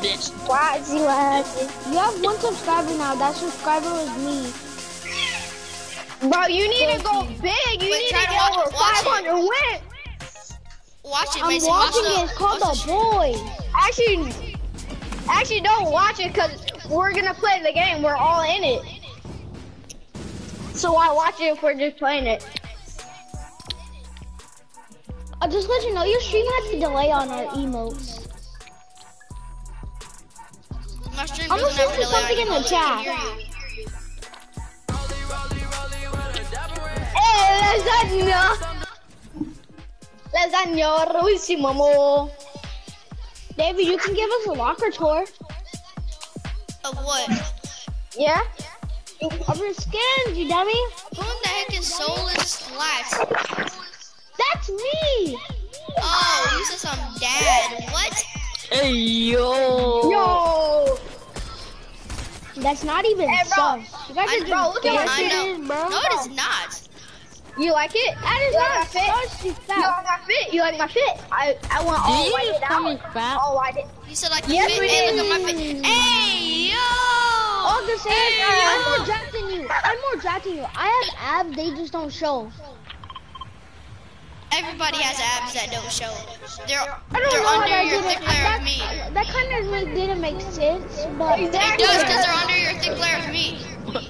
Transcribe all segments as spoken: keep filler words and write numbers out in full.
Wazzy wazzy. You have one subscriber now. That subscriber was me. Bro, you need Thank to go you. big. You Wait, need try to to get watch, over watch five hundred it. wins. Watch it, I'm Mason. watching watch it. It's called The Boys. Actually, actually, don't watch it because we're gonna play the game. We're all in it. So why watch it if we're just playing it? I'll just let you know, your stream has a delay on our emotes. My stream I'm doesn't gonna have a send you delay something on in the emotes. I chat. can hear you. Hey, lasagna! Lasagna, ruissimo. David, you can give us a locker tour. Of what? Yeah? Of your skins, you dummy. Who in the heck is Soulless Slash? That's me! Oh, you said some dad. What? Hey, yo. Yo! That's not even Hey, bro. sus. You guys I, are bro, just look at my, I gangsters, know. bro. No, it is not. You like it? That is you like not my fit? sus, you You fat. like my fit? You like my fit? I, I want all Did you whited just call me out. fat? All whited. You said like the Yes, fit. we Hey, did. look at my fit. Hey, yo! All the same, Hey, I'm yo! more jacked than you. I'm more jacked than you. I have abs, they just don't show. Everybody has abs that don't show. They're I don't they're know how under that your didn't, thick layer that, of meat. that kind of like, didn't make sense, but It does because they're under your thick layer of meat.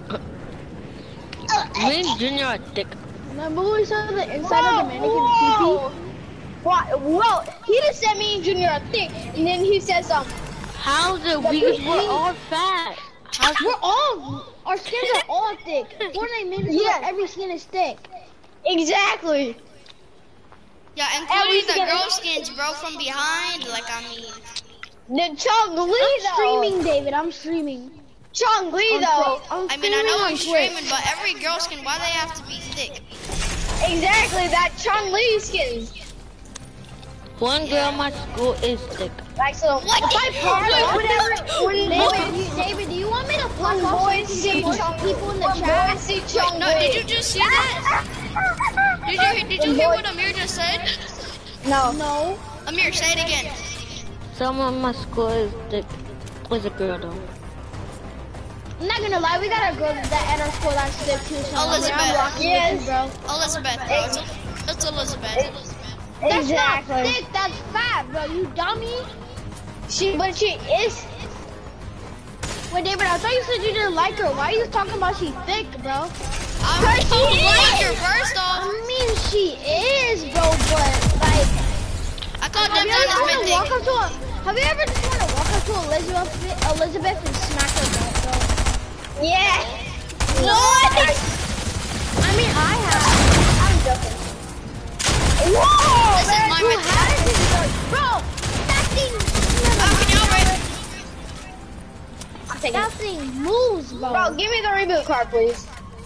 Me and Junior are thick. remember when we saw the inside of the mannequin Whoa! What? Well, he just said me and Junior are thick, and then he said something. How's it? Because we're all fat. How's pee-pee? We're all, our skins are all thick. Fortnite made it so Yeah. that every skin is thick. Exactly. Yeah, Every including the skin- girl skins, bro, from behind. Like, I mean, The Chung Lee I'm though. streaming, David. I'm streaming. Chung Lee On though. Twi- I'm I mean, I know on you're Twitch. streaming, but every girl skin, why they have to be thick? Exactly, that Chung Lee skin. one girl in my school is thick. Like so. What? If I part whenever when David, boys, you, David, do you want me to when fuck off so boys you can see get more Chung, people in the when chat? boys see Chung No, Lee. did you just see that? Did you did you hear what Amir just said? No. No. Amir, say it again. Someone in my school is thick. Was a girl though. I'm not gonna lie, we got a girl that at our school that's thick too. So Elizabeth. I'm rocking Yes. with you, bro. Elizabeth, bro. It's, it's Elizabeth. That's Exactly. not thick, that's fat, bro. You dummy. She, but she is. Wait, David, I thought you said you didn't like her. Why are you talking about she thick, bro? I don't like her, first I off. mean, she is, bro, but like, I thought have them you ever done wanna is walk been up to a, have you ever just want to walk up to Elizabeth, Elizabeth and smack her butt, bro? Yeah. What? I mean, I have. I'm joking. Whoa! This is man, my Who mid- has it, bro? Bro, that thing, Oh, can y'all ready? I'm taking that thing moves, bro. Bro, give me the reboot card, please.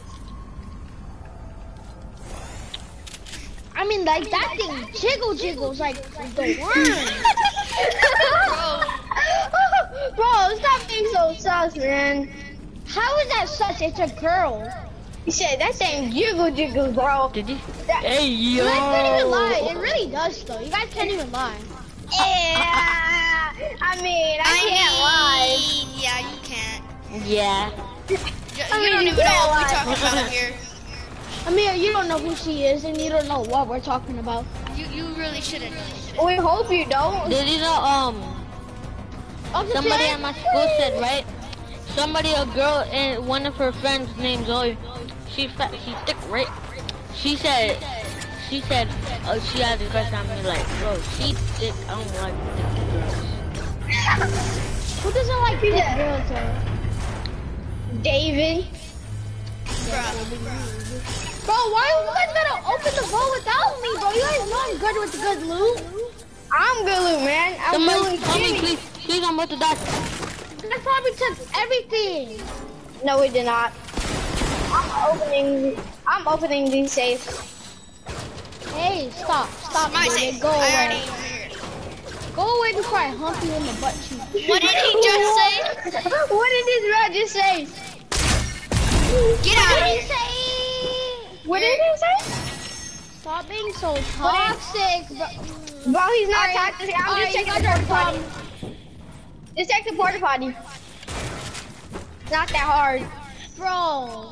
I mean, like, that thing jiggle jiggles like the worm. Bro, stop being so sus, man. How is that such? It's a girl. You said that thing jiggle jiggle, bro. Did you? That- Hey You yo. guys can't even lie. It really does, though. You guys can't even lie. Yeah. I mean, I, can't lie. mean, yeah, you can't. Yeah. You, I you mean, don't you even know can't what lie. we're talking about here. Amir, you don't know who she is, and you don't know what we're talking about. You you really shouldn't. We hope you don't. Did you know um I'm just somebody saying, at my school said right? Somebody, a girl and one of her friends named Zoe. She's fat. She's thick, right? She said. She said. Oh, she had a crush on me. Like, bro, she's thick. I don't like thick girls. who doesn't like thick Yeah. girls, though? David. Bruh. Bro, why are you guys gonna open the vault without me, bro? You guys know I'm good with the good loot. I'm good, Lou, man. I'm Somebody, really help me, kidding. please. Please, I'm about to die. I probably took everything. No, we did not. I'm opening. I'm opening these safes. Hey, stop, stop, My David. safe. Go I away. already. Go away before I hump you in the butt cheek. What did he just say? What did this rat just say? Get out of What did he here. say? What did he say? Stop being so toxic, bro. Bro, he's not Alright, toxic. I'm alright, just you checking guys the are party. dumb. Just take the porta potty. Not that hard. Bro.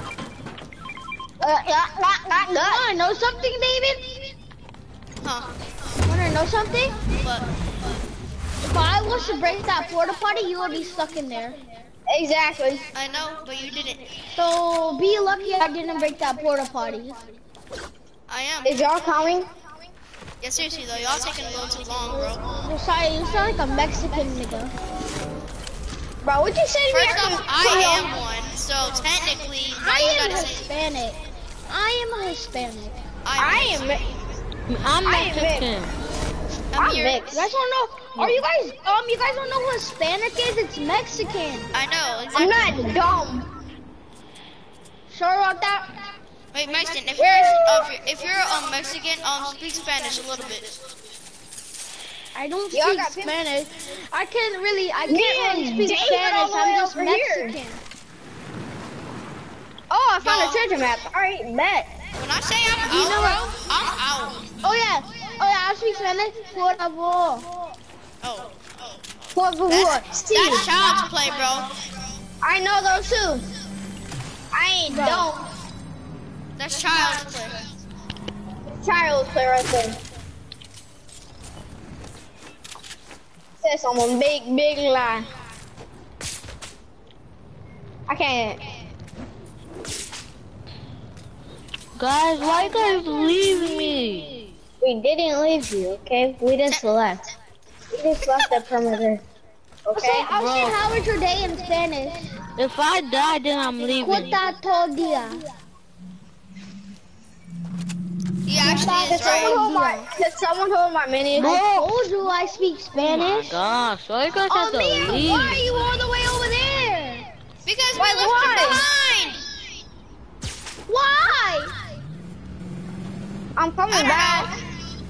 Uh, not, not, not good. Wanna know something, David? Huh? Wanna know something? But If I was to break that porta potty, you would be stuck in there. Exactly. I know, but you didn't. So be lucky I didn't break that porta potty. I am. Is y'all coming? Yeah, seriously though, y'all taking a little too long, bro. You're sorry, you sound like a Mexican nigga. Bro, what you say to me? First off, I am one, so technically, now I you am gotta say Hispanic. I am a Hispanic. I I'm. am. mi- I'm I am Mexican. I'm I'm here. mixed. You guys don't know? Are you guys um? You guys don't know who Hispanic is? It's Mexican. I know. I'm Exactly. not dumb. Sure about that? Wait, Mexican. If you're uh, if you're, if you're um Mexican, um, speak Spanish a little bit. I don't Y'all speak got people- Spanish. I can't really. I Me can't really and speak David Spanish. all the way I'm just over here. Mexican. Oh, I found Yo. a treasure map. All right, bet. When I say I'm You out, know bro, I'm out. Oh yeah. Oh yeah. I speak Spanish. Por favor. Oh, Por favor. that's, See, that's child's play, bro. I know those too. I ain't Bro. dumb. That's child's play. Child play right there. Said someone big, big lie. I can't. Guys, why you guys leave me? We didn't leave you, okay? We just left. We just left the perimeter. Okay. Okay? I'll say Bro. how was your day in Spanish. If I die, then I'm leaving. Cuota todo día. He actually Can is someone right. hold my, can someone hold my mini? I told you I speak Oh my Spanish. gosh, why you guys Oh have to man, leave? why are you all the way over there? Because we Wait, left why? him behind. Why? I'm coming I don't back. know.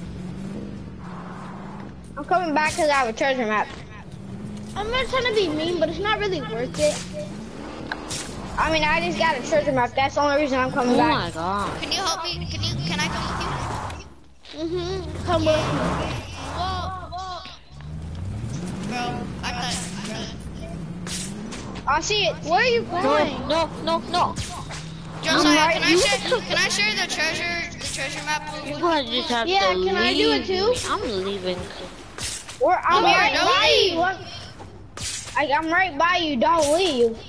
I'm coming back because I have a treasure map. I'm not trying to be mean, but it's not really worth it. I mean, I just got a treasure map. That's the only reason I'm coming Oh back. my god. Can you help me? Can you? Can I come with you? Mm-hmm. Come with me. Whoa, whoa. Bro, I thought. I'll see it. Where are you going? No, no, no, no. Josiah, right, can I you- share? Can I share the treasure? The treasure map? You guys just have Yeah, to leave. can I do it too? me. I'm leaving. We're, I'm Come here, right don't by leave. you. I, I'm right by you. Don't leave.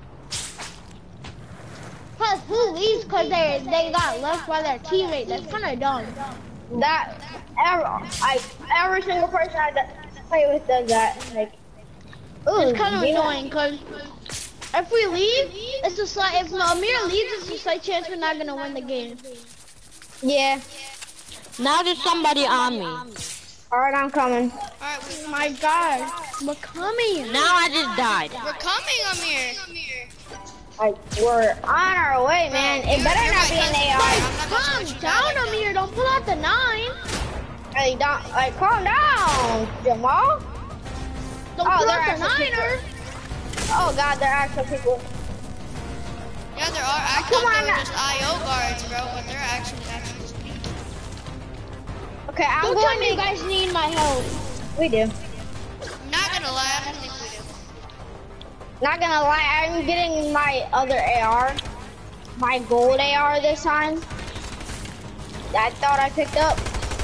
Plus, who leaves because they they got left by their teammate? That's kind of dumb. That every, I, every single person I d- play with does that. Like, ooh, It's kind of yeah. annoying because if we leave, it's a slight. If Amir leaves, it's a slight chance we're not gonna win the game. Yeah. Now there's somebody on me. All right, I'm coming. Alright, we, Oh my God, we're coming. Now I just died. we're coming, Amir. Like, we're on our way, man. It You're- better you're not my be an cousin. A R. I'm not messing Calm with you down, like that. Amir. Don't pull out the nine. Hey, don't, like, calm down, Jamal. Don't Oh, pull they're out the actually niner. Oh, God, they're actual people. Yeah, there are. I thought Come on they were now. just I O guards, bro, but they're actually actually just people. Okay, I'm Don't tell going me you to... guys need my help. We do. I'm not gonna lie, I don't think we do. Not gonna lie, I'm getting my other A R. My gold A R this time. I thought I picked up.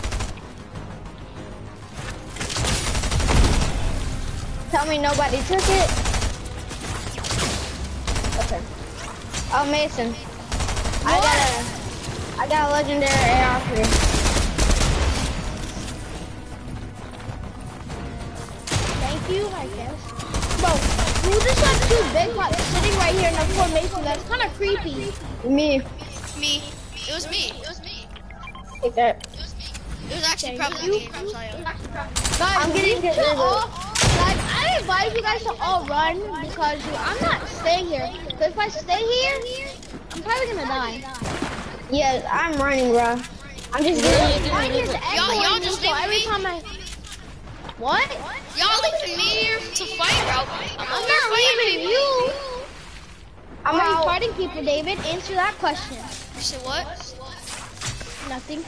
Tell me nobody took it. Okay. Oh, Mason. I got a, I got a legendary A R for you. Thank you, I guess. Bro, who just had two big pots sitting right here in the formation? That's kind of creepy. Me. Me. It was me. It was me. Take that. It was actually Thank probably you. me. I'm sorry. Guys, I'm getting you to should the- all, guys, I advise you guys to all run because you, I'm not staying here. But if I stay here, I'm probably gonna die. Yes, I'm running, bro. I'm just getting. Mine is Y'all- y'all echoing me, just so leave every me? time I... What? Y'all leaving me here to fight, bro. I'm I'm over not here fighting leaving people. you. I'm Why are you out. fighting people, David? Answer that question. You said what? Nothing.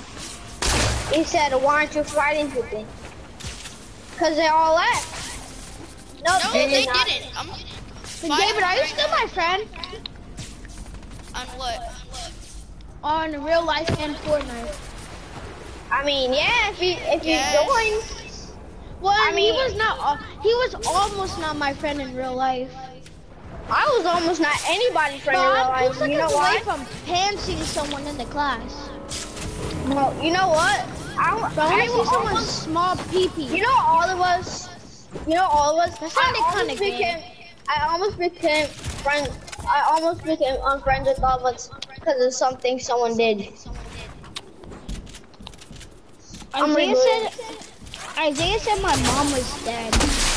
He said, why aren't you fighting people? Because they all left. No, No, they, they did not. didn't. I'm But David, are you still my friend? on what? On real life and Fortnite. I mean, yeah, if you if you Yes. join. Well, I he mean- was not. Uh, he was almost not my friend in real life. I was almost not anybody's friend But in real I'm two life. You seconds know away why? from pantsing someone in the class. Well, you know what? I, But when I I see someone's almost, small pee-pee, you know, all of us, you know, all of us, That I sounded almost kinda became, I almost became friends, I almost became unfriends with all of us because of something someone did. I'm Isaiah rebooting. said, Isaiah said my mom was dead.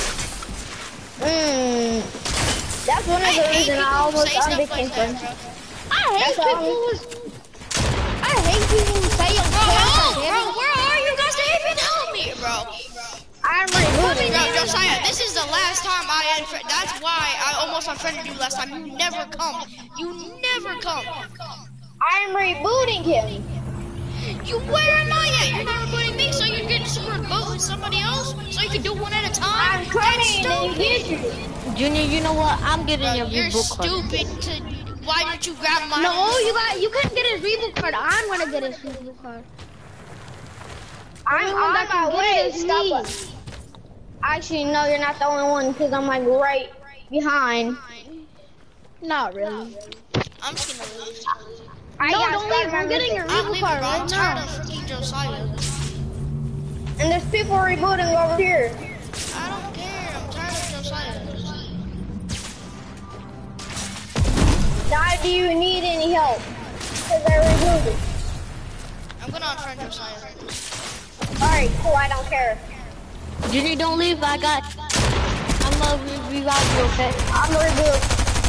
Mmm. That's one of the hate reasons people I who almost say stuff like unbecame that, friends. bro. I hate That's all. people who. I hate people who say your Bro, parents oh, are dead. bro, where are you guys? They even help me, bro. I'm rebooting. Bro, Josiah, this is the last time I unfriend. That's why I almost unfriended you last time. You never come. You never come. I'm rebooting him. You where am I at? You're not rebooting me, so you're getting to reboot with somebody else, so you can do one at a time. I'm coming That's to get stupid. you. Junior, you know what? I'm getting Bro, your you're reboot card. stupid. To why didn't you grab mine? No, you got. You couldn't get his reboot card. I'm gonna get his reboot card. I'm only one on that can my get way. it is Stop me. it. Actually, no, you're not the only one because I'm like right behind. Not really. I'm just gonna leave. I No, got don't leave. Spider-Man We're getting with your it. I'm reboot leaving, card bro. I'm right tired now. of freaking Josiah. And there's people rebooting over here. I don't care. I'm tired of Josiah. Now, do you need any help? Because they're rebooting. I'm gonna unfriend Josiah. Alright, cool, I don't care. Junior, don't leave. I got. I'm gonna re- revive you, okay? I'm rebooting.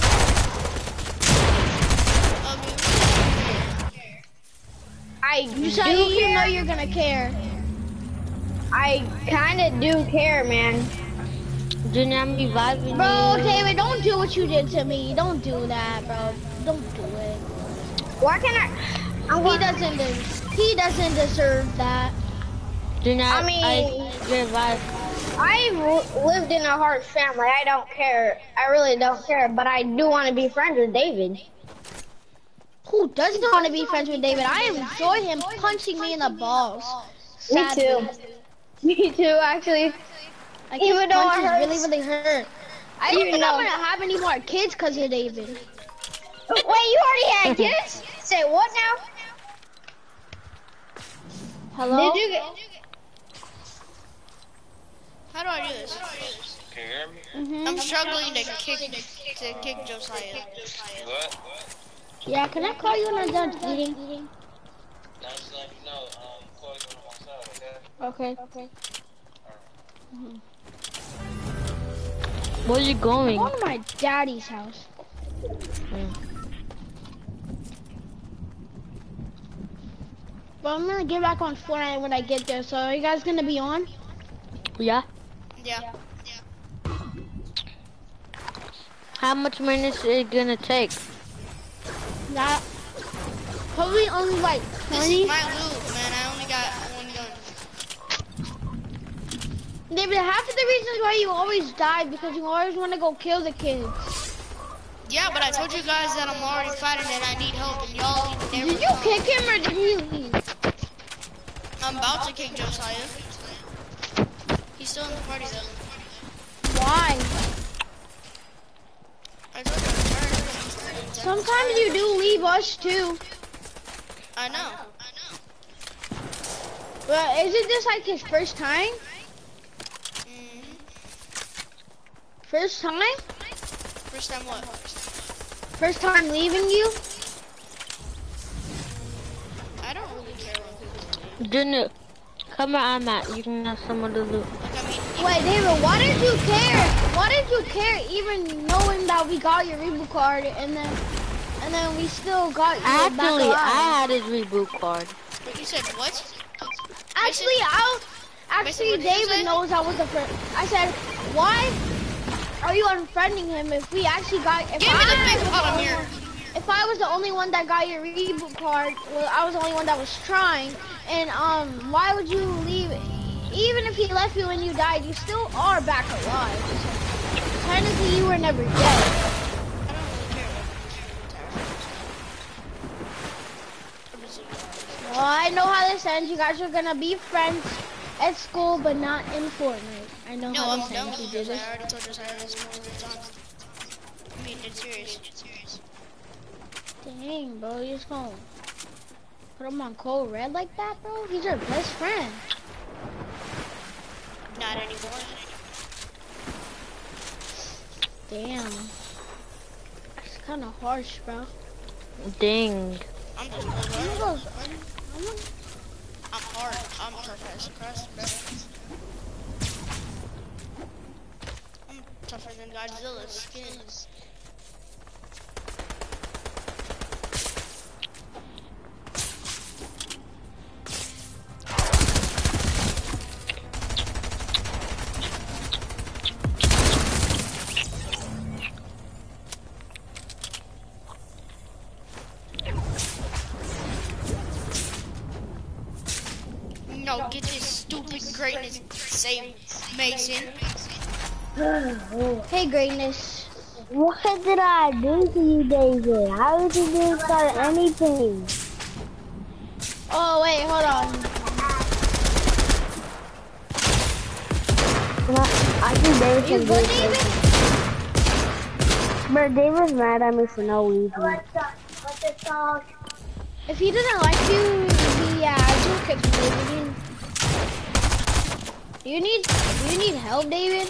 Um, you really don't care. I You do said you care. know you're gonna care. I kind of do care, man. Junior, I'm reviving Bro, you. David, don't do what you did to me. Don't do that, bro. Don't do it. Why can't I? I'm He going, doesn't. Des- he doesn't deserve that. Junior, I I mean- I revived. I've lived in a harsh family. I don't care. I really don't care. But I do want to be friends with David. Who doesn't want to be friends with David? I enjoy him punching me in the balls. Me Sadly. too. Me too, actually. Like, his Even though it punches hurts. really, really hurt. I don't Even think I'm though- gonna have any more kids because of David. Wait, you already had kids? Say what now? Hello? Did you get? How do I do this? Can you hear me? Mhm. I'm struggling to kick to kick Josiah. What? Yeah, can I call you when I'm done eating? No, just let you know. Um, call you on my side, okay? Okay. Okay. Where you I'm going? going to my daddy's house. But I'm gonna get back on Fortnite when I get there. So are you guys gonna be on? Yeah. Yeah. How much minutes is it gonna take? Not probably only like This twenty. is my loot, man. I only got one gun. David, half of the reasons why you always die because you always want to go kill the kids. Yeah, but I told you guys that I'm already fighting and I need help, and y'all never Did you come. kick him or did he leave? I'm about to kick Josiah. He's still in the party though. Why? I told you I'm tired of him. Sometimes you do leave us too. I know. But isn't this like his first time? Mm-hmm. First time? First time what? First time leaving you? I don't really care what people do. Junior, come where I'm at. You can have someone to loot. Like, I mean, Wait, David, why did you care? Why did you care even knowing that we got your reboot card and then and then we still got you back Actually, alive? I had his reboot card. but you said what? Actually, I'll actually what did you say? David knows I was the first. I said, why are you unfriending him if we actually got? If Give me I the big was the bottom only here. one- If I was the only one that got your reboot card, well, I was the only one that was trying. And um, why would you leave? Even if he left you and you died, you still are back alive. technically you were never dead. I don't really care about Well, I know how this ends. You guys are gonna be friends at school, but not in Fortnite. I know No, how I'm this done ends. with You you do guys. this. I already told you I had this multiple times. I mean, it's serious. It's serious. Dang, bro, you just gonna put him on cold red like that, bro? He's your best friend. Not anymore. Damn. It's kind of harsh, bro. Ding. I'm just I'm cold. gonna go. I'm gonna, I'm hard. I'm tough as crust, bro. I'm tougher than Godzilla's skin. No, get this stupid greatness, save Mason. hey, greatness. What did I do to you, David? How did you start anything? Oh wait, hold on. I think David You said good, David. David? But David's mad at me for no reason. If he doesn't like you, he yeah, I do kick him, David. You need, you need help, David?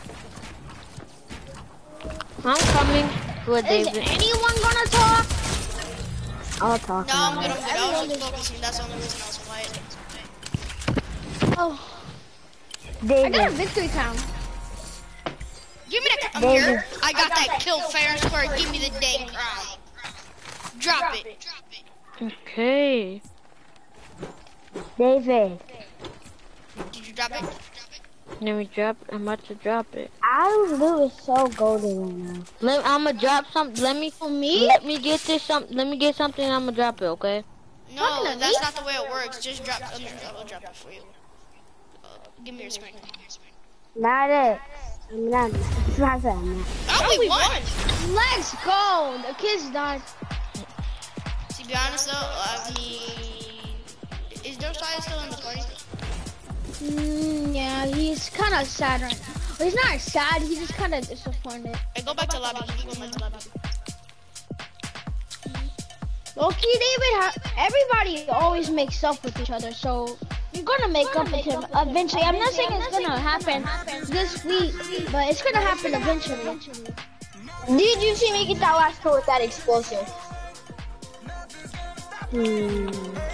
I'm coming with Is David. anyone gonna talk? I'll talk. No, I'm about good, it. I'm good. I was just focusing. That's the only reason I was quiet. Oh, I David, got a victory count. Give me that. I'm David. here. I got that kill fair and square. Give me the dang crown. Drop it. Okay. David, Did you drop it? Let me drop. I'm about to drop it. Adam's loot is so golden right now. Let I'm gonna drop some. Let me. For me? Let me get this some. Let me get something. I'm gonna drop it. Okay. No, Talking to that's me? not the way it works. Just drop. I mean, I'll drop it for you. Uh, give me your screen. Not it. I'm not. It's not that. I'm not. Oh, we won. Let's go. The kid's done. To be honest though, I mean, is Josiah still in the party? Mm, yeah, he's kind of sad right now. Well, he's not sad. He's just kind of disappointed. Hey, go back to lobby. Go back to lobby. Loki, David, ha everybody always makes up with each other, so you're gonna make up with him eventually. I'm not saying it's gonna happen this week, but it's gonna happen eventually. Did you see me get that last kill with that explosive? Hmm.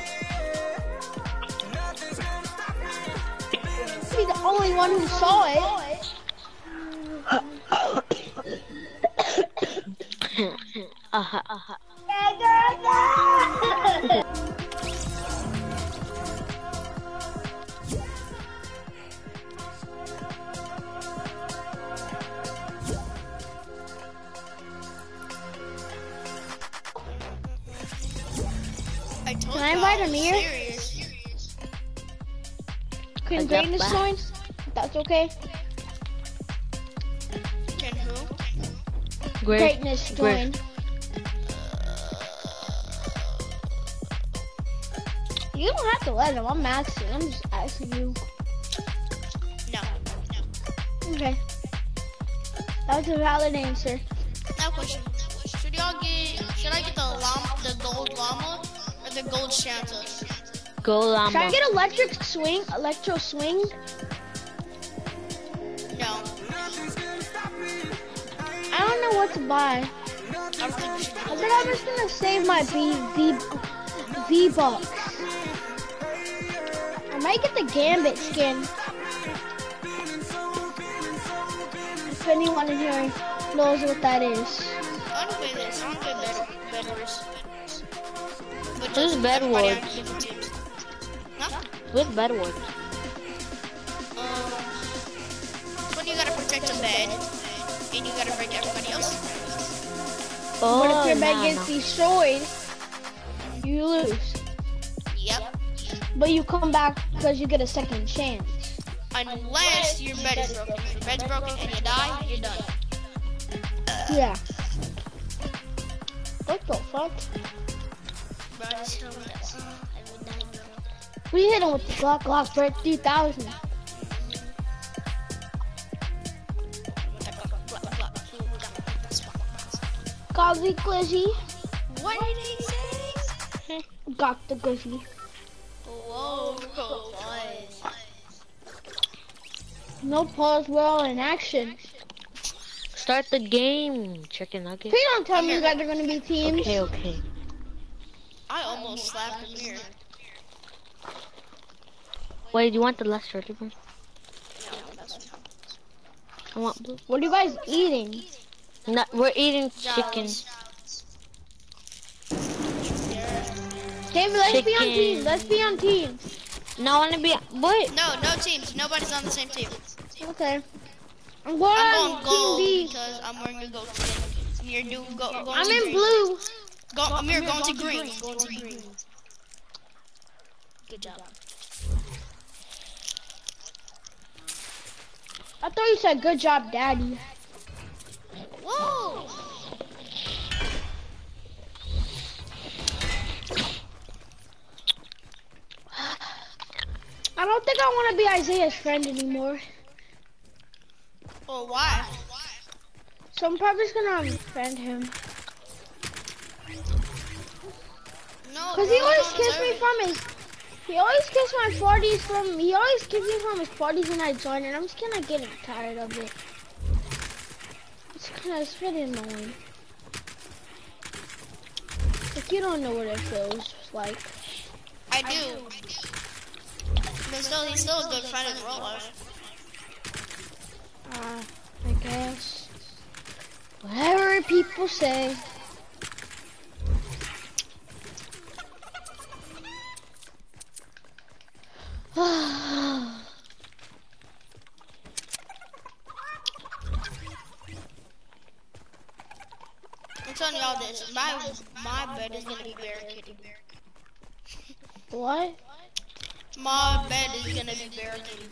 Be the only one who saw it. uh-huh, uh-huh. I told Can I you invite was Amir? serious. Can I got Greatness that. join? That's okay. Can who? Great. Greatness join. Great. You don't have to let him. I'm asking. I'm just asking you. No. No. Okay. That was a valid answer. Now question. Should y'all get? Should I get the llama, the gold llama, or the gold Santa? Go llama. Should I get electric swing? Electro swing? No. I don't know what to buy. I don't think you should I get think I'm just gonna save my V V V bucks. I might get the Gambit skin. If anyone in here knows what that is. I don't play this. I don't play Bed Bedwars. But This is just Bed everybody on Wars. different teams. Huh? With Bedwars. Um, when you gotta protect the bed, and you gotta break everybody else. Oh, But if your bed nah, gets nah. destroyed, you lose. Yep. But you come back because you get a second chance. Unless your bed is broken. If your bed's broken and you die, you're done. Yeah. What the fuck? Bro, just hit him with that song every night, bro. We hit him with the Glock Glock for three thousand. Got the glizzy. What did he say? Got the glizzy. Whoa, boys. No pause, we're all in action. Start the game, chicken nugget. Please don't tell me you guys are gonna be teams. Okay, okay. I almost slapped him here. Wait, do you want the last ready one? I want blue. What are you guys eating? No, we're eating chicken. David, let's Chicken. be on teams. Let's be on teams. No, I wanna be. What? No, no teams. Nobody's on the same team. Okay. I'm going, I'm on going gold team B. because I'm wearing a gold skin. You're doing go, going I'm to in green. blue. Go, Amir, going to green. Going to green. Good job. I thought you said good job, daddy. Whoa! I don't think I want to be Isaiah's friend anymore. Oh, why? So I'm probably just gonna unfriend him. No, Cause bro, he always you don't kissed me deserve from his, he always kissed my forties from, he always kissed me from his forties when I joined, and I'm just kinda getting tired of it. It's kinda, it's really annoying. Like, you don't know what it feels like. I do. But still, he's still a good friend in real life. Uh, I guess. Whatever people say. I'm telling y'all this. My my bed is gonna be barricaded. What? My bed is gonna be barricaded.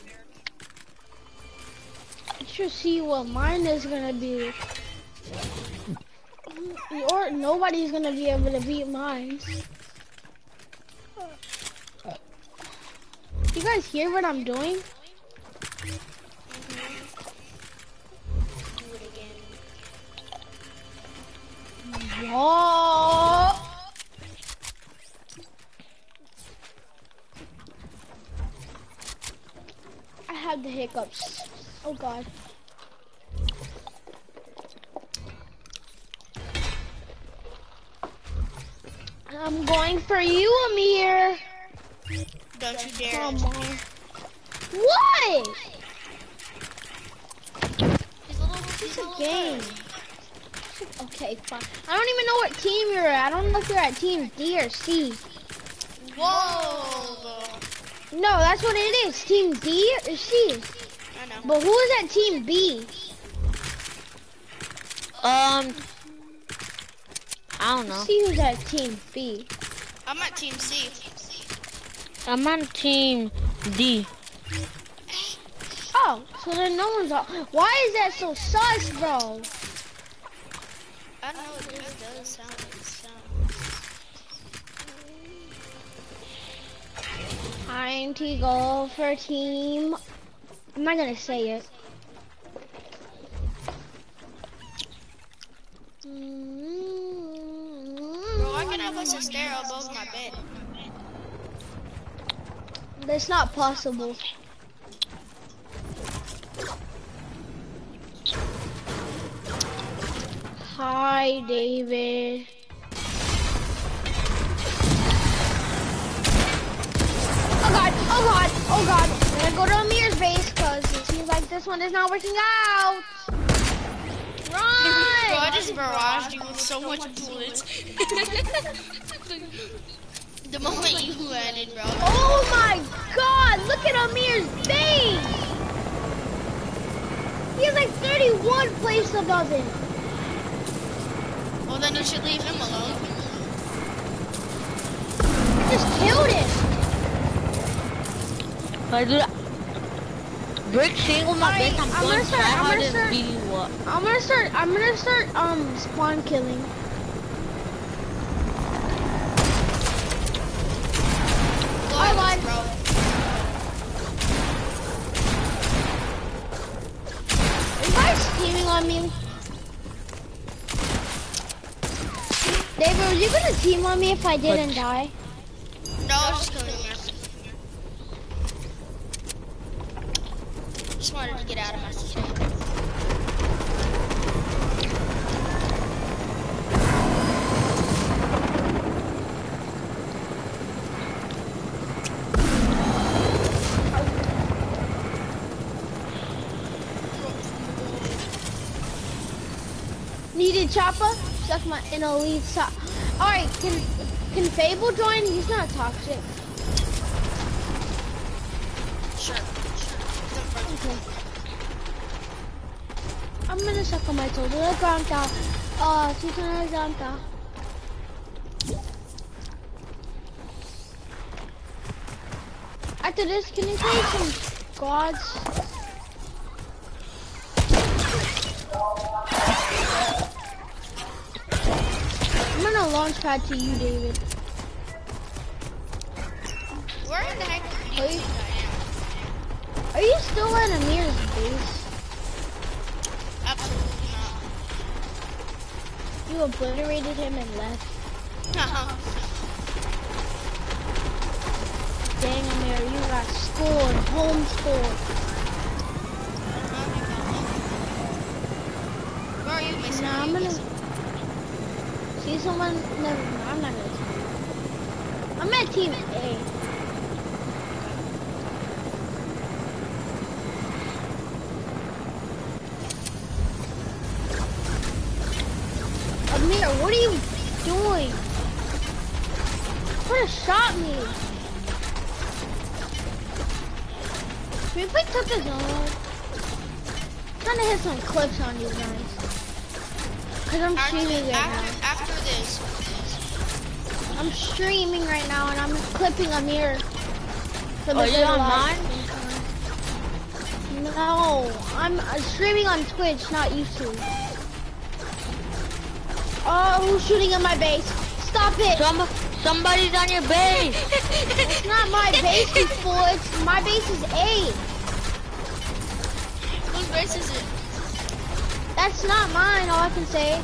You should see what mine is gonna be. Or nobody's gonna be able to beat mine. You guys hear what I'm doing? Do it again. Whoa! I have the hiccups. Oh god. I'm going for you, Amir. Don't you dare. Come on. What? He's a little, he's It's a a little game. bird. Okay, fine. I don't even know what team you're at. I don't know if you're at team D or C. Whoa! No, that's what it is. Team D or C. I know. But who is at team B? Um, I don't know. See who's at team B. I'm at Team C. I'm on team D. Oh, so then no one's on. Why is that so sus, bro? I don't know. It just does sound like it sounds. Time to go for team. I'm not gonna say it. Bro, I can have us a stair above my bed. That's not possible. Hi, David. Oh god, oh god, oh god. I'm gonna go to Amir's base because it seems like this one is not working out. Bro, I Run! just barraged you with so much bullets. The moment you landed, bro. Oh my god, look at Amir's base! He has like thirty-one places above him. Well, then you should leave him alone. I just killed him. But I do that. break single my Alright, base. I'm, I'm going gonna to start. try I'm hard gonna and start. beat you up. I'm gonna start. I'm gonna start. Um, spawn killing. I lied. Bro. Are you guys teaming on me? David, were you gonna team on me if I didn't die? No, I was just coming here. Just wanted to get out of my state. Needed chopper? Suck my in a lead shot. Alright, can can Fable join? He's not toxic. Sure. Okay. I'm gonna suck on my toe. Do the ground down. Uh, she's gonna ground down. After this, can you play some squads? I'm gonna launch pad to you, David. Where in the heck Are you, are you still at Amir's base? Absolutely not. You obliterated him and left. Dang, Amir, you got scored, home scored. Where are you, Mason? Nah, I'm gonna see someone. Never mind, I'm not gonna. I'm at team A. Amir, what are you doing? Could have shot me. Can we play Took the Zone? I'm trying to hit some clips on you guys. Cause I'm streaming right after, now. after this. I'm streaming right now and I'm clipping Amir. For the Are you on live. mine? No, I'm uh, streaming on Twitch, not YouTube. Oh, who's shooting at my base? Stop it! Some, somebody's on your base. It's not my base, you fool. It's my base is A. Whose race is it? That's not mine. All I can say.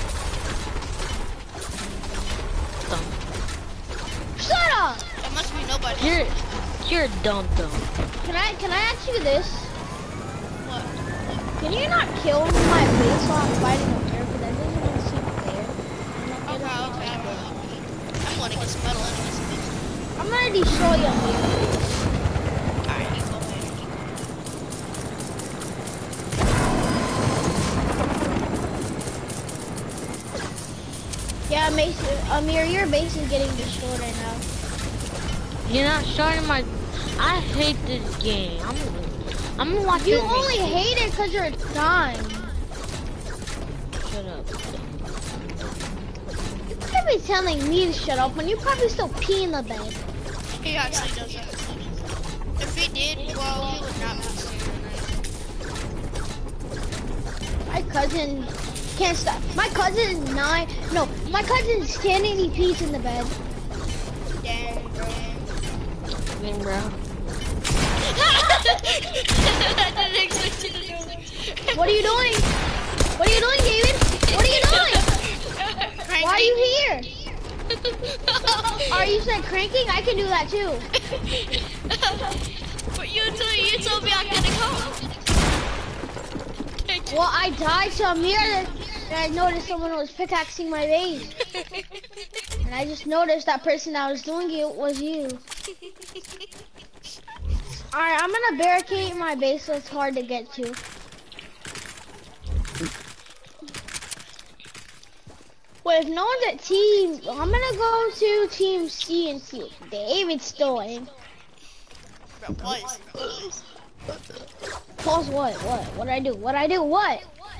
Dumb. Shut up! That must be nobody. You're, you're dumb, dumb. Can I can I ask you this? What? Can you not kill my base while I'm fighting a bear? Because that doesn't even seem fair. I'm not Okay, getting okay. I'm gonna get some metal enemies. I'm gonna destroy your base. Alright, you go ahead. Yeah, Mason, Amir, your base is getting destroyed right now. You're not starting my. I hate this game. I'm. I'm gonna watch You your only video. hate it because you're dying. Shut up. You can't be telling me to shut up when you probably still pee in the bed. He actually doesn't. If he did, well, he would not be standing there. My cousin can't stop. My cousin is nine. No, my cousin is ten and he pees in the bed. Dang, bro. I mean, bro. I didn't expect you to do that. What are you doing? What are you doing, David? What are you doing? Why are you here? Are you said cranking? I can do that too. But you told, you told me I couldn't come. Well, I died to Amir and I noticed someone was pickaxing my base. And I just noticed that person that was doing it was you. Alright, I'm gonna barricade my base so it's hard to get to. Wait, if no one's at team, I'm gonna go to team C and see what David's doing. Bro, what? Pause what? What? What'd I do? What'd I do? What?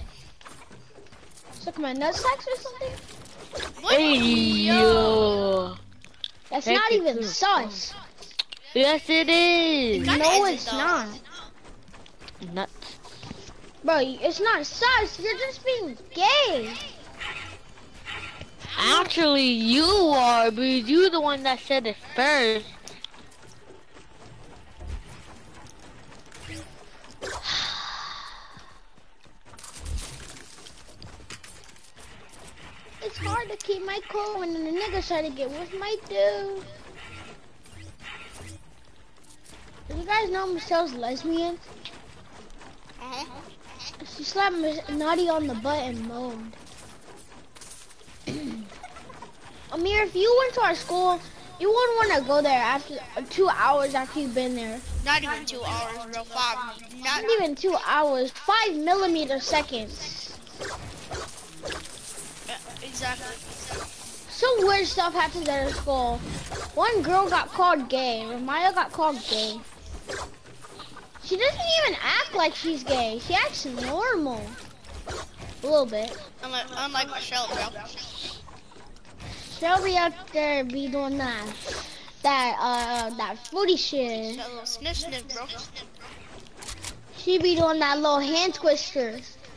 Suck my nutsacks or something? What? Hey, yo. That's Heck, not it's even true. sus. Yes, it is. That No, isn't it's though. not. Bro, it's not sus. You're just being gay. Actually, you are, because you're the one that said it first. It's hard to keep my cool when the niggas try to get with my dude. Do you guys know Michelle's lesbian? Uh-huh. She slapped Naughty on the butt and moaned. Amir, if you went to our school, you wouldn't want to go there after uh, two hours after you've been there. Not even two hours, bro. Five. Not, Not even two hours. Five millimeter seconds. Yeah, exactly. Some weird stuff happens at our school. One girl got called gay. Ramaya got called gay. She doesn't even act like she's gay. She acts normal. A little bit. Unlike, unlike Michelle, bro. She'll be out there be doing that, that, uh, that footy shit. That little sniff sniff, bro. She be doing that little hand twister.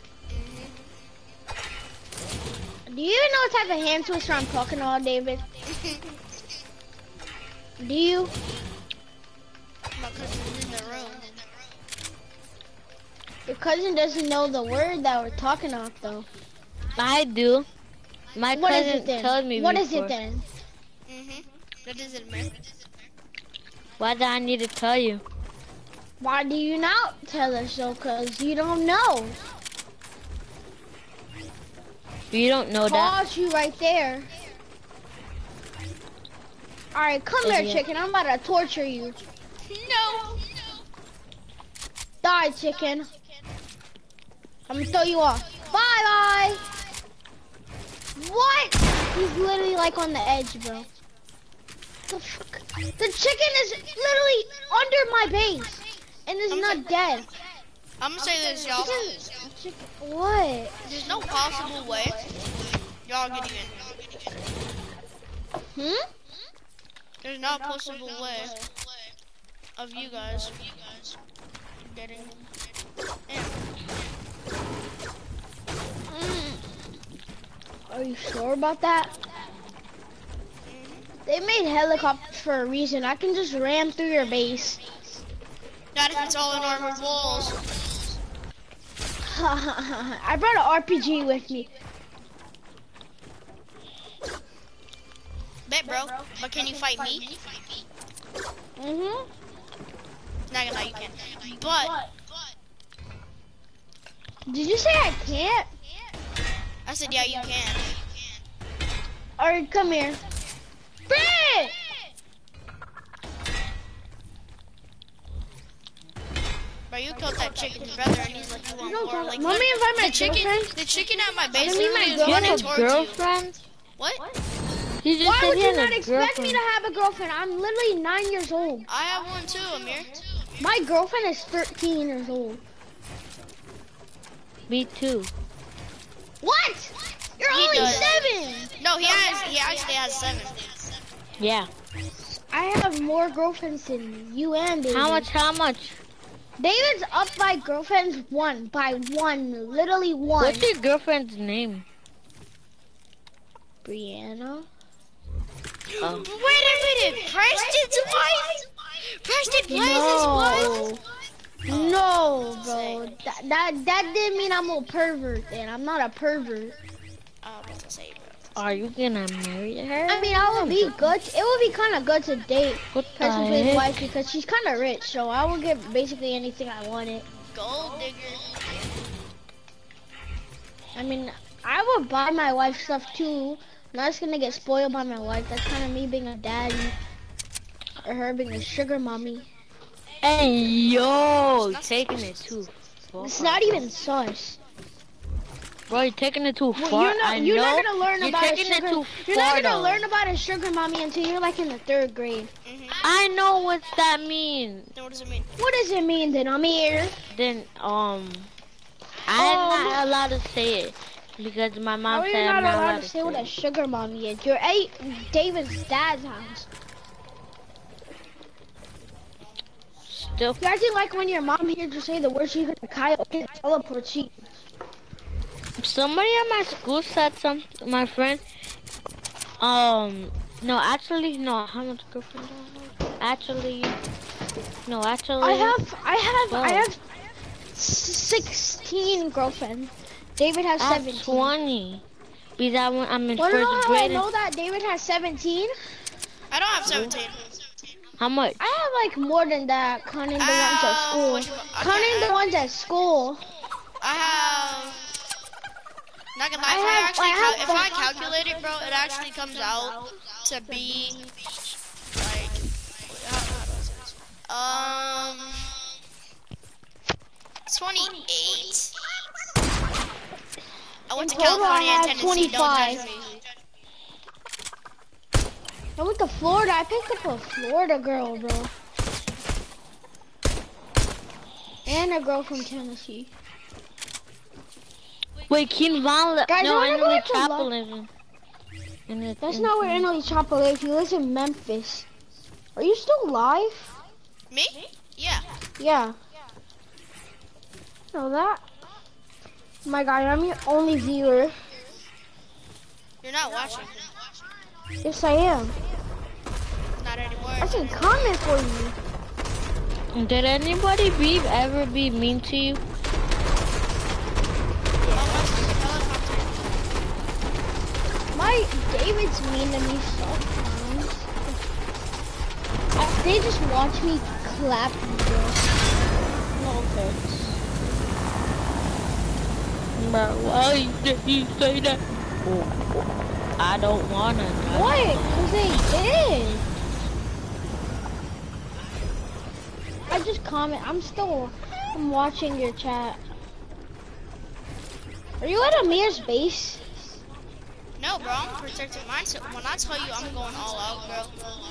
Do you even know what type of hand twister I'm talking about, David? Do you? My cousin's in the room. Your cousin doesn't know the word that we're talking about, though. I do. My What is cousin it then? told me What before. is it then? Mm-hmm. What is it, man? Why do I need to tell you? Why do you not tell us so? Cause you don't know. You don't know that. Pause you right there. All right, come here, Idiot. chicken. I'm about to torture you. No. Die, chicken. I'm gonna throw you off. Bye, bye. What? He's literally like on the edge, bro. The, fuck? The chicken is literally under my base and is I'm not so- dead. I'm gonna say this, y'all. Chicken, chicken, what? There's no possible way y'all getting in. Hmm? There's not a possible way of you guys getting in. Are you sure about that? They made helicopters for a reason. I can just ram through your base. Not if it's all in armored walls. I brought an R P G with me. Bet, bro. But can you fight me? Mhm. Not gonna lie, you can. But Did you say I can't? I said, yeah, you can. Alright, come here. Brit! Bro, you killed that chicken's brother, and he's like, you want No, more? Like, let me look, invite my the chicken, girlfriend. the chicken at my base Let me meet my literally is girlfriend. running You towards have a you. girlfriend? What? He just Why said would he you had not a expect me girlfriend. to have a girlfriend? I'm literally nine years old. I have one too, Amir. My girlfriend is thirteen years old. Me too. What? You're He only does. seven. No, he has. He actually has seven. Yeah. I have more girlfriends than you and David. How much? How much? David's up by girlfriends one, by one, literally one. What's your girlfriend's name? Brianna? Oh. Wait a minute, Preston's wife? Preston plays his wife? No. No, bro. That, that that didn't mean I'm a pervert then. I'm not a pervert. I was about to say, bro. Are you gonna marry her? I mean, I would be good. It would be kind of good to date What the Preston Play's heck? wife because she's kind of rich, so I would get basically anything I wanted. Gold digger. I mean, I would buy my wife stuff too. I'm not just gonna get spoiled by my wife. That's kind of me being a daddy, or her being a sugar mommy. Hey yo, taking it too far. It's not even sus. Bro, you're taking it too Well, far. you're not, I you're know. not gonna learn you're about a taking sugar. it too You're far, not gonna though. learn about a sugar mommy until you're like in the third grade. Mm-hmm. I know what that means. Then what does it mean? What does it mean then? I'm here. Then um, I'm Um, not allowed to say it because my How mom are you said not I'm not allowed to say what a it. sugar mommy is? You're at David's dad's house. Still, You're acting like when your mom hears you say the word, she's gonna Kyle. Teleport cheat. Somebody at my school said some. My friend. Um. No, actually, no. How much girlfriend do I have? Actually, no. Actually, I have, I have, twelve. I have sixteen girlfriends. David has I have seventeen. twenty. Because I went, I'm in Wanna first know how grade. I know that David has seventeen? I don't have seventeen. How much? I have like more than that, counting the ones at Uh, school. what you- okay, Counting the I- ones at school. I have. Not gonna lie, I if I, have- actually I cal- have if I calculate it, bro, it actually comes out to be like how, how do I say this? Um, twenty-eight. I went In to total, I California and have Tennessee. Don't twenty-five. judge me. I went to Florida. I picked up a Florida girl, bro. And a girl from Tennessee. Wait, King Von. Guys, No, I wanna go Emily to Chapel Lo- lives in. in the- That's in- not where Emily Chapel lives. He lives in Memphis. Are you still live? Me? Yeah. Yeah. Know that? My God, I'm your only viewer. You're not watching. Yes, I am. Not anymore. I can comment for you. Did anybody be ever be mean to you? My David's mean to me sometimes. I, they just watch me clap you, bro. No offense. Bro, why did you say that? I don't wanna know. What? Cause they did. I just comment. I'm still. I'm watching your chat. Are you at Amir's base? No, bro, I'm protecting mine. So when I tell you I'm going all out, bro.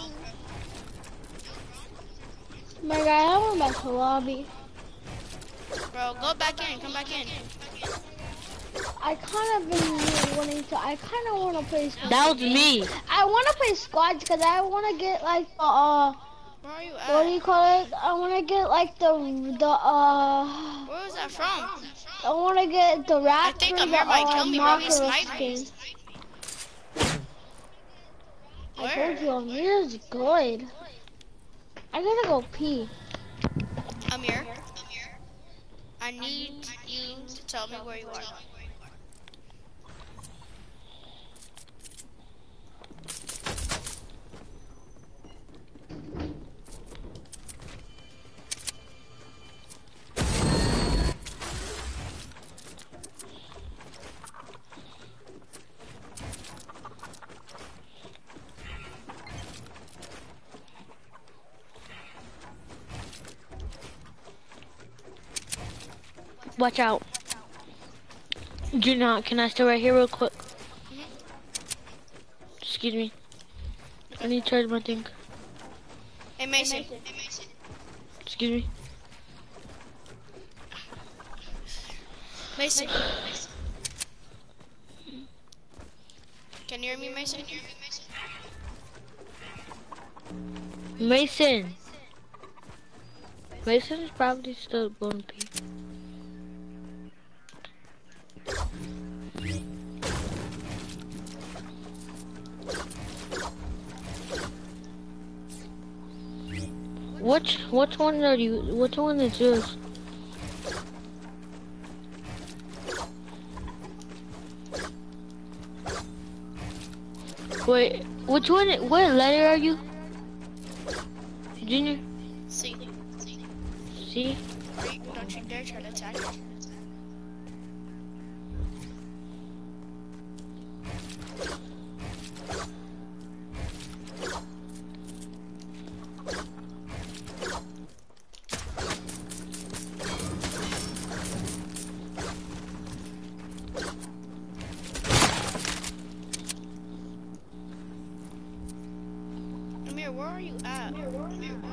My guy, I went back to lobby. Bro, go back in. Come back in. I kind of been wanting to. I kind of want to play squads. That was me. I want to play squads because I want to get like the uh. Where are you What do at? you call it? I want to get like the the uh. Where was that from? I want to get the I raptor. think the, Amir might uh, kill me, bro. He Makara sniped me. skin. I Where? told you Amir's good. I gotta go pee. Amir, I need you to tell me where you are. Watch out. Do not. Can I stay right here real quick? Excuse me. I need to charge my thing. Hey, Mason. Excuse me. Mason. Can you hear me, Mason? Mason. Mason is probably still going to pee. Which which one are you? Which one is yours? Wait, which one? What letter are you? Junior? See. C? Don't you dare try to attack me. Amir, where are you at? Amir, where are you at?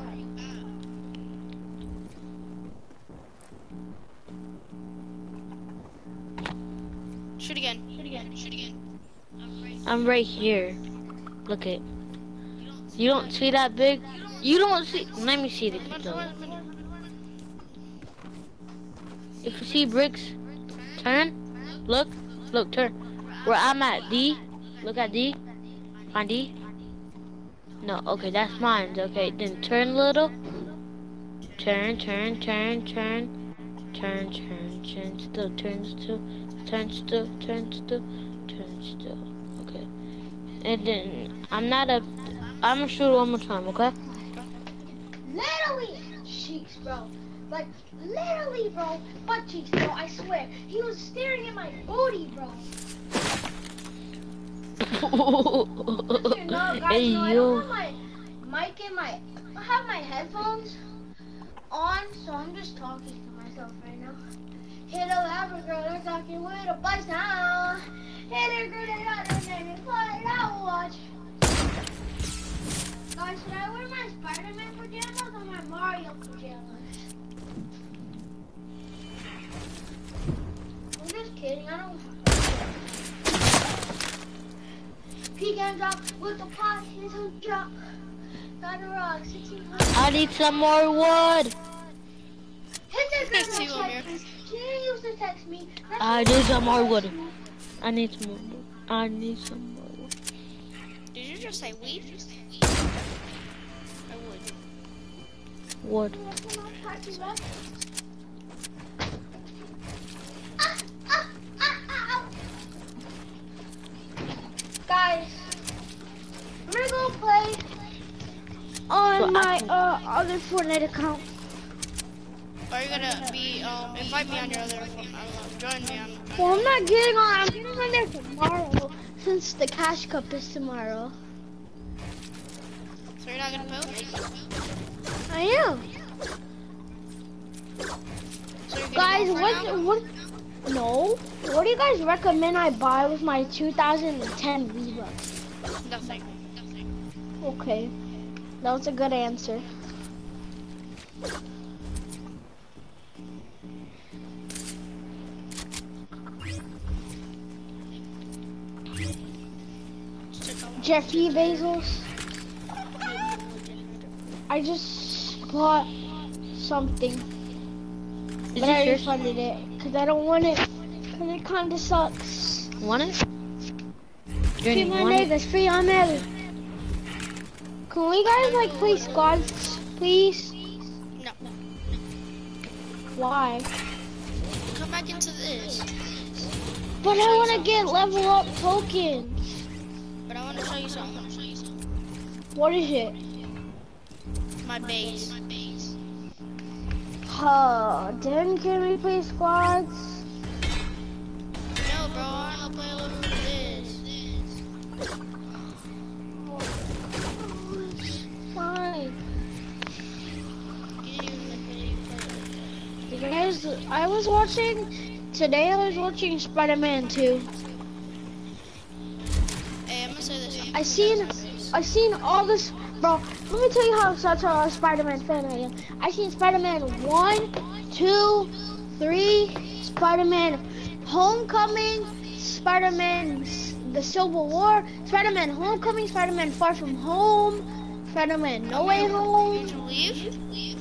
Shoot again. Shoot again. Shoot again. I'm right here. Look it. You don't see that big? You don't see. Let me see the controller. If you see bricks, turn. Look, look, turn. Where I'm at, D. Look at D. Find D. No, okay, that's mine. Okay, then turn a little. Turn, turn, turn, turn. Turn, turn, turn, still, turn, still, turn, still, turn, still, turn, still. Okay. And then, I'm not a, I'm gonna shoot one more time, okay? Literally, cheeks, bro. Like, literally, bro. Butt cheeks, bro. I swear. He was staring at my booty, bro. Listen, no, guys, Hey, no, I you. don't have my mic in my, I have my headphones on, so I'm just talking to myself right now. Hit a loud girl, they're talking with a buzz now. Hit a girl, they're not doing it, play it out, watch. Guys, should I wear my Spider-Man pajamas or my Mario pajamas? I'm just kidding, I don't Pecan drop with the pot, his hook drop. Got a rock, sixteen hundred. I need some more wood. Hit that There's girl two that on text here. me. She didn't use to text me. That's I why need she some more texted wood. me. I need some more wood. I need some more wood. Did you just say weed? I would. Wood. Ah, ah, ah, ah, Guys, I'm gonna go play on So my I- uh, other Fortnite account. Are you gonna be, um, invite me on your other phone? I don't know, join me on. Well, I'm not getting on. I'm getting on there tomorrow since the Cash Cup is tomorrow. So you're not gonna post? I am. So you're getting Guys, off right now? what, what, no. What do you guys recommend I buy with my two thousand ten V-Bucks? Nothing. Nothing. Okay, that was a good answer. Jeffy Bezos. I just bought something, Is but I this yours? refunded it because I don't want it. Because it kind of sucks. Want it? Free Jenny, my want it? neighbors, free our neighbors. Can we guys like play squads, please? No. Why? Come back into this. But I want to get level up tokens. But I want to show you something. What is it? My base. Huh, then can we play squads? No, bro, I want to play over this. Fine. You didn't even let me play. Guys, I was watching, today I was watching Spider-Man two. Hey, I'm gonna say this. I seen, I seen all this, bro. Let me tell you how such a Spider-Man fan I am. I seen Spider-Man one, two, three, Spider-Man Homecoming, Spider-Man the Civil War, Spider-Man Homecoming, Spider-Man Far From Home, Spider-Man No Way Home. Did you leave?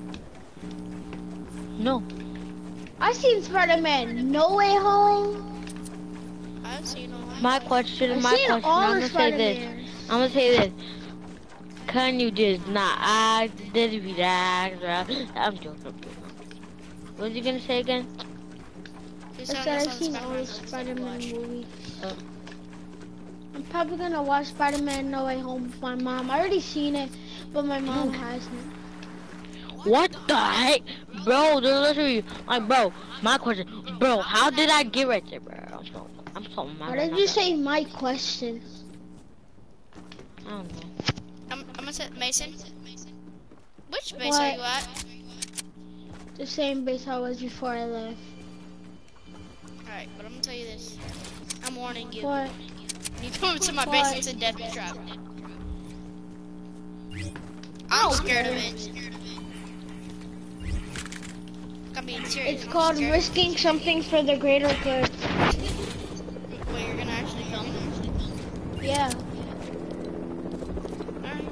No. I seen Spider-Man No Way Home. I haven't seen no one. My question, I my seen question, all I'm the gonna say this. Spider-Mans. I'm gonna say this. Can you just not act? Did you act? I'm joking. What was you gonna say again? You I sound- said you I've sound seen Spider-Man all the movies to Spider-Man watch. movies. Oh. I'm probably gonna watch Spider-Man No Way Home with my mom. I already seen it, but my mom hasn't. What the heck? Bro, they're literally, like, bro, my question, bro, how did I get right there, bro? I'm so, I'm so mad. Why did you say my question? I don't know. I'm, I'm gonna say Mason. Which base What? are you at? The same base I was before I left. Alright, but I'm gonna tell you this. I'm warning you. What? You come to my What? base, it's a death trap. I'm scared of it. I'm being serious. It's I'm called scared. risking something for the greater good. Wait, you're gonna actually come? Yeah. Alright.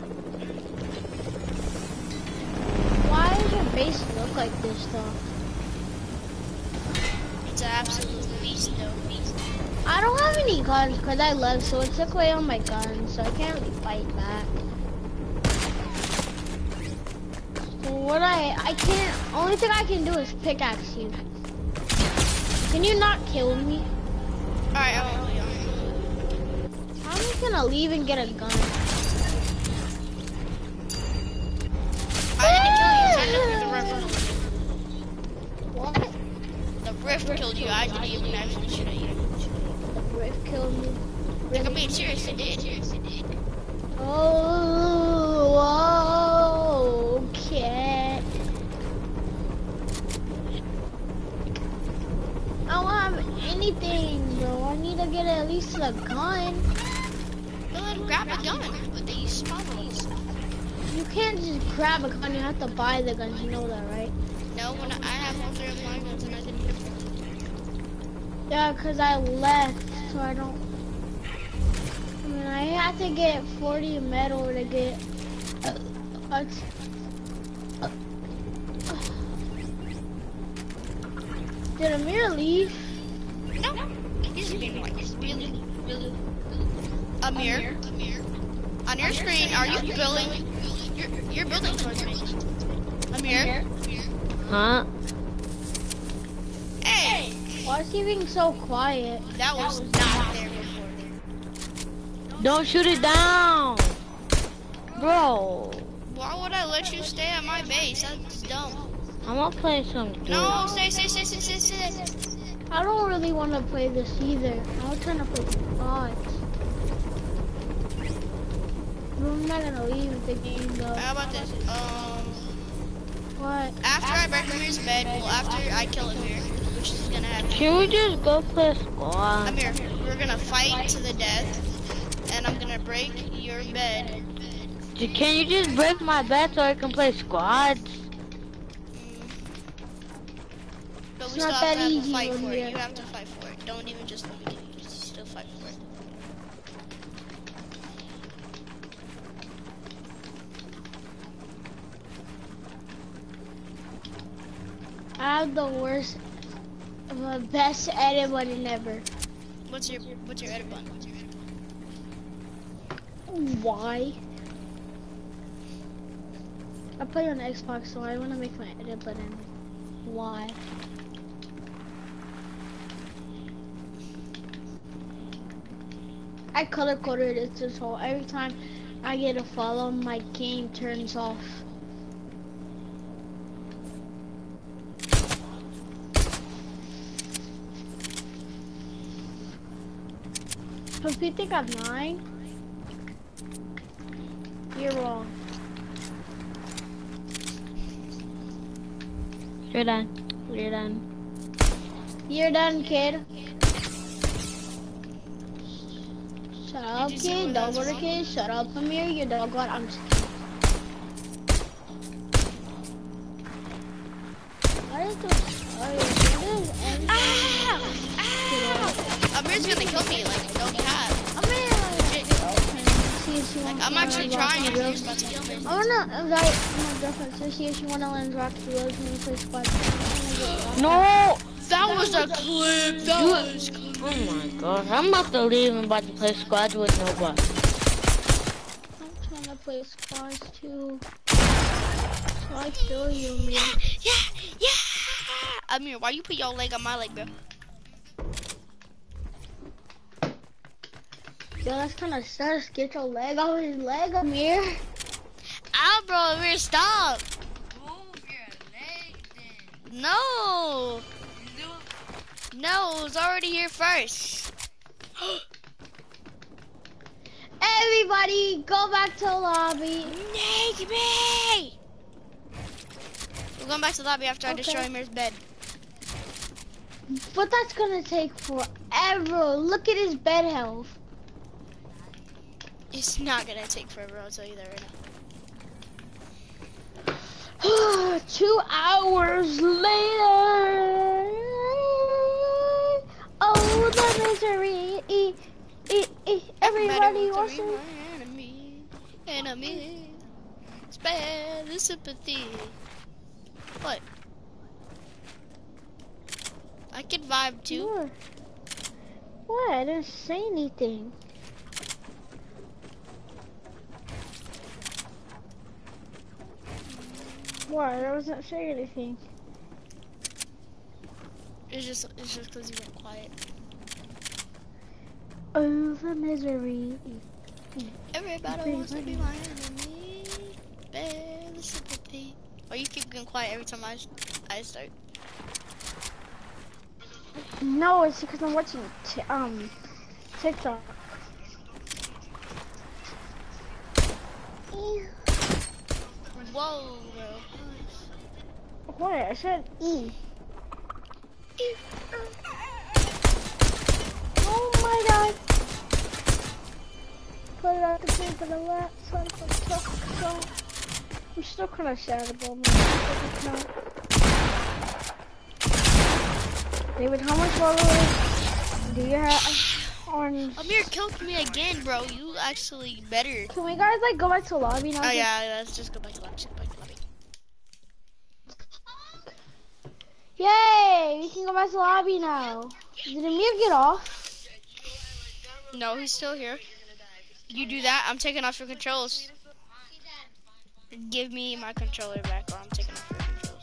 Why does your base look like this though? Squad's an absolute beast, though. Beast. I don't have any guns because I left, so it took away all my guns, so I can't really fight back. So what I I can't. Only thing I can do is pickaxe you. Can you not kill me? All right, I won't kill you. I'm just gonna leave and get a gun. I didn't kill you. I know the rift. What? The rift killed you. I didn't even actually shoot at you. The rift killed me. Like, I'm being serious. It did. Oh, okay. I don't have anything, bro. I need to get at least a gun. Well, then grab a gun with these small ones. You can't just grab a gun. You have to buy the guns. You know that, right? No, when I have all three of my guns and I didn't get them. Yeah, because I left, so I don't... I mean, I had to get forty metal to get... Uh, uh, uh, Did Amir leave? No, he's being like, he's really, really. Amir, Amir, on your screen, are you building? You're, you're building towards me. Amir. Huh? Hey, Why is he being so quiet? that was not there before. Don't shoot it down, bro. Why would I let you stay at my base? That's dumb. I'm gonna play some. No, stay, stay, stay, stay, stay, stay. I don't really want to play this either. I was trying to play spots. I'm not gonna leave the game though. How about this? Um, What? after I break Amir's bed, well, after I kill Amir, which is gonna happen. Can we just go play squad? Amir, we're gonna fight to the death, and I'm gonna break your bed. Can you just break my bed so I can play squads? But It's we not still have that to have a easy fight when for it. you're- You have to fight for it. Don't even just let me kill you. Just still fight for it. I have the worst, the best edit button ever. What's your What's your edit button? What's your edit Why? I play on Xbox, so I want to make my edit button. Why? I color coded it to so every time I get a follow, my game turns off. So if you think I'm lying, you're wrong. You're done. You're done. You're done, kid. Shut up, Did you see kid. where Don't that's go to from? kid. Shut up, Amir. Your dog got. I'm just kidding. What is this? Oh, yeah, this is Ah! Ah! Amir's gonna kill me like no cap. Amir. See if she Like wants I'm to actually learn trying. Rocky Amir's Road. about to kill me. I wanna invite my girlfriend to see if she wanna learn Rocky Road when we play squad. No! That was a clip. That was. Oh my gosh, I'm about to leave and about to play squads with nobody. I'm trying to play squads too. So I feel you, Amir. Yeah, yeah. Amir, why you put your leg on my leg, bro? Yo, that's kind of sus. Get your leg off his leg, Amir. Ow, bro, Amir, stop. Move your leg then. No. Do No, it was already here first. Everybody, go back to the lobby. Nate me. We're going back to the lobby after I Okay. destroy Amir's bed. But that's gonna take forever. Look at his bed health. It's not gonna take forever, I'll tell you that right now. Two hours later. Oh, the misery. E, e, e. Everybody wants to be to. my enemy. Enemy. Spare the sympathy. What? I I could vibe too. What? What? I didn't say anything. Why? I wasn't saying anything. It's just, it's just because you went quiet. Oh, the misery. Everybody wants to be my enemy. Bear the sympathy. Or you keep getting quiet every time I, I start. No, it's because I'm watching t um TikTok. Whoa, bro. What? I said E. Oh my god. Put it out the game for the lap, son of a truck, so I'm still kinda sad about my account. David, how much followers do you have on? Amir killed me again, bro. You actually better. Can we guys like go back to lobby now? Oh yeah, let's just go back to lobby. Let's go back to lobby. Yay! We can go back to lobby now. Did Amir get off? No, he's still here. You do that, I'm taking off your controls. Give me my controller back, or I'm taking off your controls.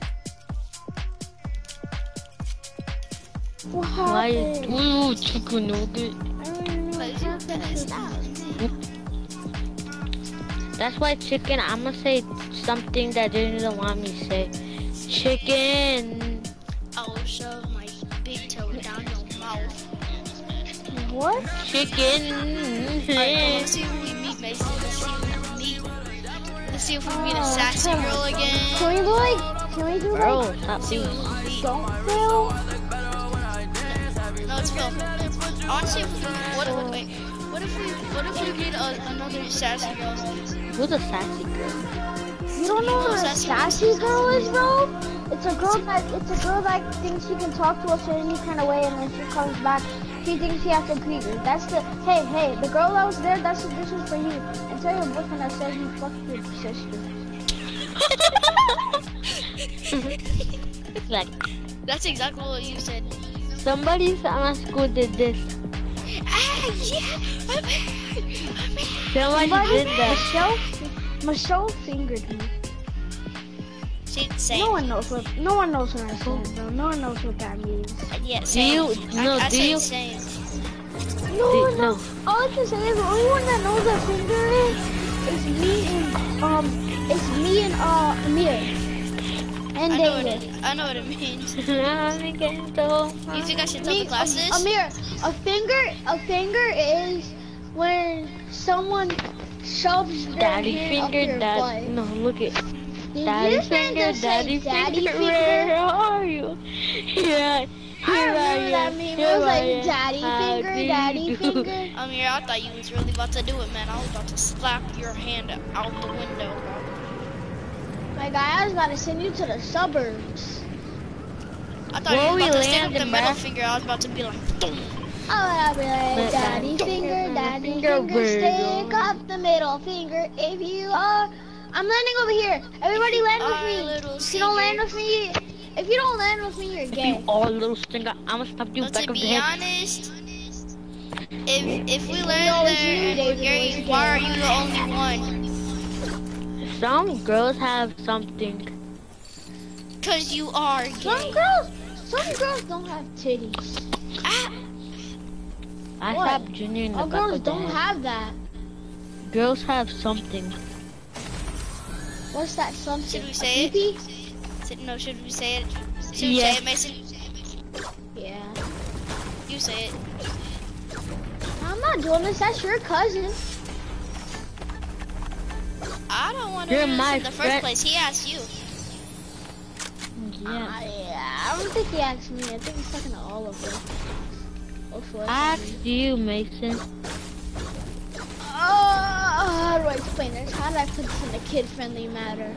What Why happened? do chicken nugget? I don't even know what happened. That's why chicken, I'm gonna say something that they didn't want me to say. Chicken. I will shove my big toe down your mouth. What? Chicken. Alright, let's see if we meet, Mason. Let's see if we meet. Let's see if we meet a sassy girl again. Can we do like, can we do Bro, like, stop being. don't fail? No, it's Phil. I want to see if we, what, what, wait, what if we, what if we meet a, another sassy girl? Who's a sassy girl? You don't know what a sassy girl is, bro? It's a girl that, it's a girl that thinks she can talk to us in any kind of way, and when she comes back, she thinks she has to greet her. That's the, hey, hey, the girl that was there, that's, this is for you. And tell your boyfriend that says you fucked your sister. Like, That's exactly what you said. somebody at my school did this. Ah, yeah, I'm here, I'm here. Somebody did that. Michelle, Michelle fingered me. See, same. No one knows what, no one knows what I said, bro. No one knows what that means. Yeah, Do same. you, I, no, I do said you, same. No do, one no. knows. All I can say is the only one that knows what finger is, is me and, um, it's me and, uh, Amir. And I know what David. it, I know what it means. You I'm getting so think I should tell Me, the class this? um, Amir, a finger, a finger is when someone shoves their Daddy hand up finger, your dad. butt. No, look it. Did Daddy you just finger, say daddy, daddy finger, finger? where are you? Here, here I remember I that am, meme. It here was I like am. daddy How finger, do you daddy do? finger. Amir, I thought you was really about to do it, man. I was about to slap your hand out the window, bro. My guy, I was about to send you to the suburbs. I thought Where you we were about to stick up the landing, middle bruh? finger. I was about to be like, boom. Oh, I'll be like, But daddy daddy finger, daddy finger, finger, where stick up the middle finger if you are. I'm landing over here. Everybody land are with me. little If you don't land singer. with me, if you don't land with me, you're If gay. you all little stinger, I'ma stop you But back to of the be head. honest, if if we No, land it's there you, and we're David, gay, it's why are gay. you the only one? Some girls have something. Cause you are Some gay. girls, some girls don't have titties. Ah, I What? slapped Junior in the All back girls of the don't head. have that. Girls have something. What's that something? Should we A say it? pee-pee? Should- no, should we say it? Should we Yeah. say it, Mason? Yeah. You say it. I'm not doing this. That's your cousin. I don't want to You're do this my in the first friend. place. He asked you. Yeah. Uh, yeah. I don't think he asked me. I think he's talking to all of them. Hopefully. I asked you, Mason. Oh, how do I explain this? How do I put this in a kid-friendly manner?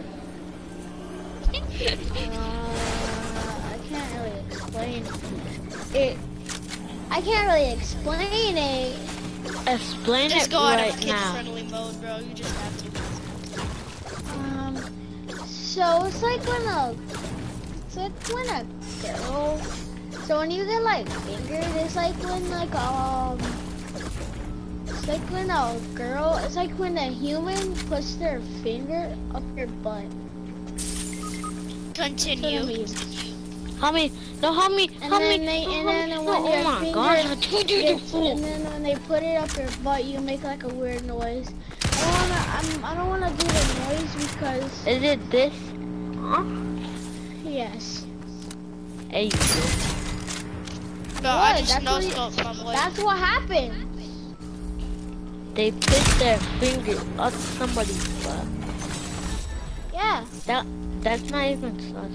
uh, I can't really explain it. I can't really explain it. Explain Just it go out right of now. kid-friendly mode, bro. You just have to. Um, so it's like when a, it's like when a girl, it's So when you get like fingered, it's like when like um, it's like when a girl, it's like when a human puts their finger up your butt. Continue. How many? No, how many? And How then many? they, how and many- then no, when oh your my finger gosh! I told you to gets- fool. and then when they put it up your butt, you make like a weird noise. I don't wanna, I'm, I don't wanna do the noise because Is it this? Huh? yes. Hey, you go. Bro, What? I just That's no what you- scoped my boy. That's what happened. They put their finger up somebody's butt. Yeah. That that's not even sus.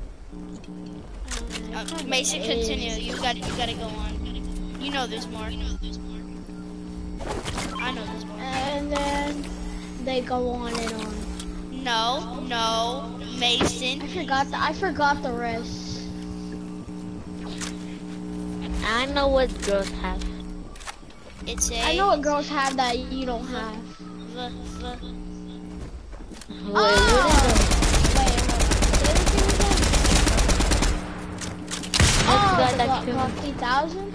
Uh, Mason, continue. You got you gotta go on. You know there's more. I know there's more. And then they go on and on. No, no, Mason. I forgot the, I forgot the rest. I know what girls have. It's a. I know what girls have that you don't have. The, the, Wait, Oh! what is it? Wait, wait, wait. Oh, that the that Glock killed Glock me? three thousand?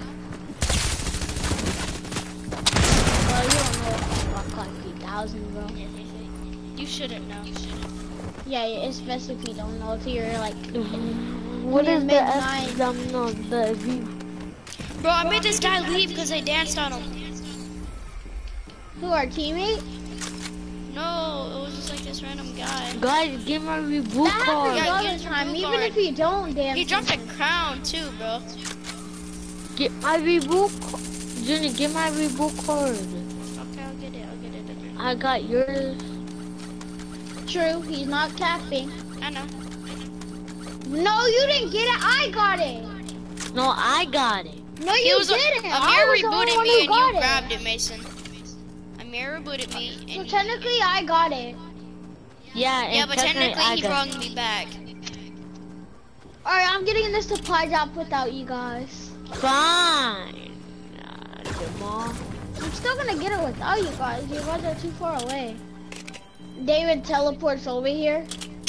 Oh, you don't know what Glock Glock three thousand, bro. you shouldn't know. Yeah, yeah, especially if you don't know, if you're like, What you're is the mid F? nine. Um, no, the V. Bro, I made this guy leave because I danced on him. Who, our teammate? No, it was just like this random guy. Guys, give my reboot That card. happens Yeah, all get the your time, blue even card. if you don't dance. He dropped a crown too, bro. Get my reboot card. Junior, get my reboot card. Okay, I'll get it. I'll get it. I got yours. True, he's not capping. I know. No, you didn't get it. I got it. No, I got it. No, He you was didn't. Amir I was the only rebooted one me who and got you it. grabbed it, Mason. Amir rebooted me So and technically, I got it. Yeah, and yeah, but technically technically I he got brought me back. All right, I'm getting in this supply drop without you guys. Fine. Uh, come on. I'm still gonna get it without you guys. You guys are too far away. David teleports over here.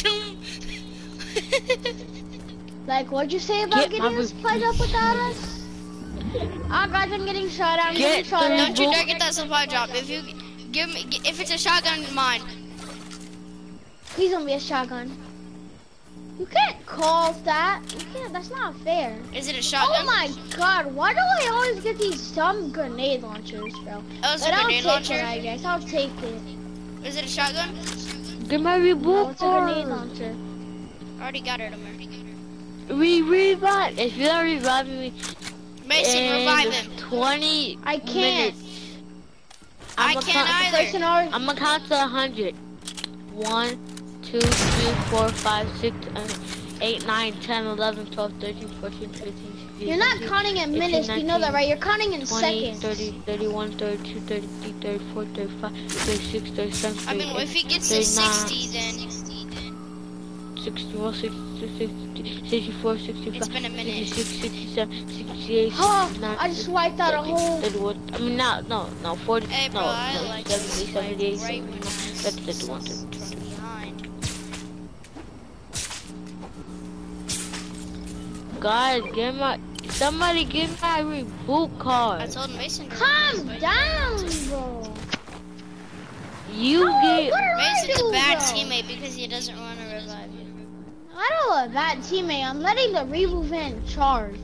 Like, what'd you say about Get my getting this boot. supply drop without us? Ah, guys, I'm getting shot at. I'm Get getting shot the at. Don't you dare get that supply drop. If you give me, if it's a shotgun, mine. Please don't be a shotgun. You can't call that. You can't. That's not fair. Is it a Oh shotgun? my god, why do I always get these dumb grenade launchers, bro? Oh, it's a But I'll grenade take launcher? it, I guess. I'll take it. Is it a shotgun? Get my No, reboot it's a grenade card. launcher. I already got it, Amir. We revive. If you don't revive me Mason, in revive him. twenty I can't. minutes, I I'ma can't count, either. Person already. I'm gonna count to a hundred. One, two, three, four, five, six, uh, eight, nine, ten, eleven, twelve, thirteen, fourteen, fifteen, sixteen. You're not counting in minutes, you know that, right? You're counting in twenty, seconds. thirty, thirty-one, thirty-two, thirty-three, thirty-four, thirty-five, thirty-six, thirty-seven, I mean, thirty-eight, if he gets to thirty-nine, sixty, then sixty-one, sixty-two, sixty-three, sixty-four, sixty-five, It's been a minute. sixty-six, sixty-seven, sixty-eight, Oh, sixty-nine, I just wiped out a thirty, whole. thirty-one, I mean, no, no, no, forty, Hey, bro, no, I no, like seventy, to seventy-eight, swipe right when seventy-nine, I that's thirty-one, was thirty-two. behind. Guys, give my, somebody give my reboot I card. told Mason. to Calm revive me, but- down, bro. You Oh, get, what did I Mason's do, a bad bro? teammate because he doesn't want to revive you. I don't a bad teammate. I'm letting the reboot van charge.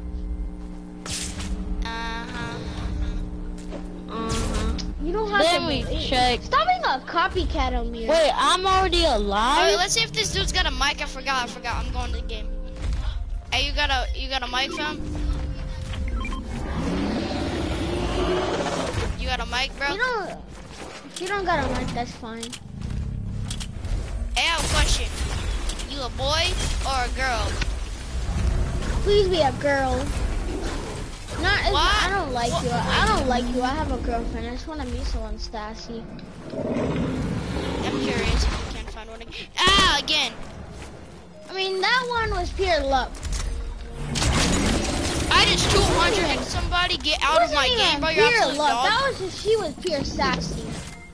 Uh-huh. uh-huh. You don't have Let to. me be- check. Stop being a copycat on me. Wait, I'm already Alright, alive? let's see if this dude's got a mic. I forgot. I forgot. I'm going to the game. Hey, you got a you got a mic, fam? You got a mic, bro? You don't. If you don't got a mic, that's fine. Hey, I have a question. You a boy or a girl? Please be a girl. Not. as- What? I don't like What? you. I don't like you. I have a girlfriend. I just want to meet someone, Stassi. I'm curious if you can't find one again. Ah, again. I mean, that one was pure luck. I just two hundred hit somebody. Get out of Wasn't my even game, bro. You're pure absolute luck. dog. That was just, she was pure sassy.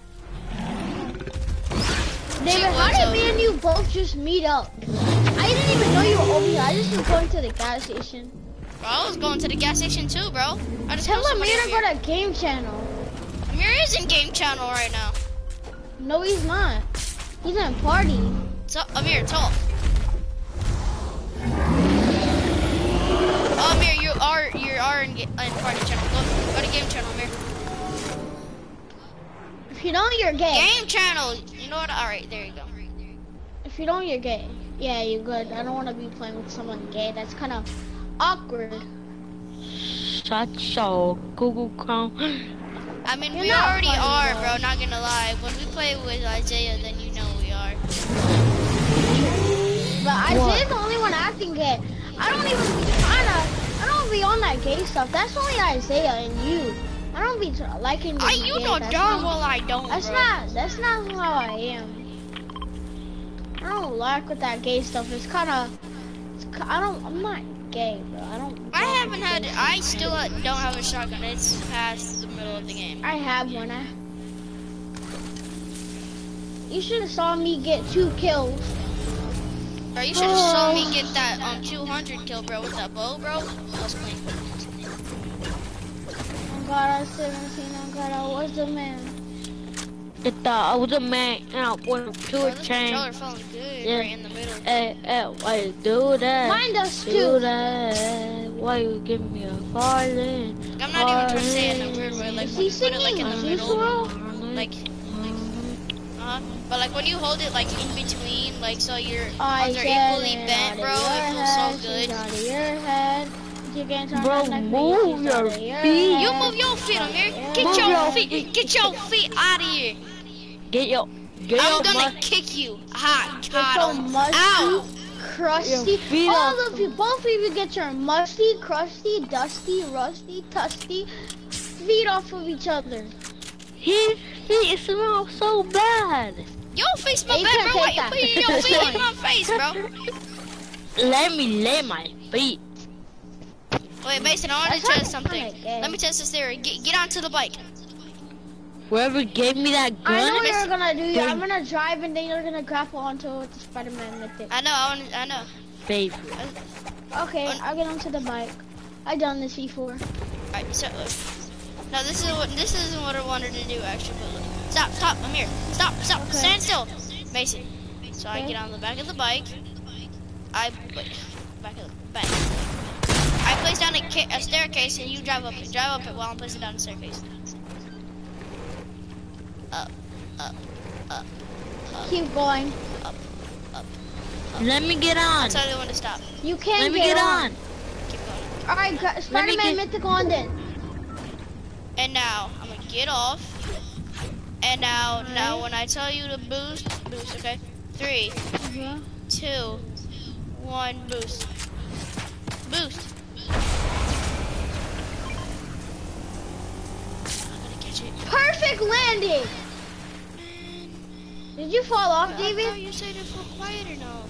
David, was, how did uh, me and you both just meet up? I didn't even know you were over here. I just was going to the gas station. Bro, I was going to the gas station too, bro. I just Tell killed somebody Amir to over go here. to game channel. Amir is in game channel right now. No, he's not. He's in party. So, Amir, talk. Oh, Amir, you are you are in, in party channel. Go, go to game channel, Amir. If you don't, you're gay. Game channel. You know what? All right, there you go. If you don't, you're gay. Yeah, you're good. I don't want to be playing with someone gay. That's kind of awkward. Shut your Google Chrome. I mean, You're we not already funny, are, though. bro. Not gonna lie. When we play with Isaiah, then you know we are. But Isaiah's the only one acting gay. I don't even be trying to. I don't be on that gay stuff. That's only Isaiah and you. I don't be t- liking the I, you gay. know That's darn not- well I don't, That's bro. not. That's not how I am. I don't like with that gay stuff. It's kind of. I don't. I'm not gay, bro. I don't. I like haven't had. gay I stuff. still uh, don't have a shotgun. It's past the middle of the game. I have one. I. You should have saw me get two kills. Bro, you should have saw me get that um two hundred kill, bro, with that bow, bro. I was playing. Oh God, I was seventeen. Oh God, I was the man. I thought I was a man and I wanted to Bro, a this chain. controller falling good Yeah. right in the middle. Hey, hey, why you do that? Mine does Do too. that. Why you give me a violin? I'm not even trying to say it in a weird way. Like Is when he you put it like in the singing middle, Cicero? like, uh, but like when you hold it like in between, like so your I arms are said equally it bent, out bro. of your It feels head, so good. she's out of your head. You can't turn Bro, on that move face, she's your out of feet. head. You move your feet, Amir. Get Move your your feet. feet. Get your feet out of here. Get your, get I'm your gonna mu- kick you. Hot Get your coddle. musty, Ow. crusty. Your feet All off of you, both of you get your musty, crusty, dusty, rusty, tusty feet off of each other. His feet smell so bad. Your face smell Hey, you bad, can't bro. Why take you that. putting your feet in my face, bro? Let me lay my feet. Wait, Mason, I want to That's test kinda something. gay. Let me test this theory. Get, get onto the bike. Whoever gave me that gun, I know what you're gonna do. Bring- I'm gonna drive and then you're gonna grapple onto it with the Spider-Man mythic. I know, I want. I know. favorite. Okay, I'll get onto the bike. I've done this before. Alright, so uh, no, this is what this isn't what I wanted to do actually. But look. Stop, stop, I'm here. Stop, stop, Okay. stand still, Mason. So I Okay. get on the back of the bike. I wait, back of the back. I place down a, ca- a staircase and you drive up it. Drive up it while I'm placing down the staircase. Up, up, up, up, Keep going. up, up. Let me get on. Tell you when to stop. You can Let me get on. Keep going. All right, gra- Spider-Man get- mythic on then. And now I'm gonna get off. And now, now when I tell you to boost, boost. Okay. Three, Uh-huh. two, one, boost. Boost. I'm gonna catch it. Perfect landing. Did you fall off, I David? thought you said it for quieter now.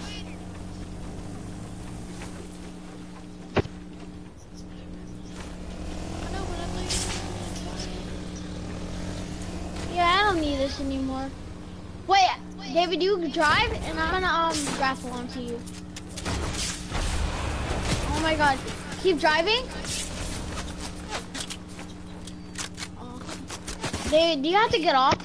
I know, but I thought you Yeah, I don't need this anymore. Wait, David, you drive, and I'm gonna um grapple onto you. Oh my God! Keep driving. Oh. David, do you have to get off?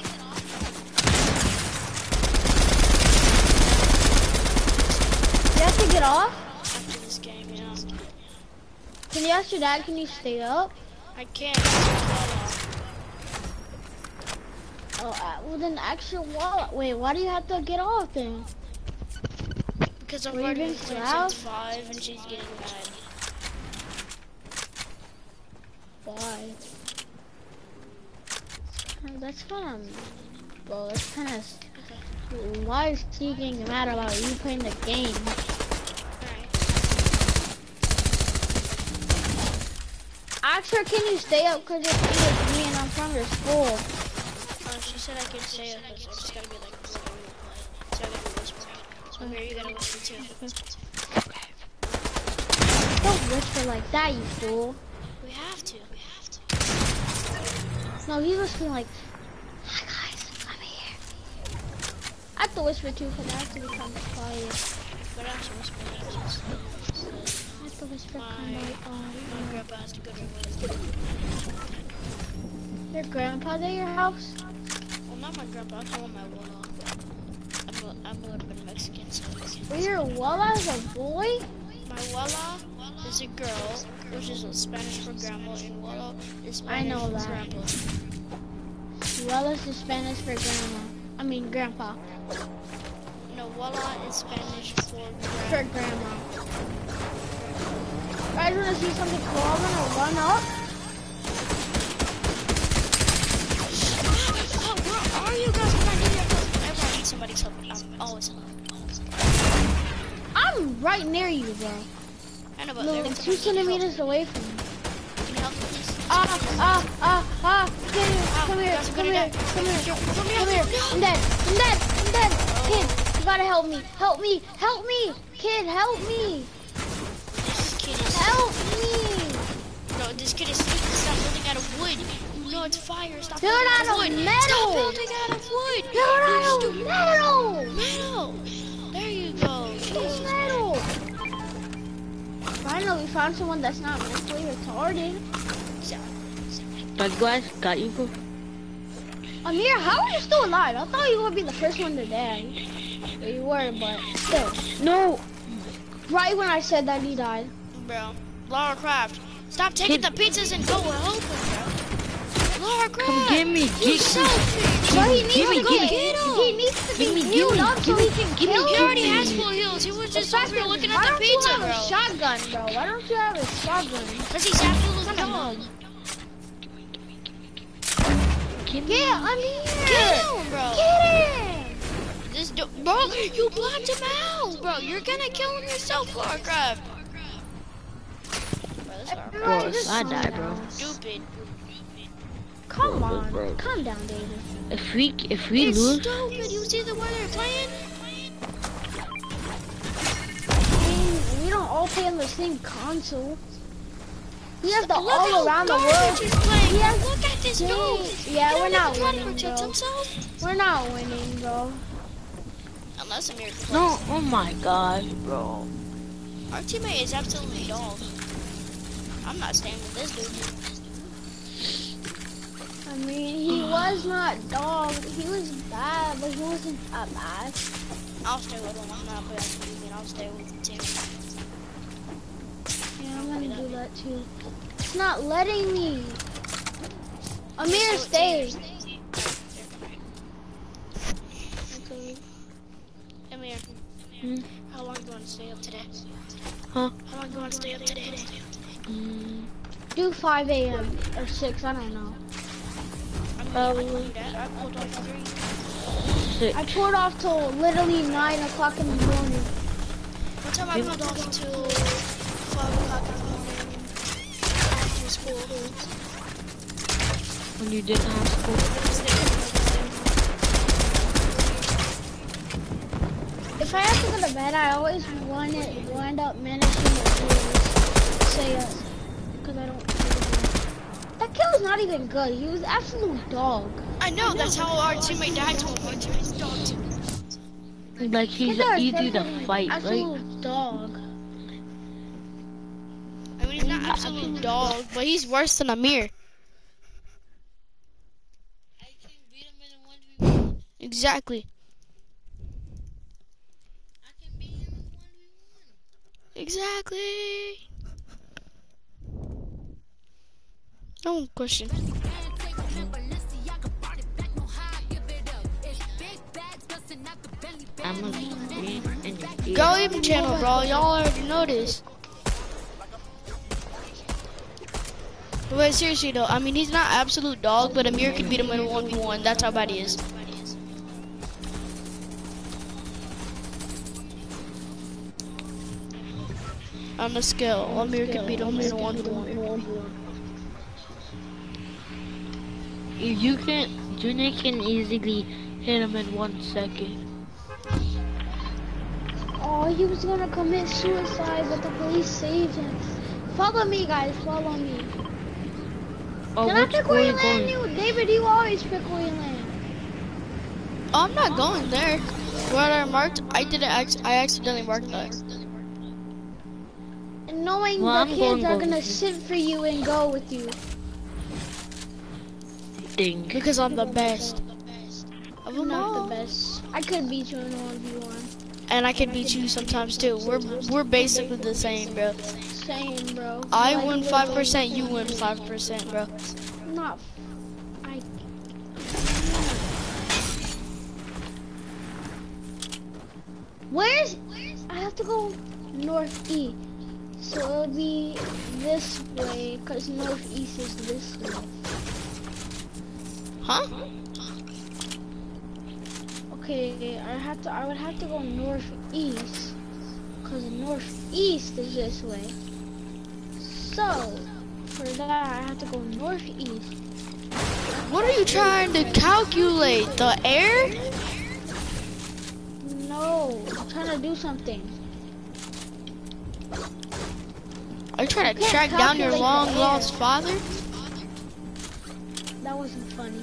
You have to get off. after this game, you know. Can you ask your dad? Can you stay up? I can't. Oh, uh, well then extra wall. Wait, why do you have to get off then? Because I've Were you already being been playing loud? since five and she's getting mad. Why? Oh, that's kind of, bro. That's kind of. Why is she getting mad about you playing the game? Alright. Ask her, can you stay up? Cause you're playing with me and I'm from your school. Oh, she said I could stay up because I just gotta be like really, really quiet. So I gotta be whispering. So here, you gotta whisper too. Don't whisper like that, you fool. We have to. We have to. No, he's whispering like, hi guys, I'm here. I have to whisper too, cause I have to become quiet. But I'm also whispering. to whisper My, kind of, um, my grandpa has to go to your grandpa's at your house? Well, not my grandpa. I call him my Walla. I'm a, I'm a little bit Mexican, so Well, your Walla is a boy? my Walla is a girl, which is Spanish for grandma, and Walla is Spanish I know for that. grandpa. Walla's is Spanish for grandma. I mean, grandpa. No, Walla is Spanish for For grandma. grandma. You guys wanna see something cool? I'm gonna run up. Oh, where are you guys? When I need your help, whenever I need somebody's help, I'm always helping. I'm right near you, bro. I know, but No, every like time two I need help, centimeters away from me. can you help me, please? Ah, ah, ah, ah. Come here, Ow, come you here, guys are come gonna here, die. come here, Come here, come here. I'm dead, I'm dead, I'm dead. Kid, you gotta help me, help me, help me. Kid, help me, This kid is help me. no. This kid is stupid. Stop building out of wood. You know it's fire. Stop Build building out of wood. metal. Stop building out of wood. Build You're out of stupid. metal. Metal. There you go. Jesus. Metal. Finally, we found someone that's not mentally retarded. But guys, got you, bro. Amir, how are you still alive? I thought you would be the first one to die. Well, you were, but still. No. Right when I said that, he died. Bro, Lara Croft, stop taking Kid- the pizzas and go help him, bro. Lara Croft, Come get me, you get me. selfish. But he needs Give me, to go. give me. Get him. He needs to be Give me, give healed me, up so give he me, can give me, kill He you. already has full heals. He was just over here looking at Why the don't pizza, you have bro. a shotgun, bro? Why don't you have a shotgun? Cause he's absolute dog. Give me. Yeah, I'm here. Get him, bro. Get him. This do bro, you blocked him out, bro. You're gonna kill him yourself, Lara Croft. Bro, this Lara Bro, Croft if is I die, bro. stupid. Come Bro, on, bro. calm down, David. If we if we It's lose, stupid. You see the way they're playing? I mean, we don't all play on the same console. He has the Look all how around the world. garbage he's playing. He has- Look at this dude. Yeah, He we're don't not even try to winning, protect bro. himself. We're not winning, bro. Unless Amir plays. no. Oh my gosh, bro. Our teammate is absolutely dog. I'm not staying with this dude. I mean, he was not dog. He was bad, but he wasn't that bad. I'll stay with him. I'm not bad with I'll stay with the team. Yeah, I'm gonna do that too. It's not letting me. Amir, stay. Okay. Amir, Hmm? how long do you want to stay up today? Huh? How long do you want to stay up today? Mm, Do five A M or six. I don't know. I mean, I Probably. can do that. I pulled off three. six. I poured off till literally nine o'clock in the morning. One time I pulled off till five o'clock in the morning after school. When you didn't have school. If I have to go to bed, I always wind it, wind up managing to say it, because I don't. That kill was not even good. He was absolute dog. I know, that's how our teammate died to him. Our teammate's dog too. Like he's That was easy to definitely fight, right? Absolute dog. I mean, he's not absolute dog, but he's worse than Amir. I can beat him in a one v one. Exactly. I can beat him in one v one. Exactly. No question. I'm gonna be in your ear. Go even channel, bro. Y'all already know this. But seriously though, I mean, he's not absolute dog, but Amir can beat him in a one v one. That's how bad he is. On the scale, Amir can beat him in a one v one. You can, Junior can easily hit him in one second. Oh, he was gonna commit suicide, but the police saved him. Follow me, guys. Follow me. Oh, Can I which pick way where you you land? going? You, David, you always pick where you land. Oh, I'm not going there. Where I marked, I didn't. Ac I accidentally marked that. And knowing Well, the I'm kids going are go gonna with you. sit for you and go with you. Ding. Because I'm the best of You're them not all. the best. I could beat you in a one v one. And I can beat you sometimes too. We're we're basically the same, bro. Same, bro. I Like, win literally five percent, the you same. win five percent, bro. Not. I. Where's? I have to go northeast. So it'll be this way, cause northeast is this way. Huh? Okay, I have to. I would have to go northeast, cause northeast is this way. So for that, I have to go northeast. What are you trying to calculate? The air? No, I'm trying to do something. Are you trying to can't track down your calculate the long air. lost father? That wasn't funny.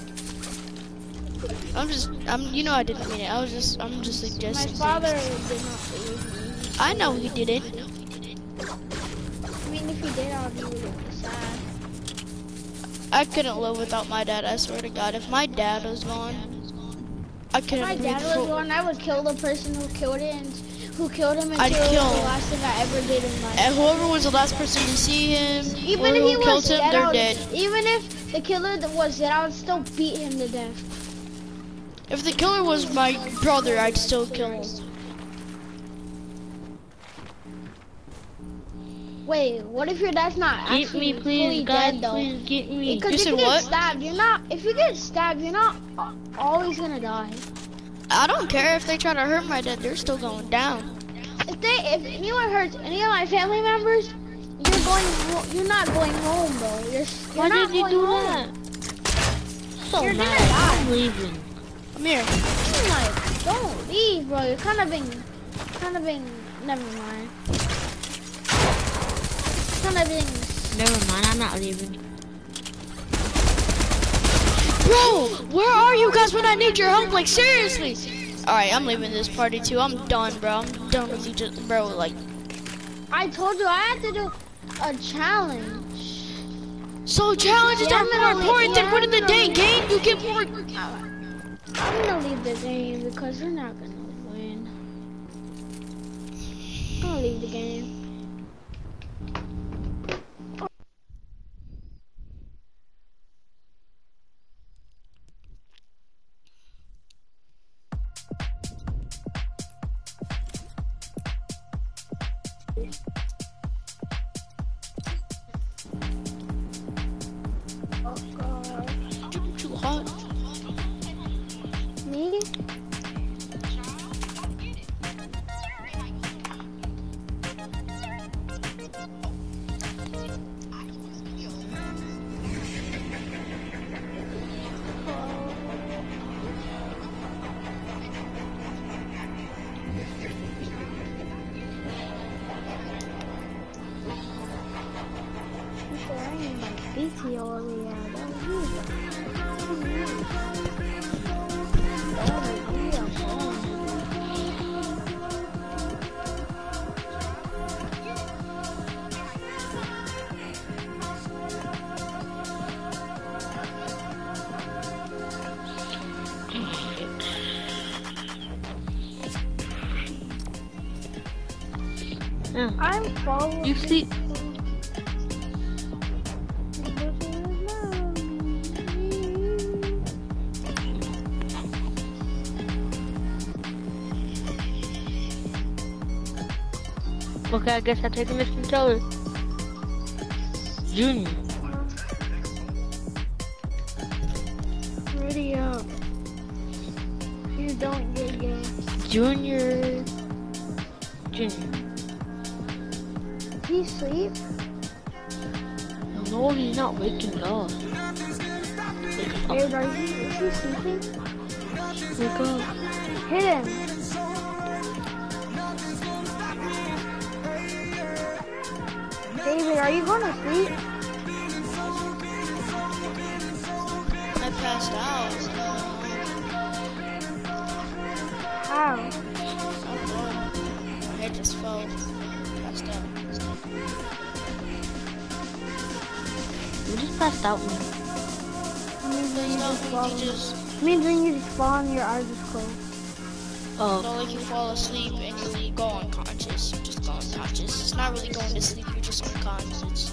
I'm just, I'm, you know I didn't mean it. I was just, I'm just My suggesting father things. did not believe me. I know he didn't. I mean, if he did, I'd be really sad. I couldn't live without my dad, I swear to God. If my dad was gone, I If couldn't my breathe dad was for- gone, I would kill the person who killed it and who killed him and I'd kill kill the him. last thing I ever did in life. And whoever was the last person to see him, Even or if he who killed was him, dead, I they're would- dead. even if the killer that was dead, I would still beat him to death. If the killer was my brother, I'd still kill him. Wait, what if your dad's not Get actually me, fully please, guys. dead though? Please get me. Because You if said you get what? stabbed, you're not. If you get stabbed, you're not a- always gonna die. I don't care if they try to hurt my dad, they're still going down. If they, if anyone hurts any of my family members, you're going. ho- You're not going home, bro. You're, you're Why not did you going do home. that? So You're gonna mad. die. I'm leaving. Come here. I'm like, don't leave, bro. You're kind of being, kind of being. Never mind. Kind of being. Never mind. I'm not leaving. Bro, where are you guys when I need your help? Like, seriously. Alright, I'm leaving this party too. I'm done, bro. I'm done with you, just, bro. Like, I told you I had to do a challenge. so challenges Yeah, are I'm more gonna leave- important yeah, than winning the I'm gonna day leave. game. You get more. I'm gonna leave the game because we're not gonna win. I'm gonna leave the game. Too, too hot. Me? Yeah. I'm following. You sleep. Okay, I guess I'll take this controller. Junior. Ready up. You don't get game. Junior. Junior. He sleep? No, he's not waking up. Wake up. Babe, are you, is he sleeping? Wake up. Hit him. David, are you gonna sleep? I passed out. How? I don't know. My head just fell. Passed out. We just passed out, man. Means when you No, just fall. you just Means when you just fall and your eyes just close. Oh, no, like you fall asleep and you go unconscious. You just go unconscious. It's not really going to sleep. You're just unconscious.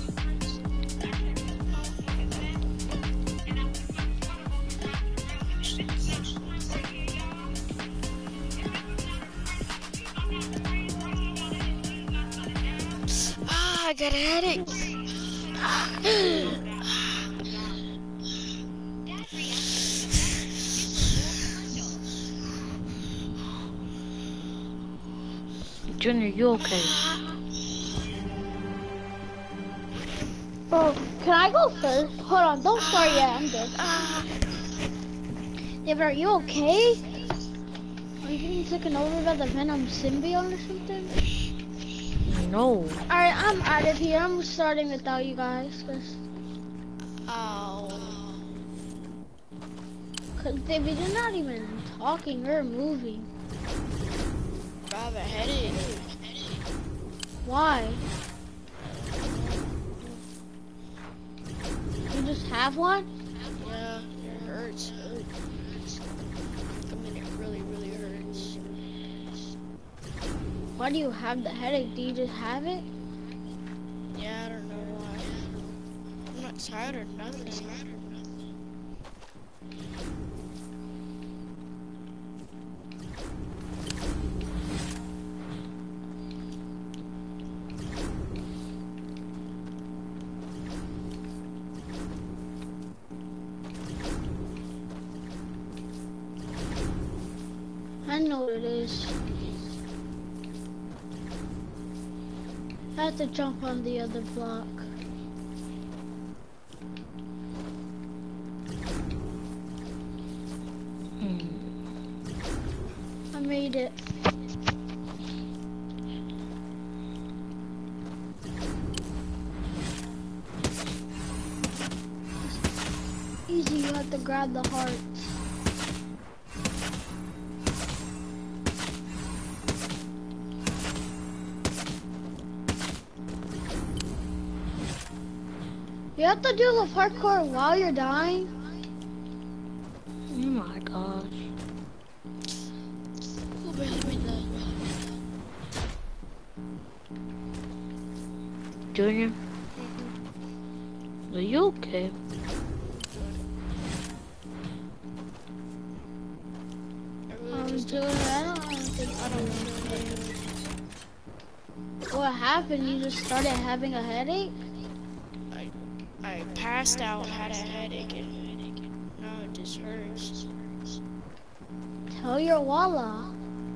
Ah, I got a headache. Junior, you okay? Bro, can I go first? Hold on, don't start yet. I'm good. Yeah, but are you okay? Are you getting taken over by the Venom symbiote or something? No. Alright, I'm out of here. I'm starting without you guys. Cause, Ow. Cause they, they're not even talking or moving. I have a headache. Why? You just have one? Yeah, it hurts. I mean, it really, really hurts. Why do you have the headache? Do you just have it? Yeah, I don't know why. I'm not tired or nothing. I know what it is. I have to jump on the other block. Hmm. I made it. Easy, you have to grab the hearts. You have to do the parkour while you're dying. Oh my gosh. Oh, wait, wait, wait. Junior? Are you okay? I really Um, just Julia, I don't think I don't know. what happened. You just started having a headache. I I passed out, had a headache, and now it just hurts. Tell your Walla.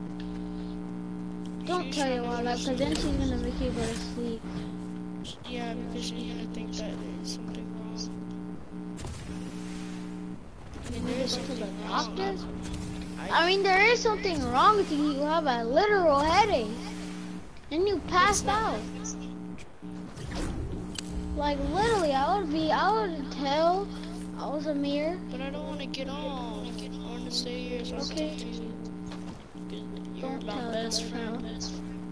Don't tell your Walla, cause then she's gonna make you go to sleep. Yeah, because she's gonna think that there's something wrong. I mean, there is To the something doctor? wrong. I mean, there is something wrong with you. You have a literal headache, and you passed out. Like literally, I would be, I would tell I was a mirror. But I don't want to get on. I want to stay here so I can Okay. talk to you. You're Don't my tell best them, friend.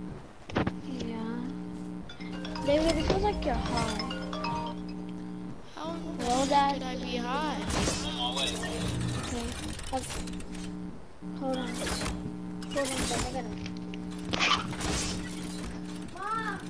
Yeah. David, it feels like you're high. How Well, Dad. could I be high? Okay. Uh, Hold on. Hold on, Dad. I gotta. Mom.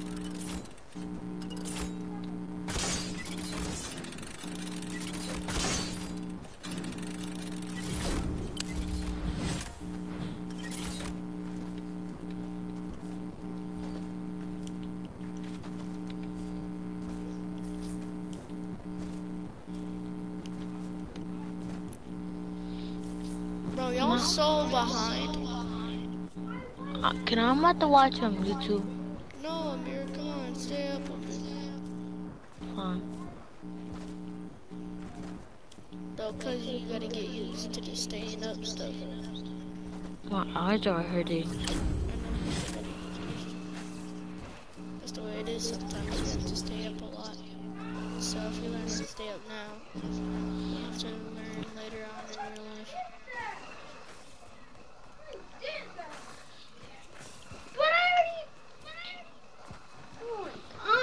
Bro, y'all so behind. Uh, can I, I'm about to watch on YouTube. No, Amir, come on, stay up a bit. Fine. Though, cause you gotta get used to the staying up stuff. My eyes are hurting. I know, you gotta get used. That's the way it is sometimes, you have to stay up a lot. So if you learn to stay up now, you have to learn later on in your life. But I already. Oh my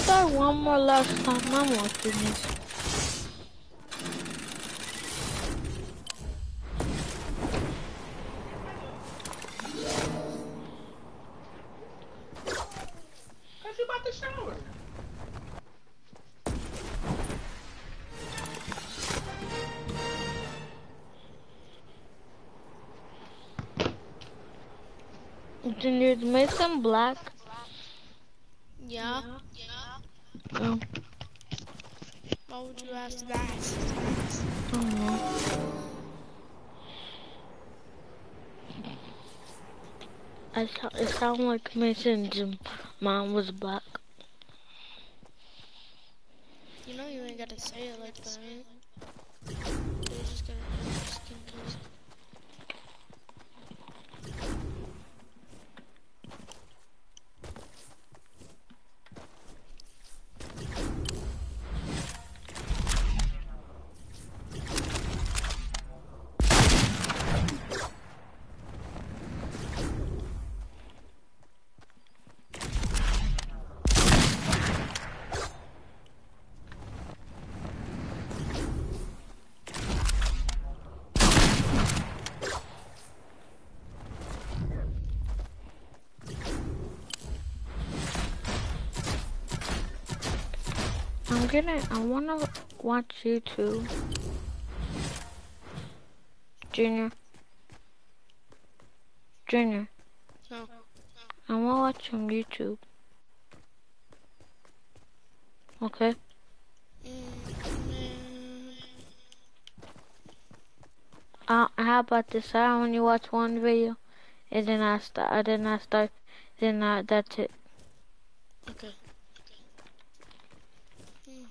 start one more last time. I'm watching this. Cause you about to shower. Junior, make them black. Yeah. Oh. Why would you ask that? I don't know. I saw, it sounded like Mason's mom was black. You know you ain't gotta say it like that. You're just gonna hurt your skin tone. I'm gonna, I wanna watch YouTube. Junior. Junior. No. I wanna watch on YouTube. Okay? Mm, Uh, how about this? I only watch one video, and then I start, and then I start, then I, that's it. okay. Mm.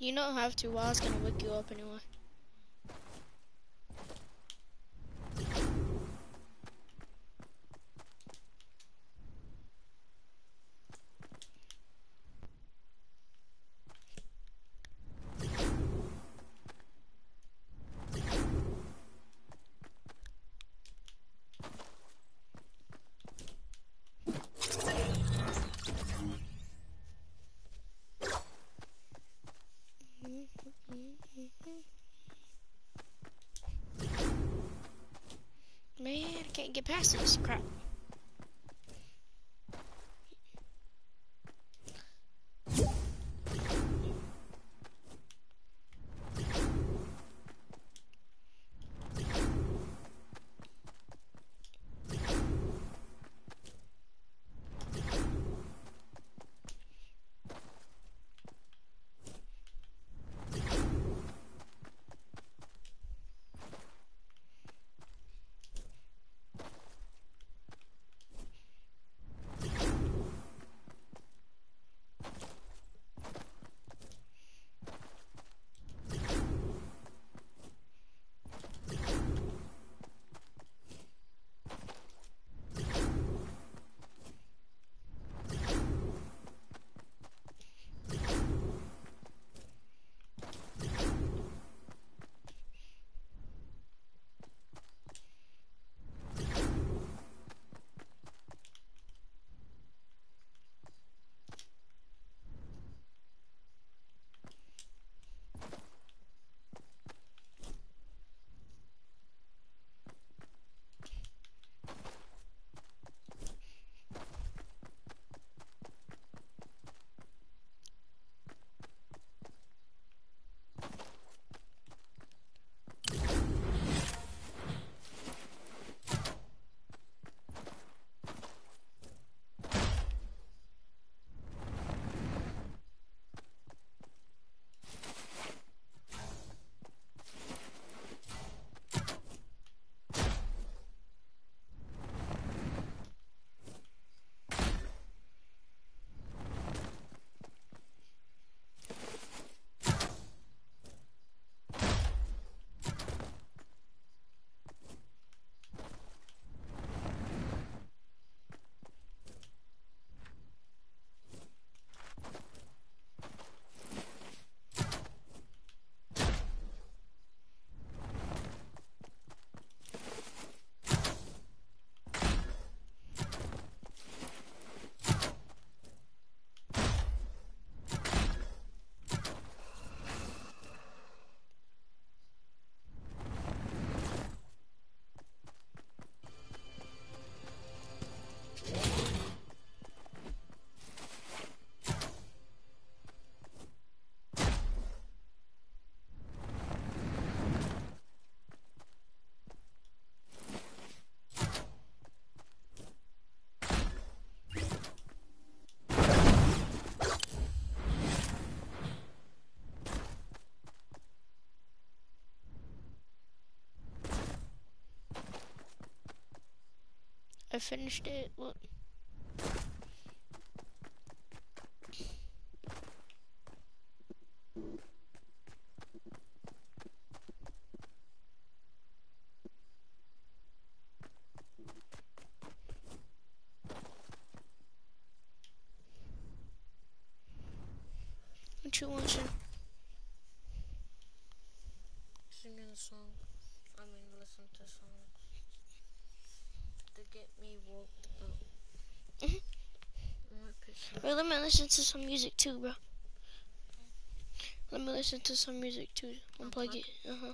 You don't have to. Well, I was gonna wake you up anyway. Man, I can't get past this crap. I finished it. Look. What you watching? Singing a song. I mean, listen to songs to get me woke up. Mm-hmm. Wait, let me listen to some music too, bro. Let me listen to some music too. Unplug it. Uh huh.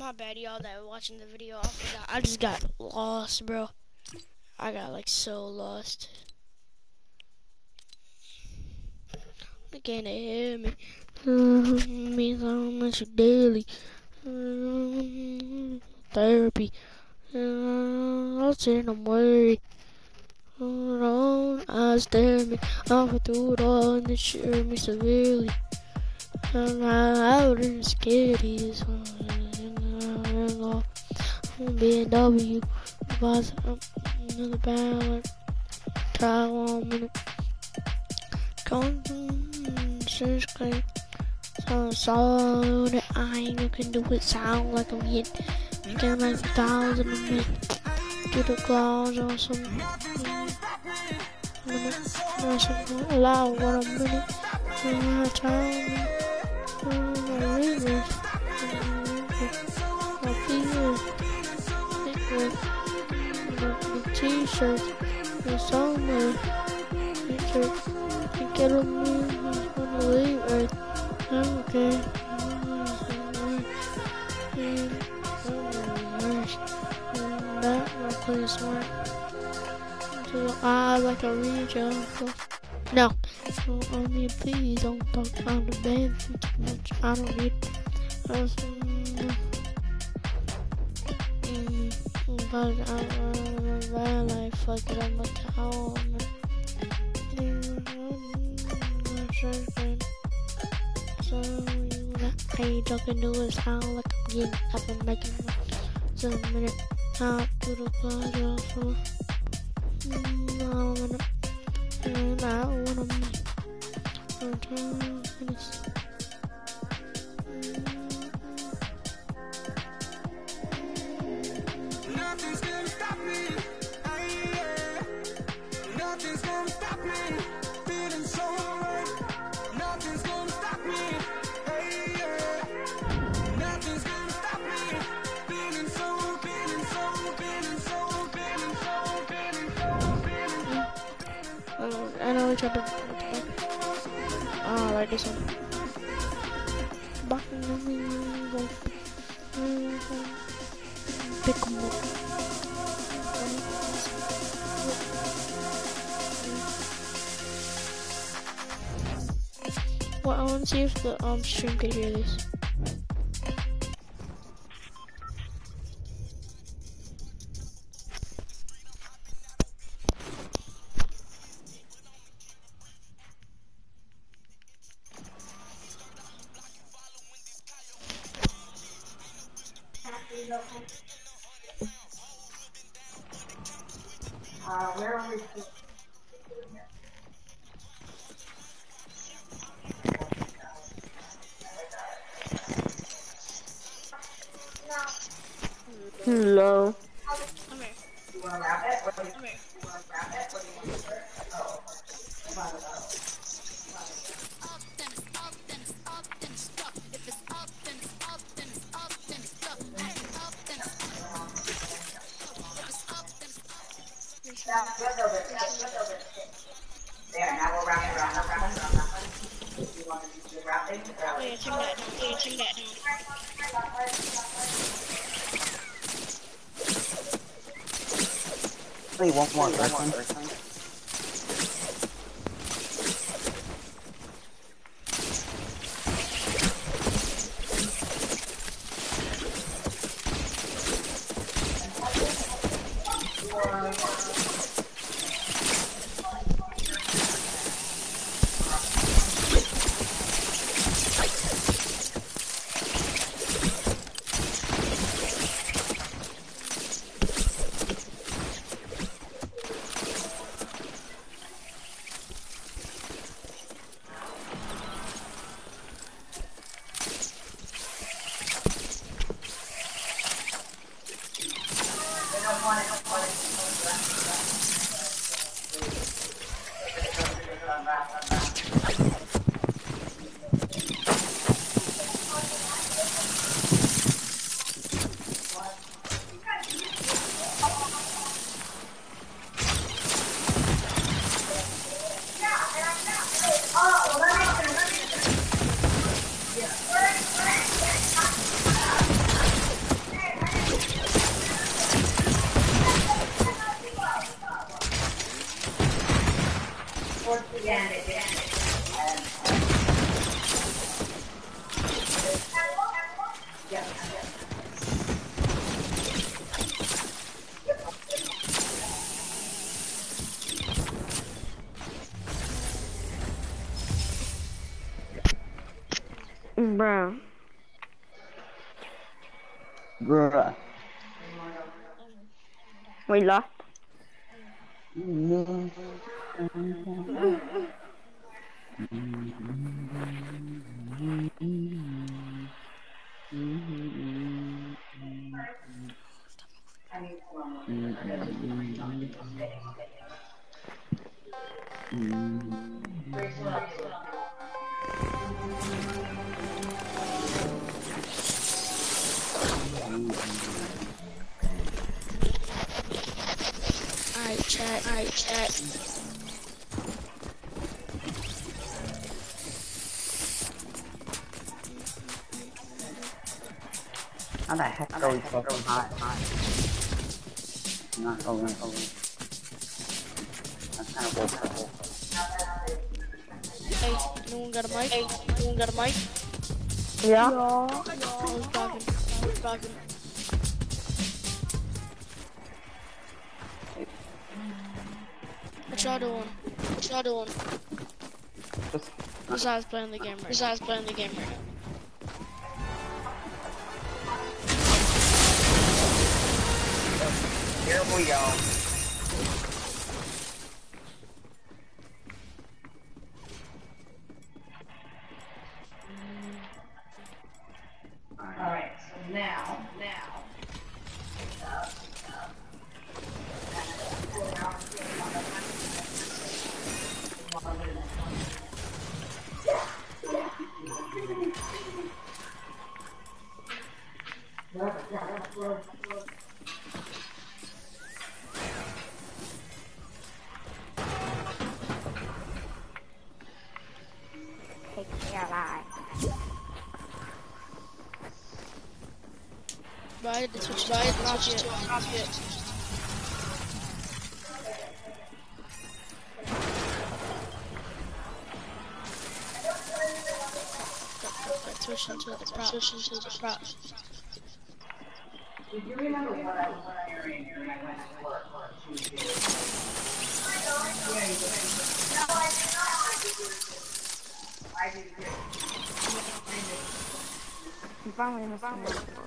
My bad, y'all that were watching the video. I forgot. I just got lost, bro. I got like so lost. They can't hear me. Uh, means how much daily. Uh, therapy. Uh, I'll say I'm worried. Uh, I stare at me. I'm through it all and it sure me severely. I'm out in scared. He's B M W. Boss up in the balance. Try one minute. Conscience claim. So so that I can do it sound like I'm hit. Get like a thousand a minute. To the claws or some minute. Allow one a minute. I time. My rivers. My fears. The t-shirt. The summer. You get a move. On the leave earth. I'm okay. That my place smart. To the eyes like a region. No. So on me, please don't talk on the bed too much. I don't need. Cause I'm a bad life. Fuck it, I'm a cow. So I talking to it sound like I'm getting up and making so a minute out to the plaza for no minute and I wanna meet return minutes. Nothing's gonna stop me. Nothing's gonna stop me. Feeling so right. Nothing's gonna stop me. Hey, yeah. Nothing's gonna stop me. Feeling so, feeling so, feeling so, feeling so, feeling so, feeling so. Oh, I know which other. Oh, I like this one. Back in the window. Pick 'em up. Well, I want to see if the um stream could hear this. Uh, where are we? Hello. Come here. You want to wrap it? What do you Come here. want to wrap it? What do you want to do? Oh. That's good over there. That's good over there. There, now we'll wrap it around. Now wrap it around that one. You want to do the wrapping? Oh yeah, turn that down. Yeah, turn that down. Wait, one more person. Bruh. Bruh. We lost. Alright, chat. Alright, chat. How the heck are we so hot? Not going. That's kind of bullshit. Hey, no one got a mic? Hey, no one got a mic? Yeah? Who's talking? Who's talking? What y'all doing? What y'all doing? Besides playing the game right Besides playing the game right now. Here we go. Alright, so now, now. Take care, bye. Bro, I had to switch, I had to switch to a copy it. Switch into the prop. Switch into the prop. Do you remember what I was wearing when I went to work on Tuesday? Yeah, you did. No, I did not. I did it. You finally missed me.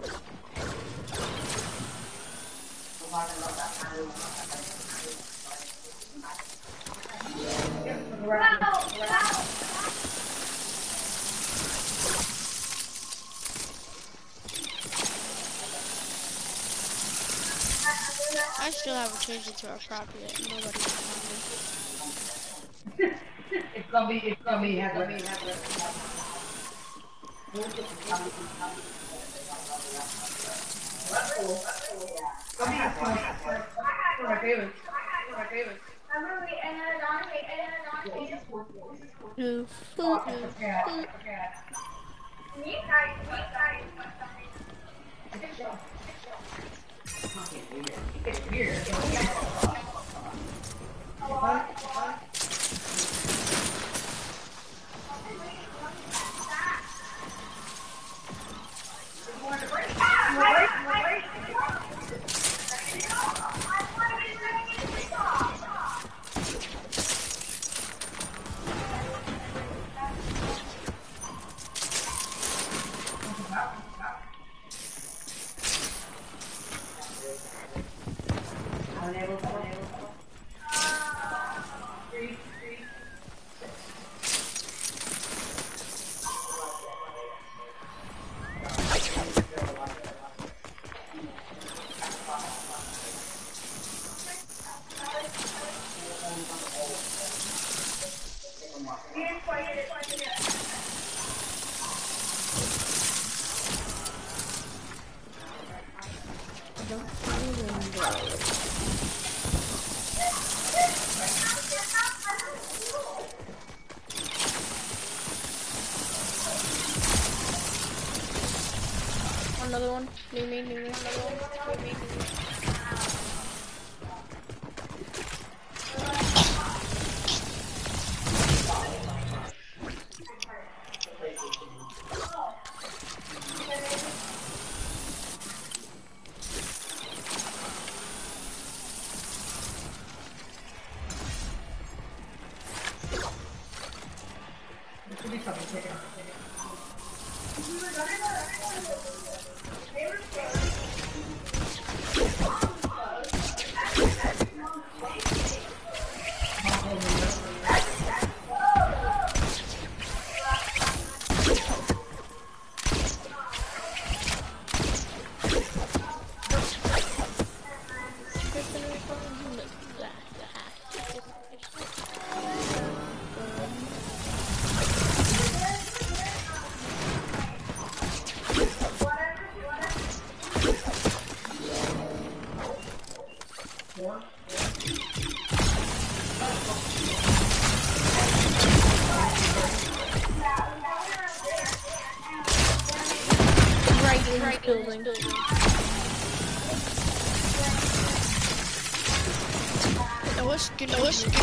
I still haven't changed it to our prop yet. Nobody's found me. It's gonna be, it's gonna be, it's gonna be, it's gonna be my favorite. My favorite. Ooh, ooh, It's weird. Another one. New me, new me. Another one. New me, new me. Right in this building. Now what skin? Now what skin?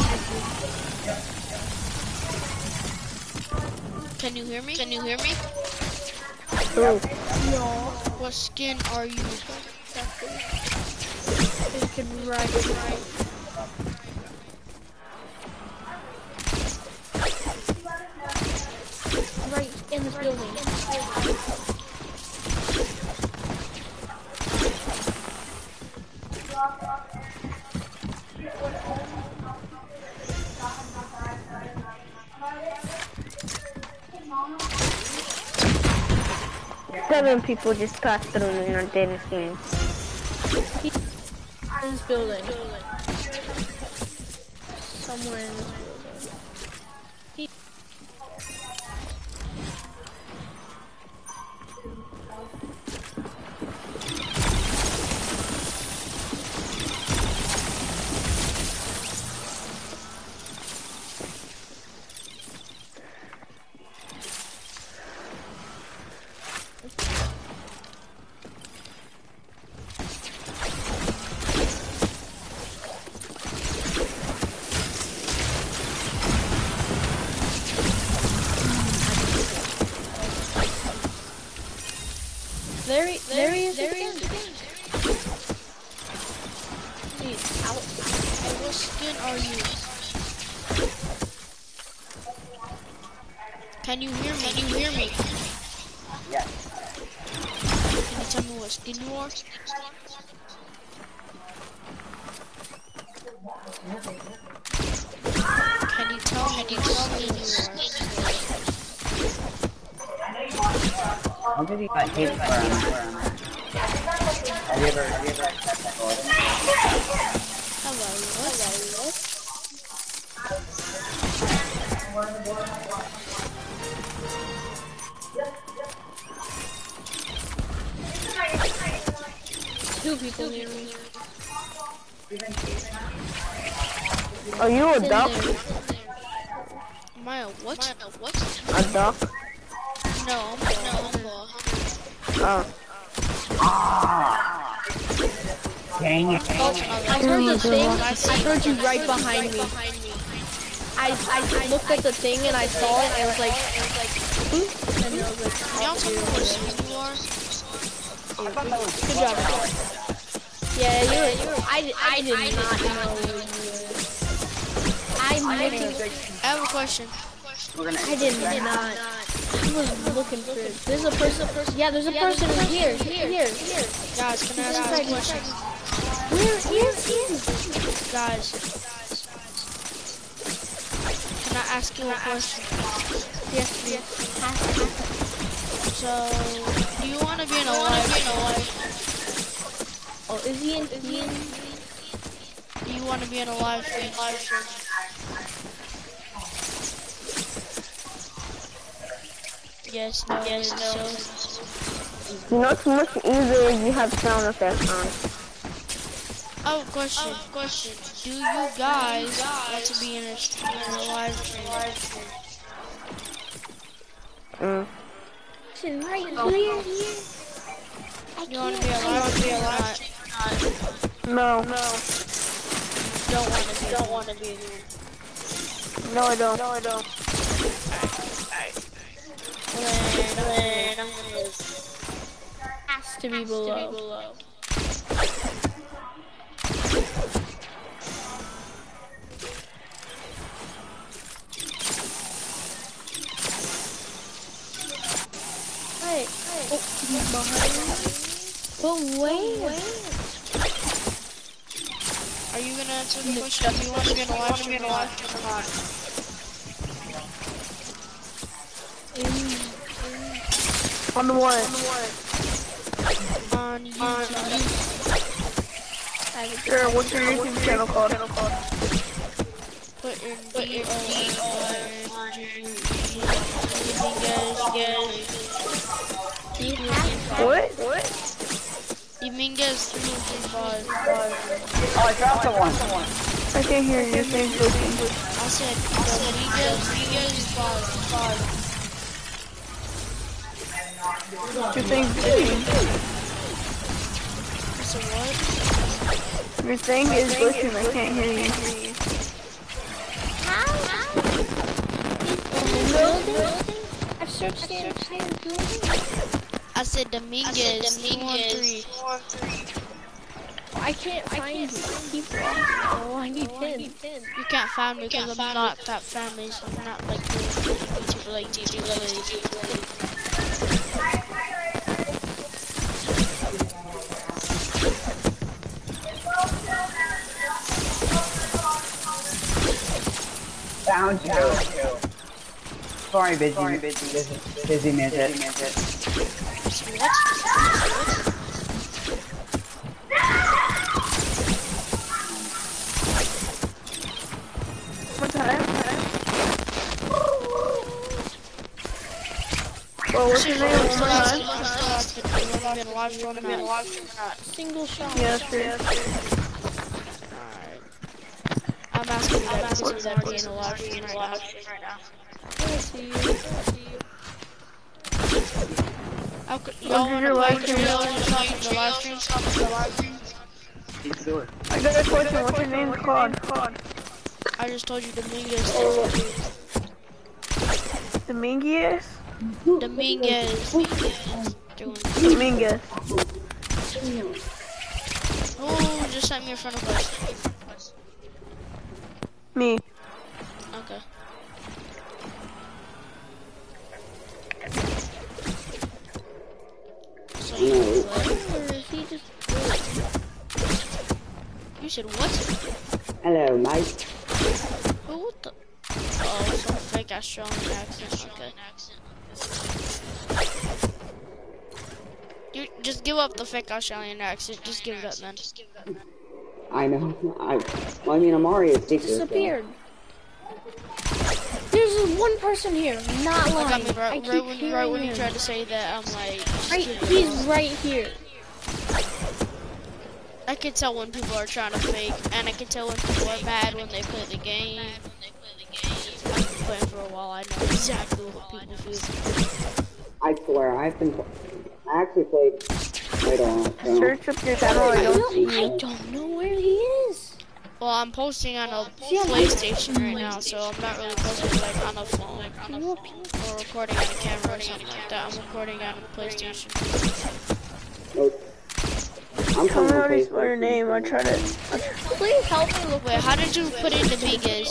Can you hear me? Can you hear me? Who? What skin are you? It can right, right. Right in this building. Seven people just passed through in our Davis game. In this building. Somewhere in this building. He There he, there he is. There he is. Wait, how, how, what skin are you? Can you hear me? Can you hear me? Yes. Can you tell me what skin you are? Can you tell me what skin you are? How did he get hit where I'm at? Have you ever, have you ever tried that before? Hello, hello. Two people near me. Are you a duck? Am I a what? A what? A duck? No, I'm a, no, I'm a. Oh. Dang it. Oh, I heard the thing. I heard you right behind me. I I looked at the thing and I saw it and it was like, it was like, hmm? And it was like, y'all tell me what skin you are. Good job. Yeah, you were. You were I I did not know who you were. I'm looking. I have a question. I did not. I was looking for it. There's a person. Yeah, there's a person here. Here. Here. Guys, can I ask you a question? Where is he? Guys. Can I ask you a question? Yes, yes. So, do you want to be in a live stream? Oh, is he in? Is he in? Do you want to be in a live stream? Live stream. Yes, no, yes, no. You know, it's much easier if you have sound effects on. Oh, question, oh, question. Do you guys want to be in a, in a live stream? Mm. Listen, right Oh. here. You want to be a live stream or not? No. No. Don't want to be. Don't want to be. No, I don't. No, I don't. Then, then I'm gonna has to be below. To be below. Hey, But where? Are you gonna answer the question? Do you want to be in a live stream or not? On the one. On YouTube. Sure, what's your YouTube channel called? Put in D O N What? What? Dominguez three one three five. Oh, I dropped the one. I can't hear you. Your thing's glitching. I said Dominguez Dominguez five five. Your thing's glitching. So what? Your thing is glitching. I can't hear you. I've searched the entire building. I said Dominguez three one three. I can't find you. Keep walking. Oh, I need pin. You can't find me because I'm not that family, so I'm not like YouTuber like T V Lily. Found you. Sorry, busy, Sorry, busy, busy, busy midget. Busy midget. What time? Well, what's your name? Single shot. Yeah, sure. Alright. I'm asking you that because I'm already in a live stream right now. I see you. I see you. How could y'all want to play Trail and stop in the live stream? Stop in the live stream? I got a question. What's your name called? I just told you Dominguez. Dominguez? Dominguez. Dominguez. Who just sent me a friend request? Me. Okay. So you what? Or is he just... You said what? Hello, mate. Who what the... Oh, some fake Australian accent. Okay. You just give up the fake Australian accent. Just give it up, man. I know. I, well, I mean, Amari is secret. Disappeared. There's one person here, not lying. I mean, right, I keep right when, right when him. you tried to say that, I'm like... Right, he's right here. I can tell when people are trying to fake, and I can tell when people are mad when they play the game. I've been playing for a while, I know exactly what people feel. I swear, I've been... I actually played... Wait on. So. Search up your channel. I don't see I you. don't know where he is. Well, I'm posting on a PlayStation right now, so I'm not really posting like on a phone or recording on a camera or something like that. I'm recording on a PlayStation. Nope. I'm Tell me how to playing spell your name. I try to. Please help me look. Wait, how did you put in Dominguez?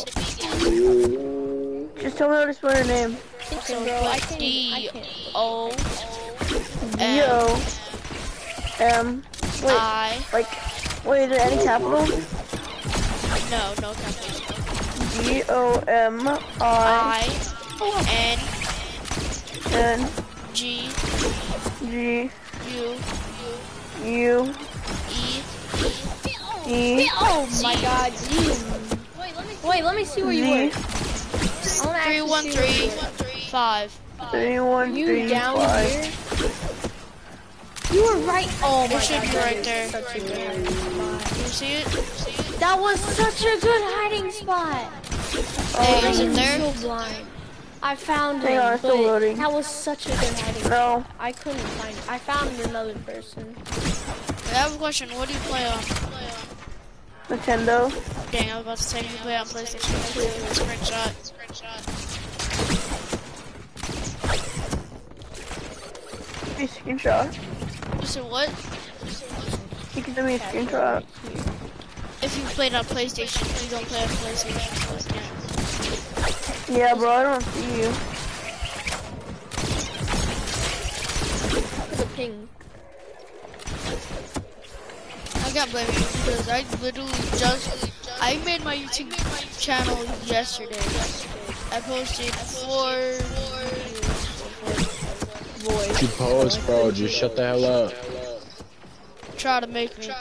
Just tell me how to spell your name. So Bro, I put can't- D I can't. O D O M. Wait, I. like, wait, is there any capital? No, no capital. D O M I I N N G G U U E E Oh my God, dude. Wait, let me see where you Z were. three one three five. three one You three down five. here? You were right. Oh my It should God, be that right is there. such a good hiding spot. You see it? See it? That was such a good hiding spot. Hey, is I it am there? so blind. I found Hang him, on, it's still but loading. that was such a good hiding spot. No. I couldn't find. I found another person. I have a question. What do you play on? Nintendo. Dang, I was about to say you play on PlayStation two. Screenshot. Give me a screenshot. You said what? You can send me a screenshot. If you played on PlayStation, you don't play on PlayStation. So yeah. Yeah, bro, I don't see you. ping. I can't blame you because I literally just I made my YouTube channel yesterday. I posted four What you post, bro? Just shut the hell up. Try to make me.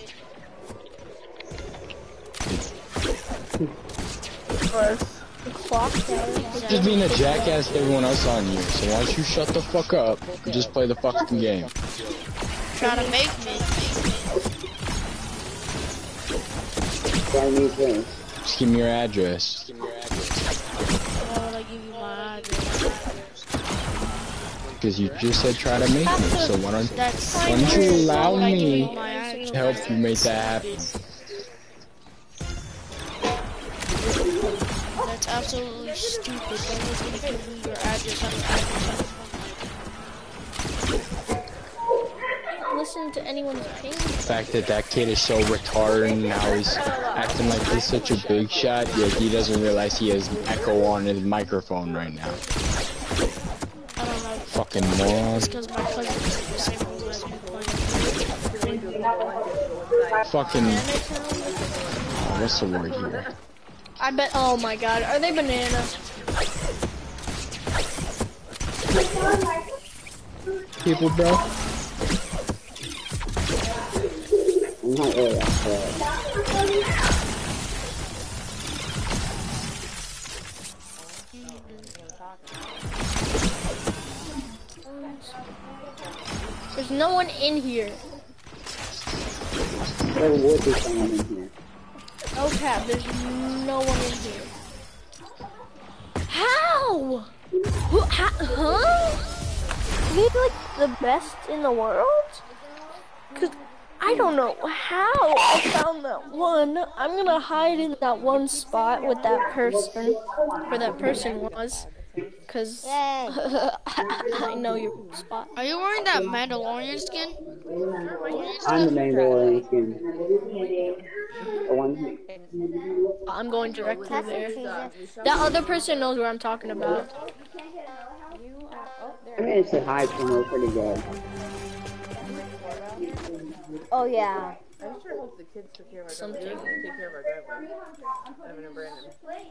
Just being a jackass to everyone else on you. So why don't you shut the fuck up and just play the fucking game? Try to make me. Just give me your address. Why would I give you my address? Because you just said try to make me. So why don't, That's why don't you allow why would I give me you my address? to help you make that happen? That's absolutely stupid. No one's gonna give you your address on the address. Listen to anyone's opinion. The fact that that kid is so retarded and now he's acting like he's such a big shot, yet he doesn't realize he has echo on his microphone right now. I don't know. Fucking moron. It's because my cousin is in the same room as me. Fucking. What's the word here? I bet. Oh my god, are they bananas? People, bro. Not really upset. There's no one in here. There would be someone in here. No cap, there's no one in here. How? Who, ha, huh? Are they like the best in the world? Cause I don't know how I found that one. I'm gonna hide in that one spot with that person, where that person was. Cause I know your spot. Are you wearing that Mandalorian skin? I'm the Mandalorian skin. The one. I'm going directly there. That other person knows where I'm talking about. I managed to hide somewhere pretty good. Oh yeah. I'm sure hope the kids took care of our Something. driveway. Take care of our driveway. Evan and Brandon.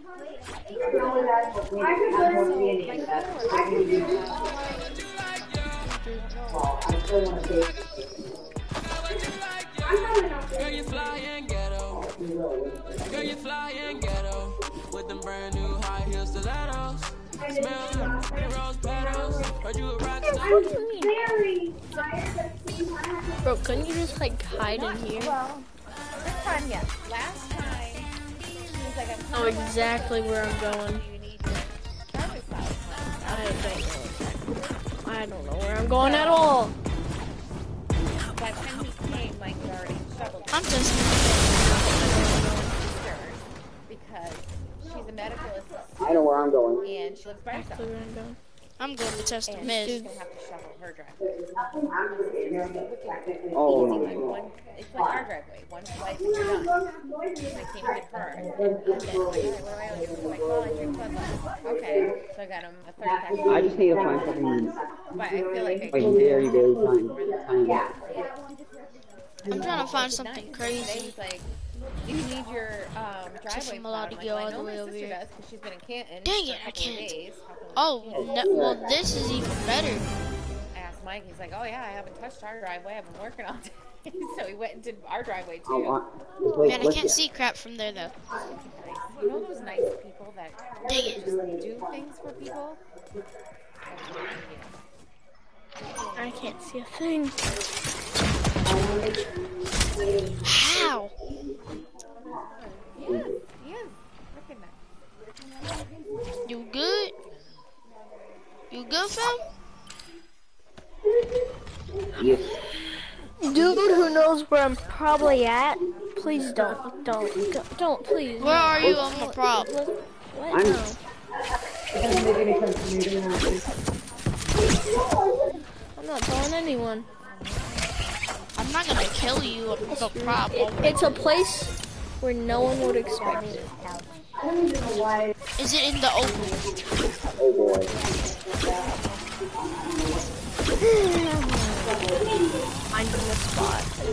Girl, you fly and ghetto. Girl, you fly and ghetto. With them brand new high heel stilettos. Smell the rose petals. Heard you a rock star. Bro, couldn't you just like hide in here? Well, this time, yes. Last time, he was like, I'm Oh, exactly where I'm going. you need to start this house. I don't know exactly. I don't know where I'm going at all. By the time he came, like, we already shoveled. I'm just. Because she's a medical assistant. I know where I'm going. And she lives by herself. Exactly where I'm going. I'm going to test the And mist. she's gonna have to shovel her driveway. Oh, Easy, like one, it's like our driveway. One slice and you're done. And I came to get her. And then, like, all right, what do I owe you? I'm like, well, I drink Bud Light. Okay. So I got him a thirty pack. I just need to find something But I feel like I like very, very tiny. tiny. I'm trying to find something And crazy. he's like, you need your um, driveway I'm allowed plowed. to I'm go like, all I know the my way over sister here. does because she's been in Canton Dang for it, a I couple of can't. days. How come Oh, we can't? no, well, this is even better. I asked Mike, he's like, oh yeah, I haven't touched our driveway. I've been working all day. So he went and did our driveway too. Oh, uh, wait, Man, I what's can't that? see crap from there though. You know those nice people that Dang it. just do things for people? I can't see a thing. How? He is. He is. Freaking nice. You good? You good, fam? Yes. Dude who knows where I'm probably at, please don't, don't, don't, don't please. Where are you? I'm a prop. What? I'm- No. It doesn't make any sense to me. I'm not telling anyone. I'm not gonna kill you. I'm a prop. It, it's a place where no one would expect it. Is it in the open? Oh boy.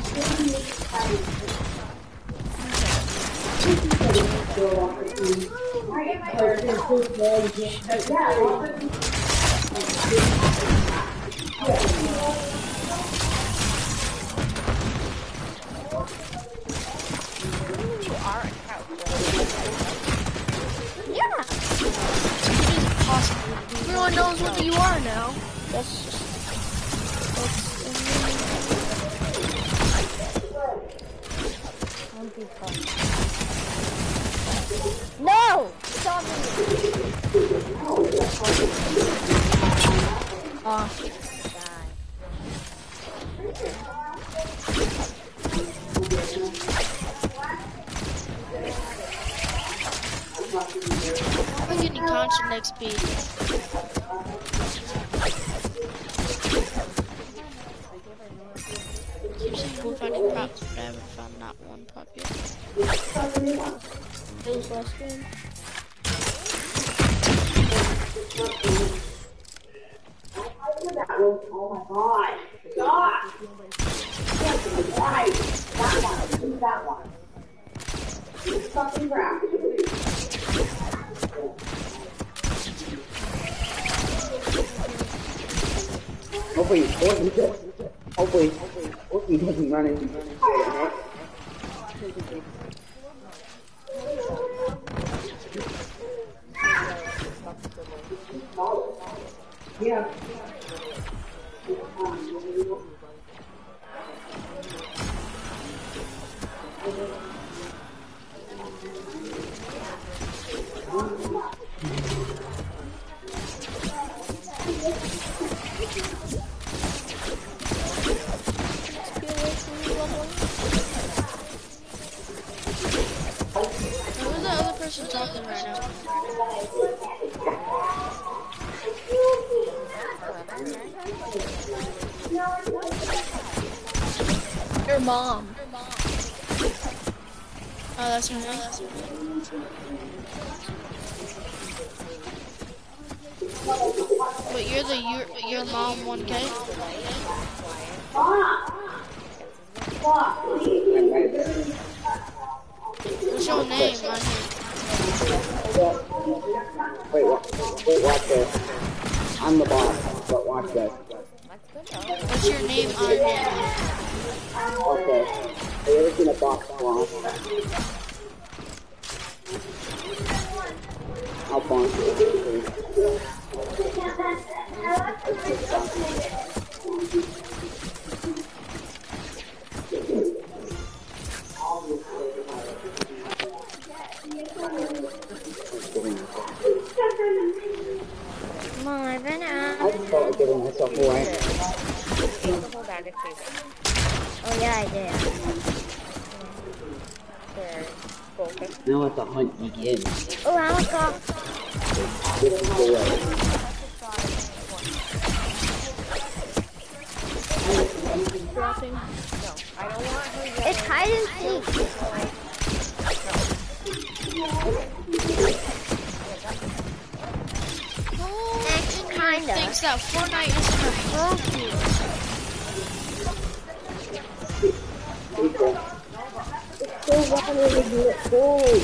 Yeah. Possible. Everyone knows what you are now. That's just. No! It's on me. Oh. I'm getting constant X P. Keep saying we're finding props, but I haven't found not one prop yet. It was last game. Oh my god. God. Right. That one. Use that one. Use fucking crap. Hopefully, hopefully, hopefully, hopefully he doesn't run into it. Yeah. Who's the other person talking right now? Your mom. Oh, that's her name. But you're the your your mom one K. What's your name on here? Wait, wa- wait, watch this. I'm the boss, but watch this. What's your name on here? Okay. Have you ever seen a box spawn? How fun. Come on, I've been out. I just felt like giving myself away. Oh yeah, I did. Now let the hunt begin. Oh, I was off. This is the way. It's hide and seek. Kinda. Thinks that Fortnite is her So wanted to do it gold.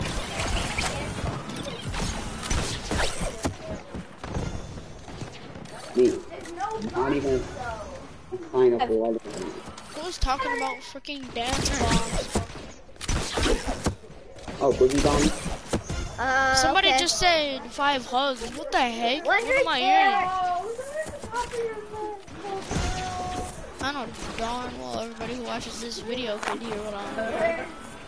Me. Not even a sign up for other things. Who's talking about freaking dance bombs? Oh, Boogie Bomb? Uh, Somebody okay. just said five hugs. What the heck? What am I hearing? I don't darn well everybody who watches this video could hear what I'm hearing.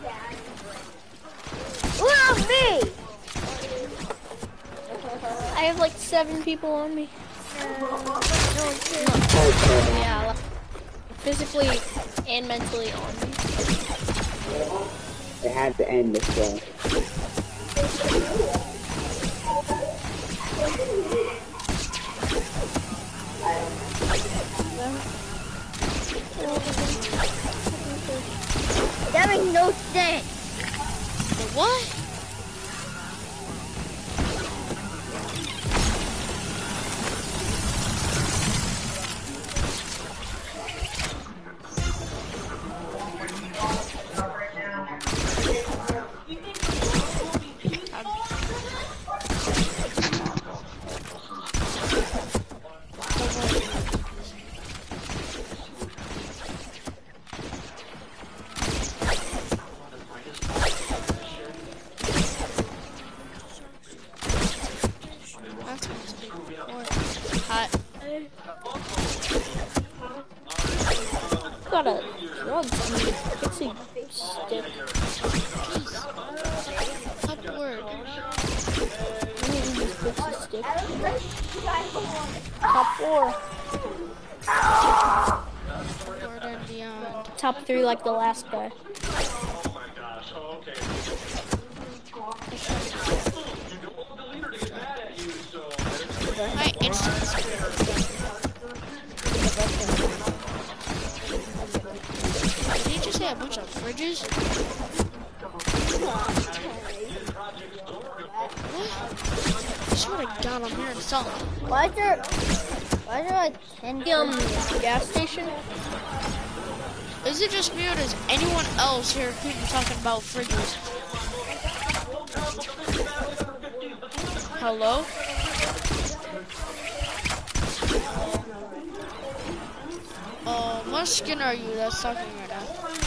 Wow, me! I have like seven people on me. Uh, Yeah, like, physically and mentally on me. It had to end this way. That makes no sense. The what? hot. Got a drug fixing stick. Top word. Stick. Top four. Word and beyond. Top three like the last guy. My instance. Did he just say a bunch of fridges? What? I swear to God, I'm hearing something. Why is there, why is there like ten Um, gas station? Is it just me or does anyone else hear people talking about fridges? Hello? Uh, what skin are you that's talking right now?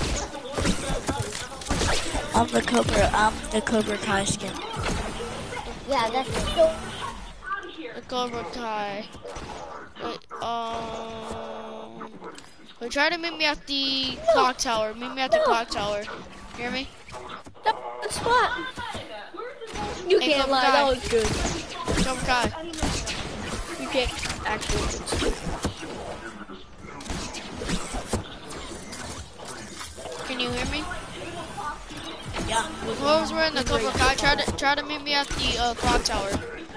I'm the Cobra, I'm the Cobra Kai skin. Yeah, that's so. The Cobra Kai. Wait, um... Wait, try to meet me at the clock tower. Meet me at the No. clock tower. Hear me? That's what? You Hey, can't Cobra lie, Kai. that was good. Cobra Kai. You can't actually. Can you hear me? Yeah. Whoever's wearing the Cobra Kai, try to try to meet me at the uh, clock tower.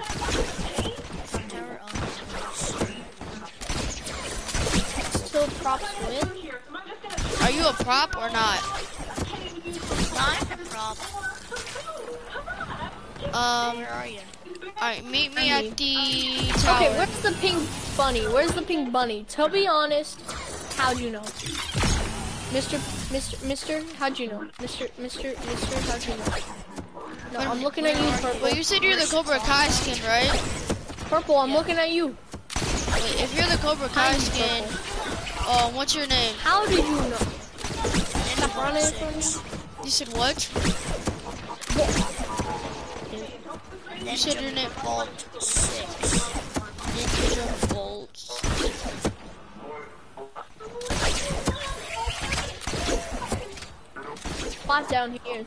Still props win? Are you a prop or not? I'm a prop. Um. Where are you? Alright, meet me at the tower. Okay, where's the pink bunny? Where's the pink bunny? To be honest, how'd you know? Mister, Mister, Mister, how'd you know? Mister, Mister, Mister, how'd you know? No, I'm looking at you, Purple. Well, you said you're the Cobra Kai skin, right? Purple, I'm looking at you. Wait, if you're the Cobra Kai Hi, skin, Purple. um, what's your name? How did you know? Stop running from me. You said what? You said your name. Vault six. Ninja Bolt. Spot down here.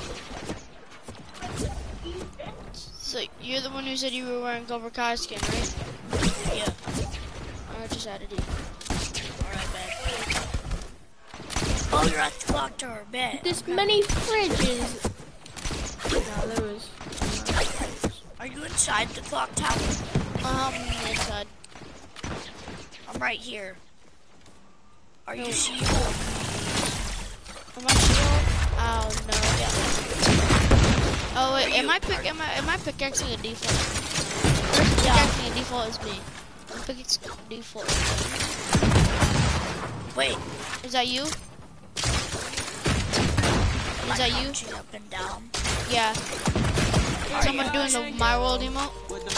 So you're the one who said you were wearing Cobra Kai skin, right? Yeah. I just added it. Alright, bad. Oh, you're at the clock tower, bed. This many fridges. No, there was. Are you inside the clock tower? Um, inside. I'm right here. Are you No. seeing? Am I sure? Oh no. Yeah. Oh wait, am I pick? Am I am I pickaxing a default? First pickaxing a default is me. I'm pickaxing default. Wait. Is that you? Is that you? Up and down. Yeah. Someone doing the My World emote?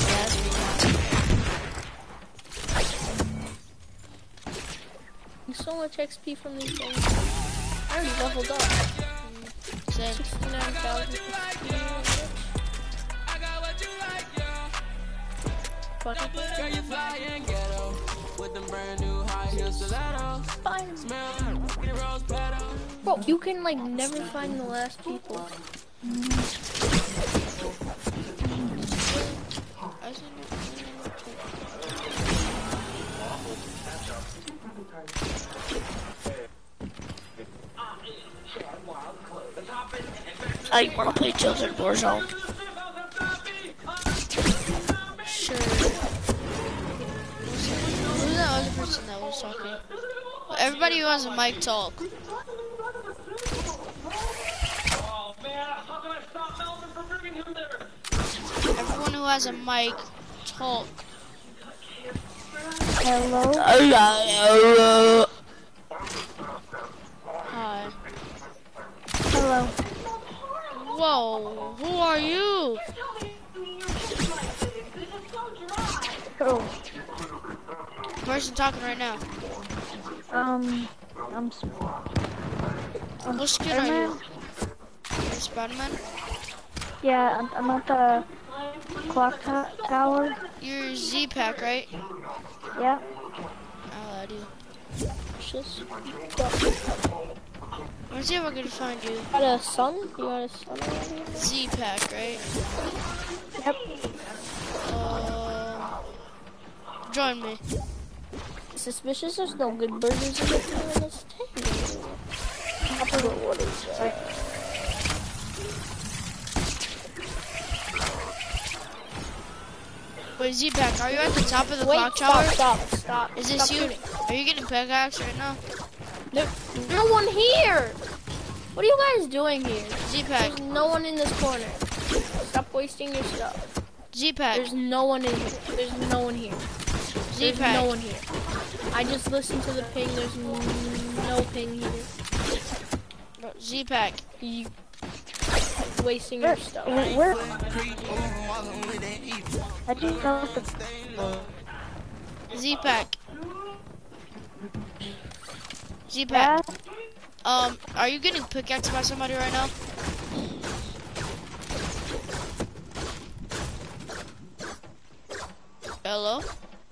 So much X P from these things. I already leveled up. Same. sixty-nine thousand. Girl, you fly and ghetto with them brand new high heel stilettos. Smell the rose petals. Bro, you can like never find the last people. I want to play Tilted Warzone. Sure. Who's that other person that was talking? Well, everybody who has a mic talk. Everyone who has a mic talk. Hello? Hello. Hi. Hello. Whoa, who are you? Oh, Person talking right now. um, I'm sp- um, What skin are you? Spider-Man? You're Spider-Man? Yeah, I'm, I'm at the clock to- tower. You're Z-Pack, right? Yeah. I'll add you. Just Let's see if I can find you. got a son? You got a son already? Z-Pack, right? Yep. Uh, join me. Suspicious there's no good burgers in the in this table. What is that? Wait, Z-Pack, are you at the top of the Wait, clock stop, tower? stop, stop. Is this stop you? shooting. Are you getting pickaxe right now? There, no one here! What are you guys doing here? Z-Pack. There's no one in this corner. Stop wasting your stuff. Z-Pack. There's no one in here. There's no one here. There's Z-Pack. no one here. I just listened to the ping. There's no ping here. Z-Pack. You wasting your stuff. Where? I just know the. Z-Pack. Z-Pack. Um, are you getting pickaxed by somebody right now? Hello?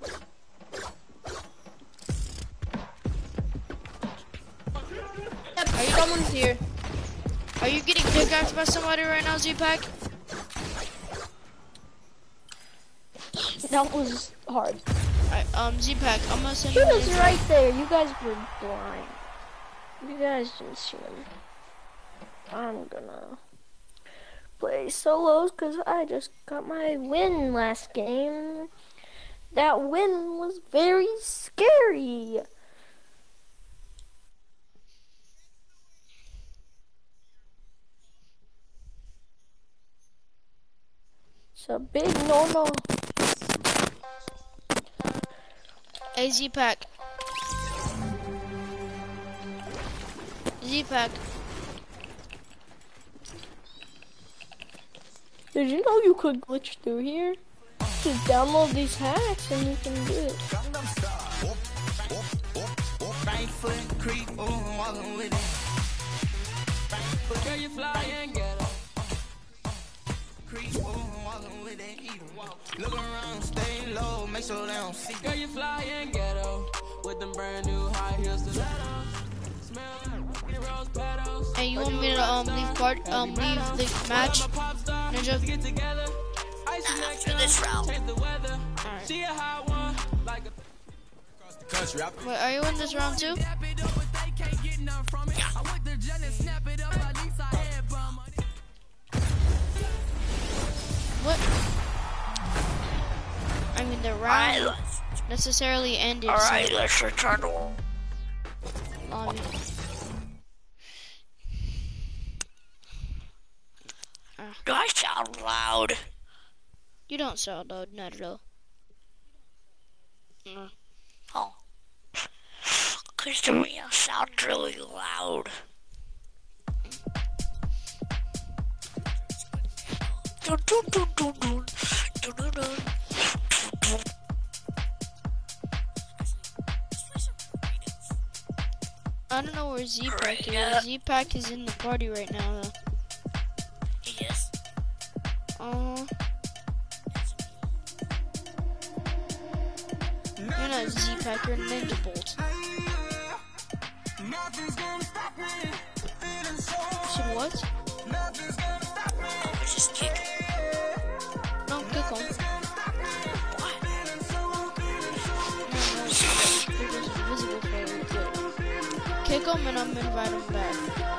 Are you, someone's here. Are you getting pickaxed by somebody right now, Z-Pack? That was hard. Alright, um, Z-Pack, I'm gonna send He you an was invite. right there. You guys were blind. You guys didn't see him. I'm gonna play solos because I just got my win last game. That win was very scary. It's a big no-no. Hey, Z-Pack. Z-Pack. Did you know you could glitch through here? Just download these hacks and you can do it. Girl, you fly and get up. Creep, ooh, walking with that heat. Look around, stay low, make sure they don't see. Girl, you fly and get up with them brand new high heels stilettos. Smell like rose petals. Hey, you want me to um leave part um leave the match? Ninja. Get together. After this round. See a hot one like a country. Wait, are you in this round too? What? I mean, the round Alright, necessarily ended. Alright, so let's return to lobby. Ah, Do I sound loud? you don't sound loud, not at all. Mm. Oh. Cause to me I sound really loud. Dun, dun, dun, dun, dun. Dun, dun, dun. I don't know where Z-Pack Right, is. yeah. Z-Pack is in the party right now, though. Yes. Uh, you're not Z-Pack, you're Ninja Bolt. Should what? Oh, we just kick. No, kick him. What? No, no, they're just invisible for a little bit. Kick him and I'm gonna invite him back.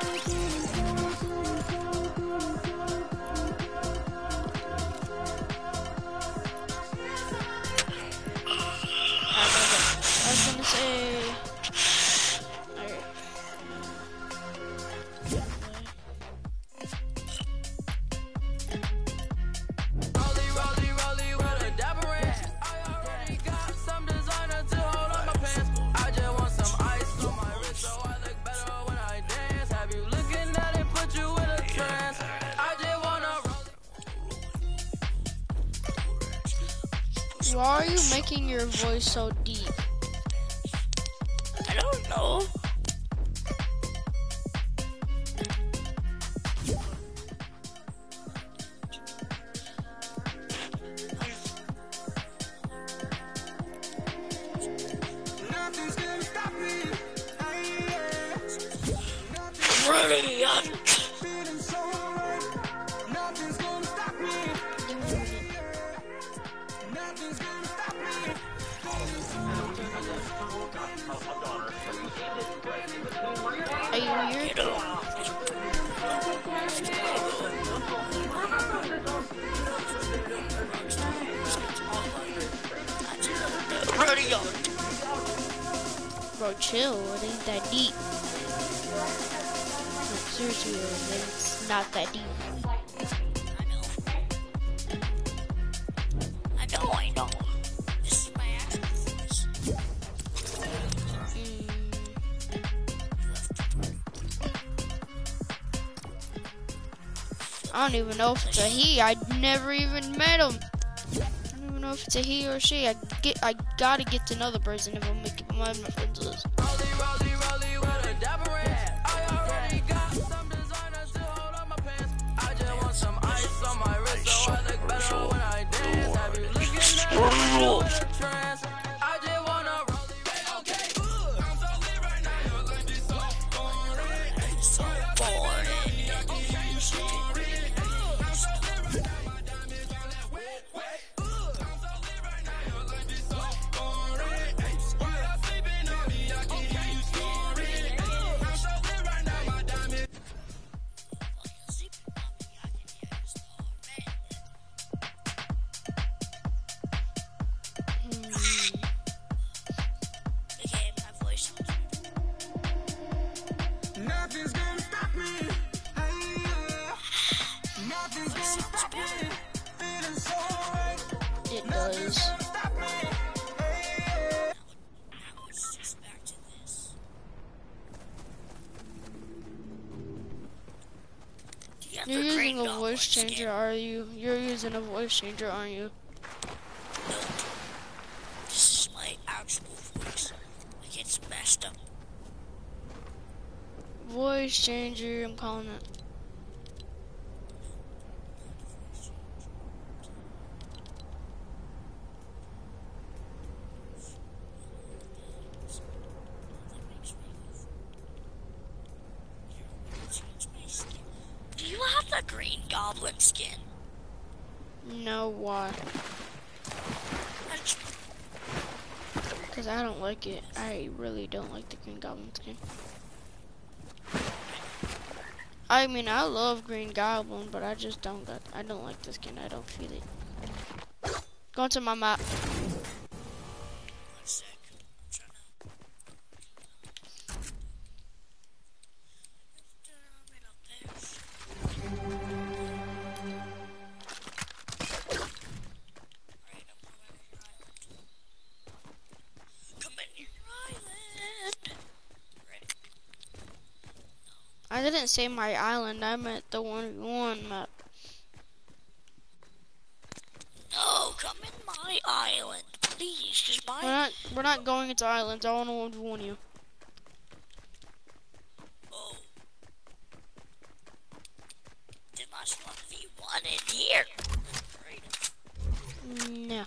I was gonna say. Alright. Rolly, rolly, rolly with a dapper ranch. I already got some designer to hold on my pants. I just want some ice on my wrist so I look better when I dance. Have you looking at it, put you in a trance. I just wanna roll. Why are you making your voice so deep? I don't know. Brilliant. Are you here? Bro, chill. It ain't that deep. No, seriously, it's not that deep. I know, I know. This is my actual voice. I don't even know if it's a he. I never even met him. I don't even know if it's a he or a she. I get, I gotta get to know the person if I'm making my friends list. It does. You're using a voice changer, are you? You're using a voice changer, aren't you? This is my actual voice. Like, it's messed up. Voice changer, I'm calling it. Do you have the Green Goblin skin? No, why? Because I don't like it. I really don't like the Green Goblin skin. I mean, I love Green Goblin, but I just don't got. I don't like the skin. I don't feel it. Go to my map. I didn't say my island, I meant the one v one map. No, come in my island, please, just my... We're not, we're not going into islands, I want to one v one you. Oh. There must one v one in here. No.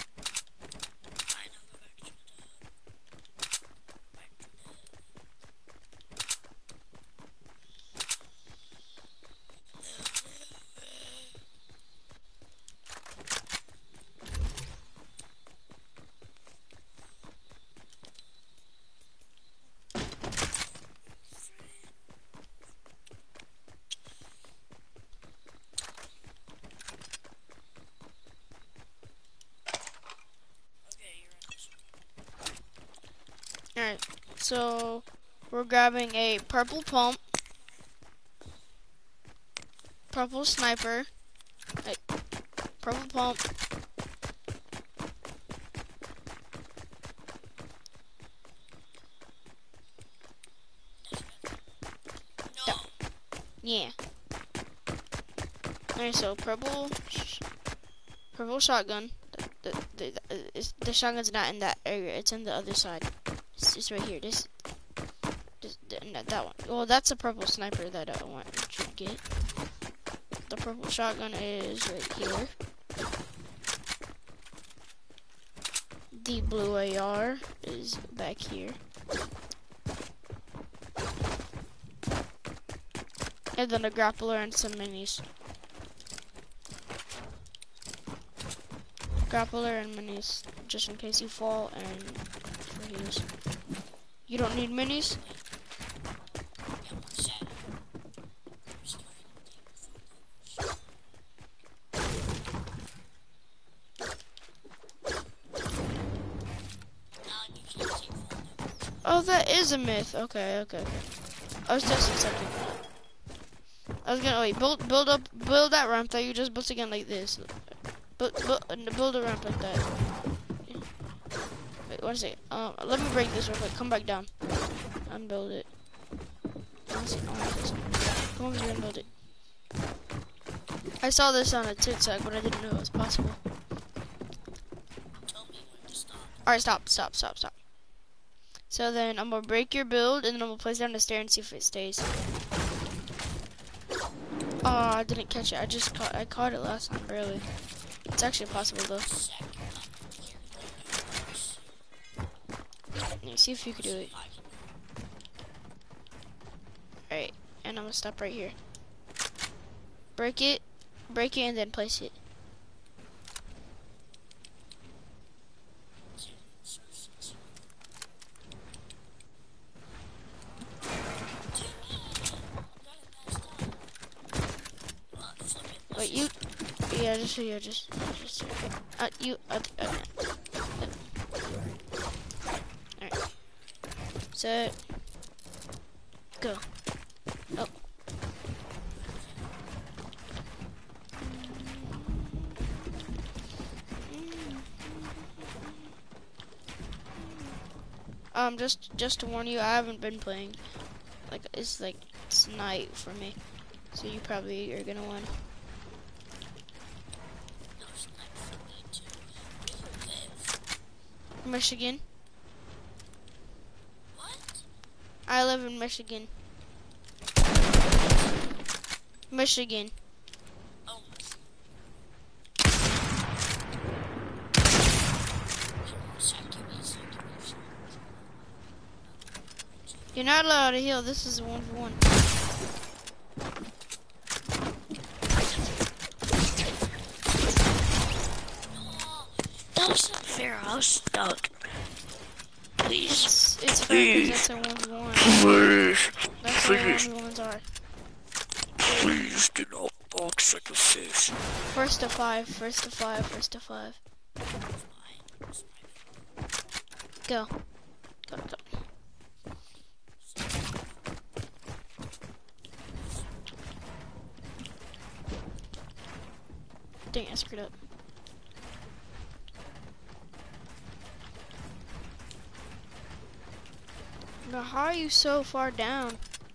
Alright, so we're grabbing a purple pump, purple sniper, a purple pump, No. Yeah. Alright, so purple, purple shotgun. The, the, the, it's, the shotgun's not in that area, it's in the other side. It's, it's right here. This, this, no, that one. Well, that's a purple sniper that I want you to get. The purple shotgun is right here. the blue A R is back here. And then a grappler and some minis. Grappler and minis, just in case you fall, and for heals. You don't need minis? Oh, that is a myth. Okay, okay, okay. I was testing something. I was gonna wait. Build, build up, build that ramp that you just built again like this. Build, build, build a ramp like that. Wait, what is it? Um, let me break this real quick. Come back down. Unbuild it. Honestly, I want this. Come over here and build it. I saw this on a TikTok, but I didn't know it was possible. All right, stop, stop, stop, stop. So then I'm gonna break your build, and then I'm gonna place down the stair and see if it stays. Oh, I didn't catch it. I just caught. I caught it last time, barely. It's actually possible though. Let me see if you can do it. Alright, and I'm gonna stop right here. Break it, break it, and then place it. Wait, you, yeah, just, yeah, just, just, uh, you, uh, uh, uh. Alright, set, go, oh. Um, just, just to warn you, I haven't been playing, like, it's like, it's night for me, so you probably are gonna win. Michigan. What? I live in Michigan. Michigan. Oh. You're not allowed to heal. This is a one for one. That was not fair. I was stuck. Please. It's, it's fair because that's a one for one. Please. That's Please. what one for ones are. Please do not box like a fish. First to five. First to five. First to five. Go. Go. Go. Dang, I screwed up. Now, how are you so far down?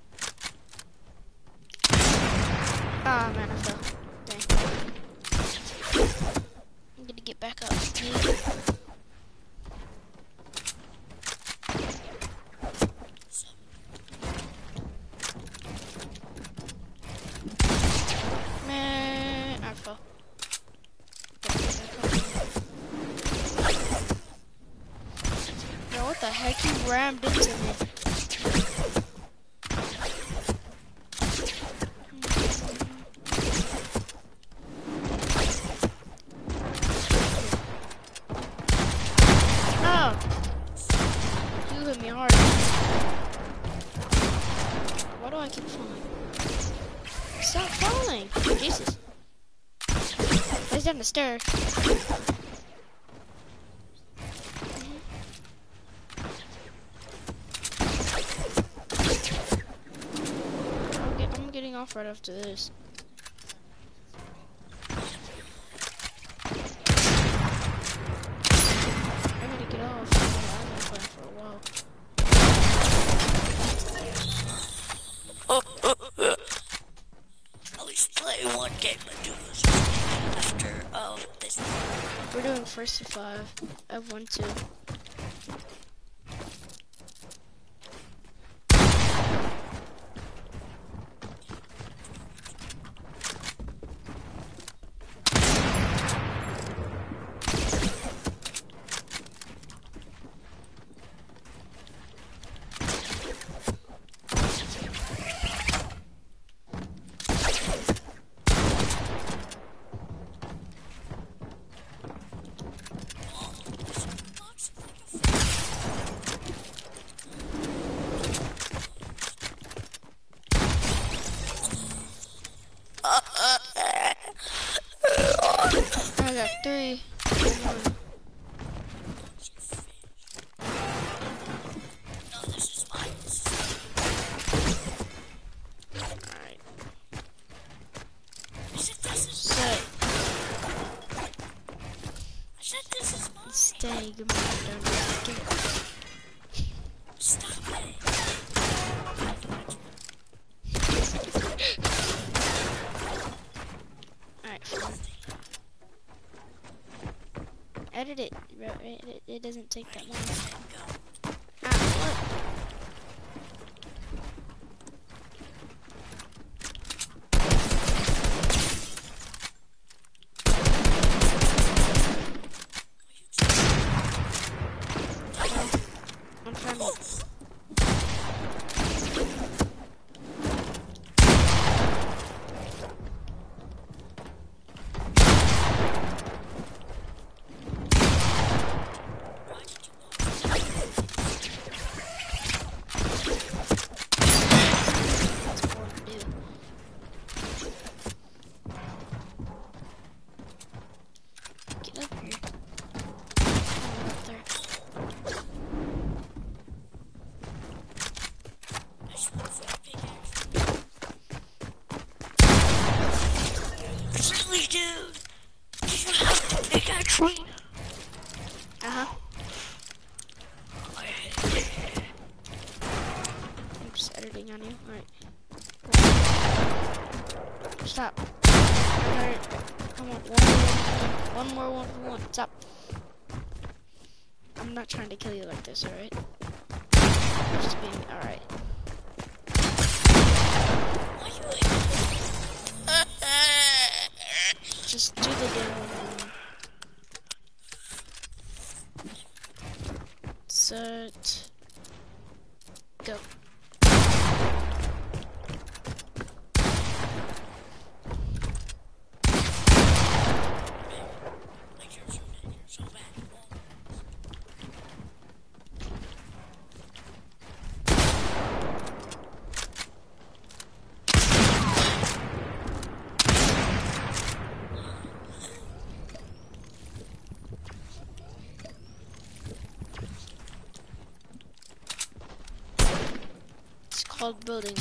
Ah, man, I fell. Dang. I'm gonna get back up. Man, I fell. Bro, what the heck? You rammed into me. Oh! You hit me hard. Why do I keep falling? Stop falling! Jesus. He's down the stairs. I'm getting off right after this. I gotta get off. I've been playing for a while. At least play one game and do this after um this. We're doing first to five. I have one, two. you give me that down there. Stop it. Alright, fine. Edit it, bro. It, it doesn't take that long. Ah, what? I'm trying to... Really, dude? Do you have to pick a tree? Uh-huh. I'm just editing on you. Alright. Stop. Alright. Come on. One more, one more, one for one. Stop. I'm not trying to kill you like this, alright? Just being, alright. Just do the damn. Set. Go. Called building.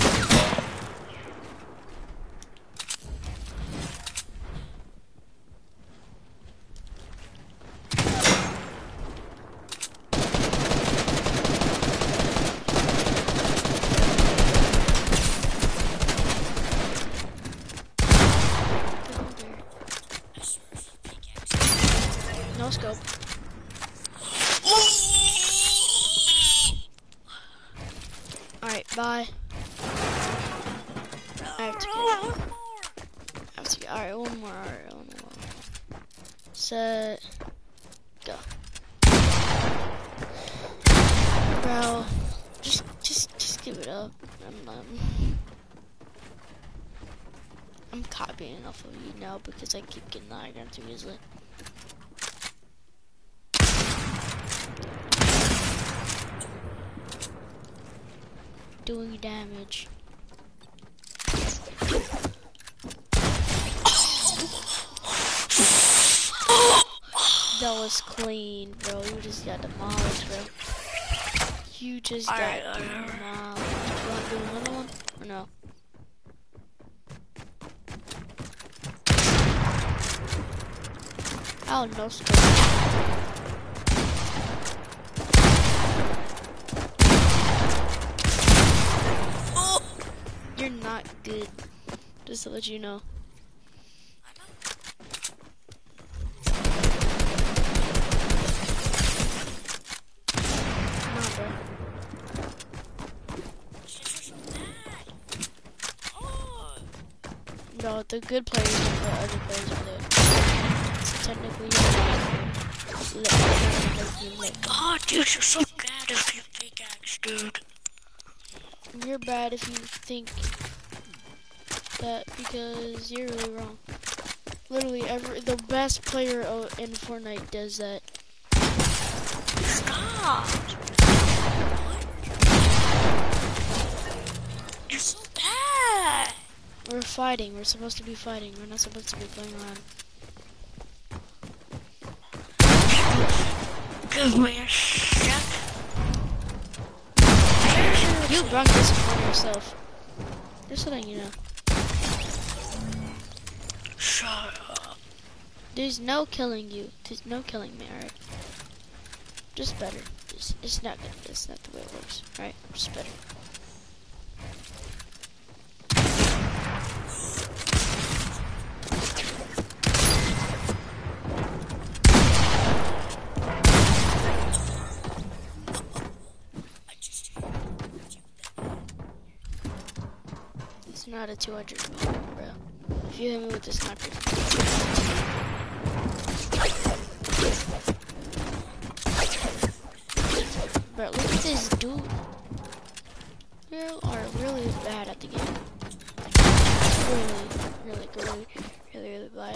No scope. Alright, bye. I have to get. I have to get. Alright, one more. Alright, one more. Set. Go. Bro, just, just, just give it up. I'm, um, I'm copying off of you now because I keep getting the high ground too easily. Doing damage. That was clean, bro. You just got demolished, bro. You just got right, right, demolished. You wanna do another one? Or no? Oh, no scope. You're not good. Just to let you know. Come on, bro. No, the good players are the other players are there. So technically, you're not. God, dude, you're so bad if you pickaxe, dude. You're bad if you think that because you're really wrong. Literally, every the best player in Fortnite does that. Stop! You're so bad! We're fighting. We're supposed to be fighting. We're not supposed to be playing around. Give me a shot. You brought this upon yourself. Just letting you know. Shut up. There's no killing you. There's no killing me, alright? Just better. It's, it's not good. It's not the way it works. Alright, just better. It's not a two hundred, bro. If you hit me with the sniper. Bro, look at this dude. You are really bad at the game. Really, really, really, really, really bad.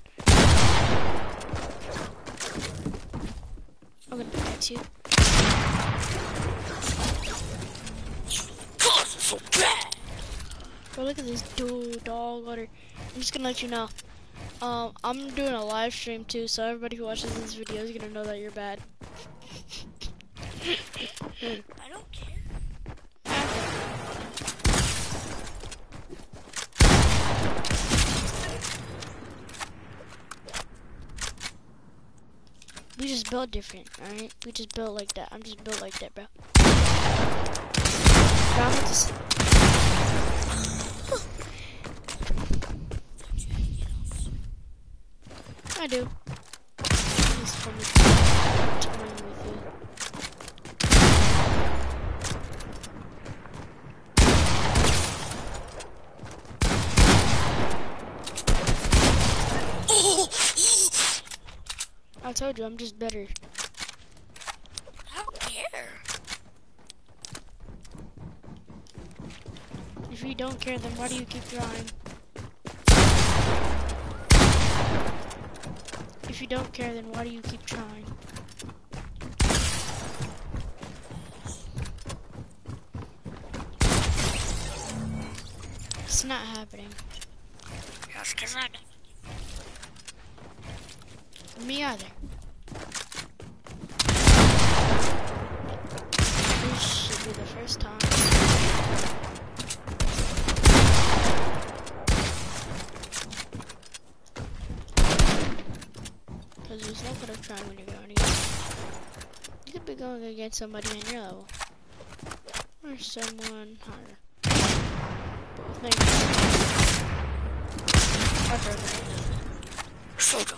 I'm gonna pickaxe you. God, it's so bad. Bro, look at this dude, dog water. I'm just gonna let you know. Um, I'm doing a live stream too, so everybody who watches this video is gonna know that you're bad. I don't care. We just built different, alright? We just built like that. I'm just built like that, bro. Bro, I'm just... I do. It's funny toying with you. I told you, I'm just better. I don't care. If you don't care, then why do you keep trying? If you don't care, then why do you keep trying? It's not happening. Just because I don't. Me either. This should be the first time. Because there's no good of trying when you're going against. You could be going against somebody on your level. Or someone higher. Both maybe. Or further. So good.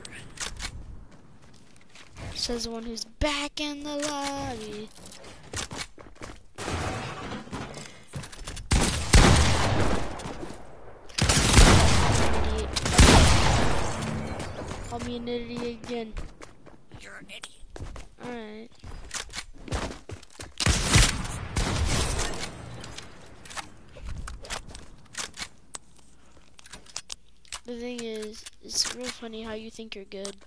Says the one who's back in the lobby. Call me an idiot again. You're an idiot. Alright. The thing is, it's real funny how you think you're good.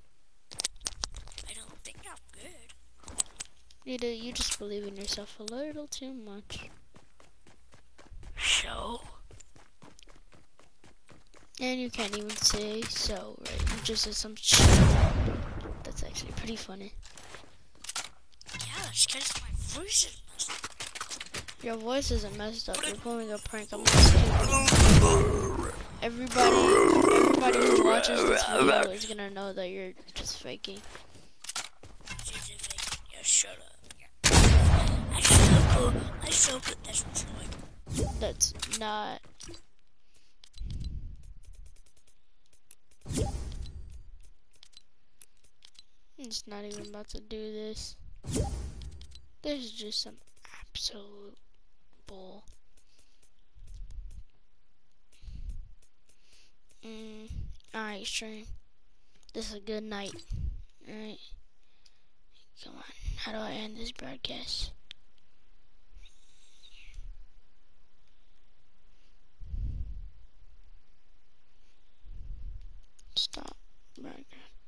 You do, you just believe in yourself a little too much. So? And you can't even say so, right? You just said some shit. That's actually pretty funny. Yeah, that's because my voice is messed up. Your voice isn't messed up. You're pulling a prank. I'm not stupid. Everybody, everybody who watches this video is gonna know that you're just faking. Yeah, shut up. I so cool. I so good. That's what's like. That's not. It's not even about to do this. This is just some absolute bull. Mm, alright, stream. This is a good night. Alright. Come on. How do I end this broadcast? Stop broadcast.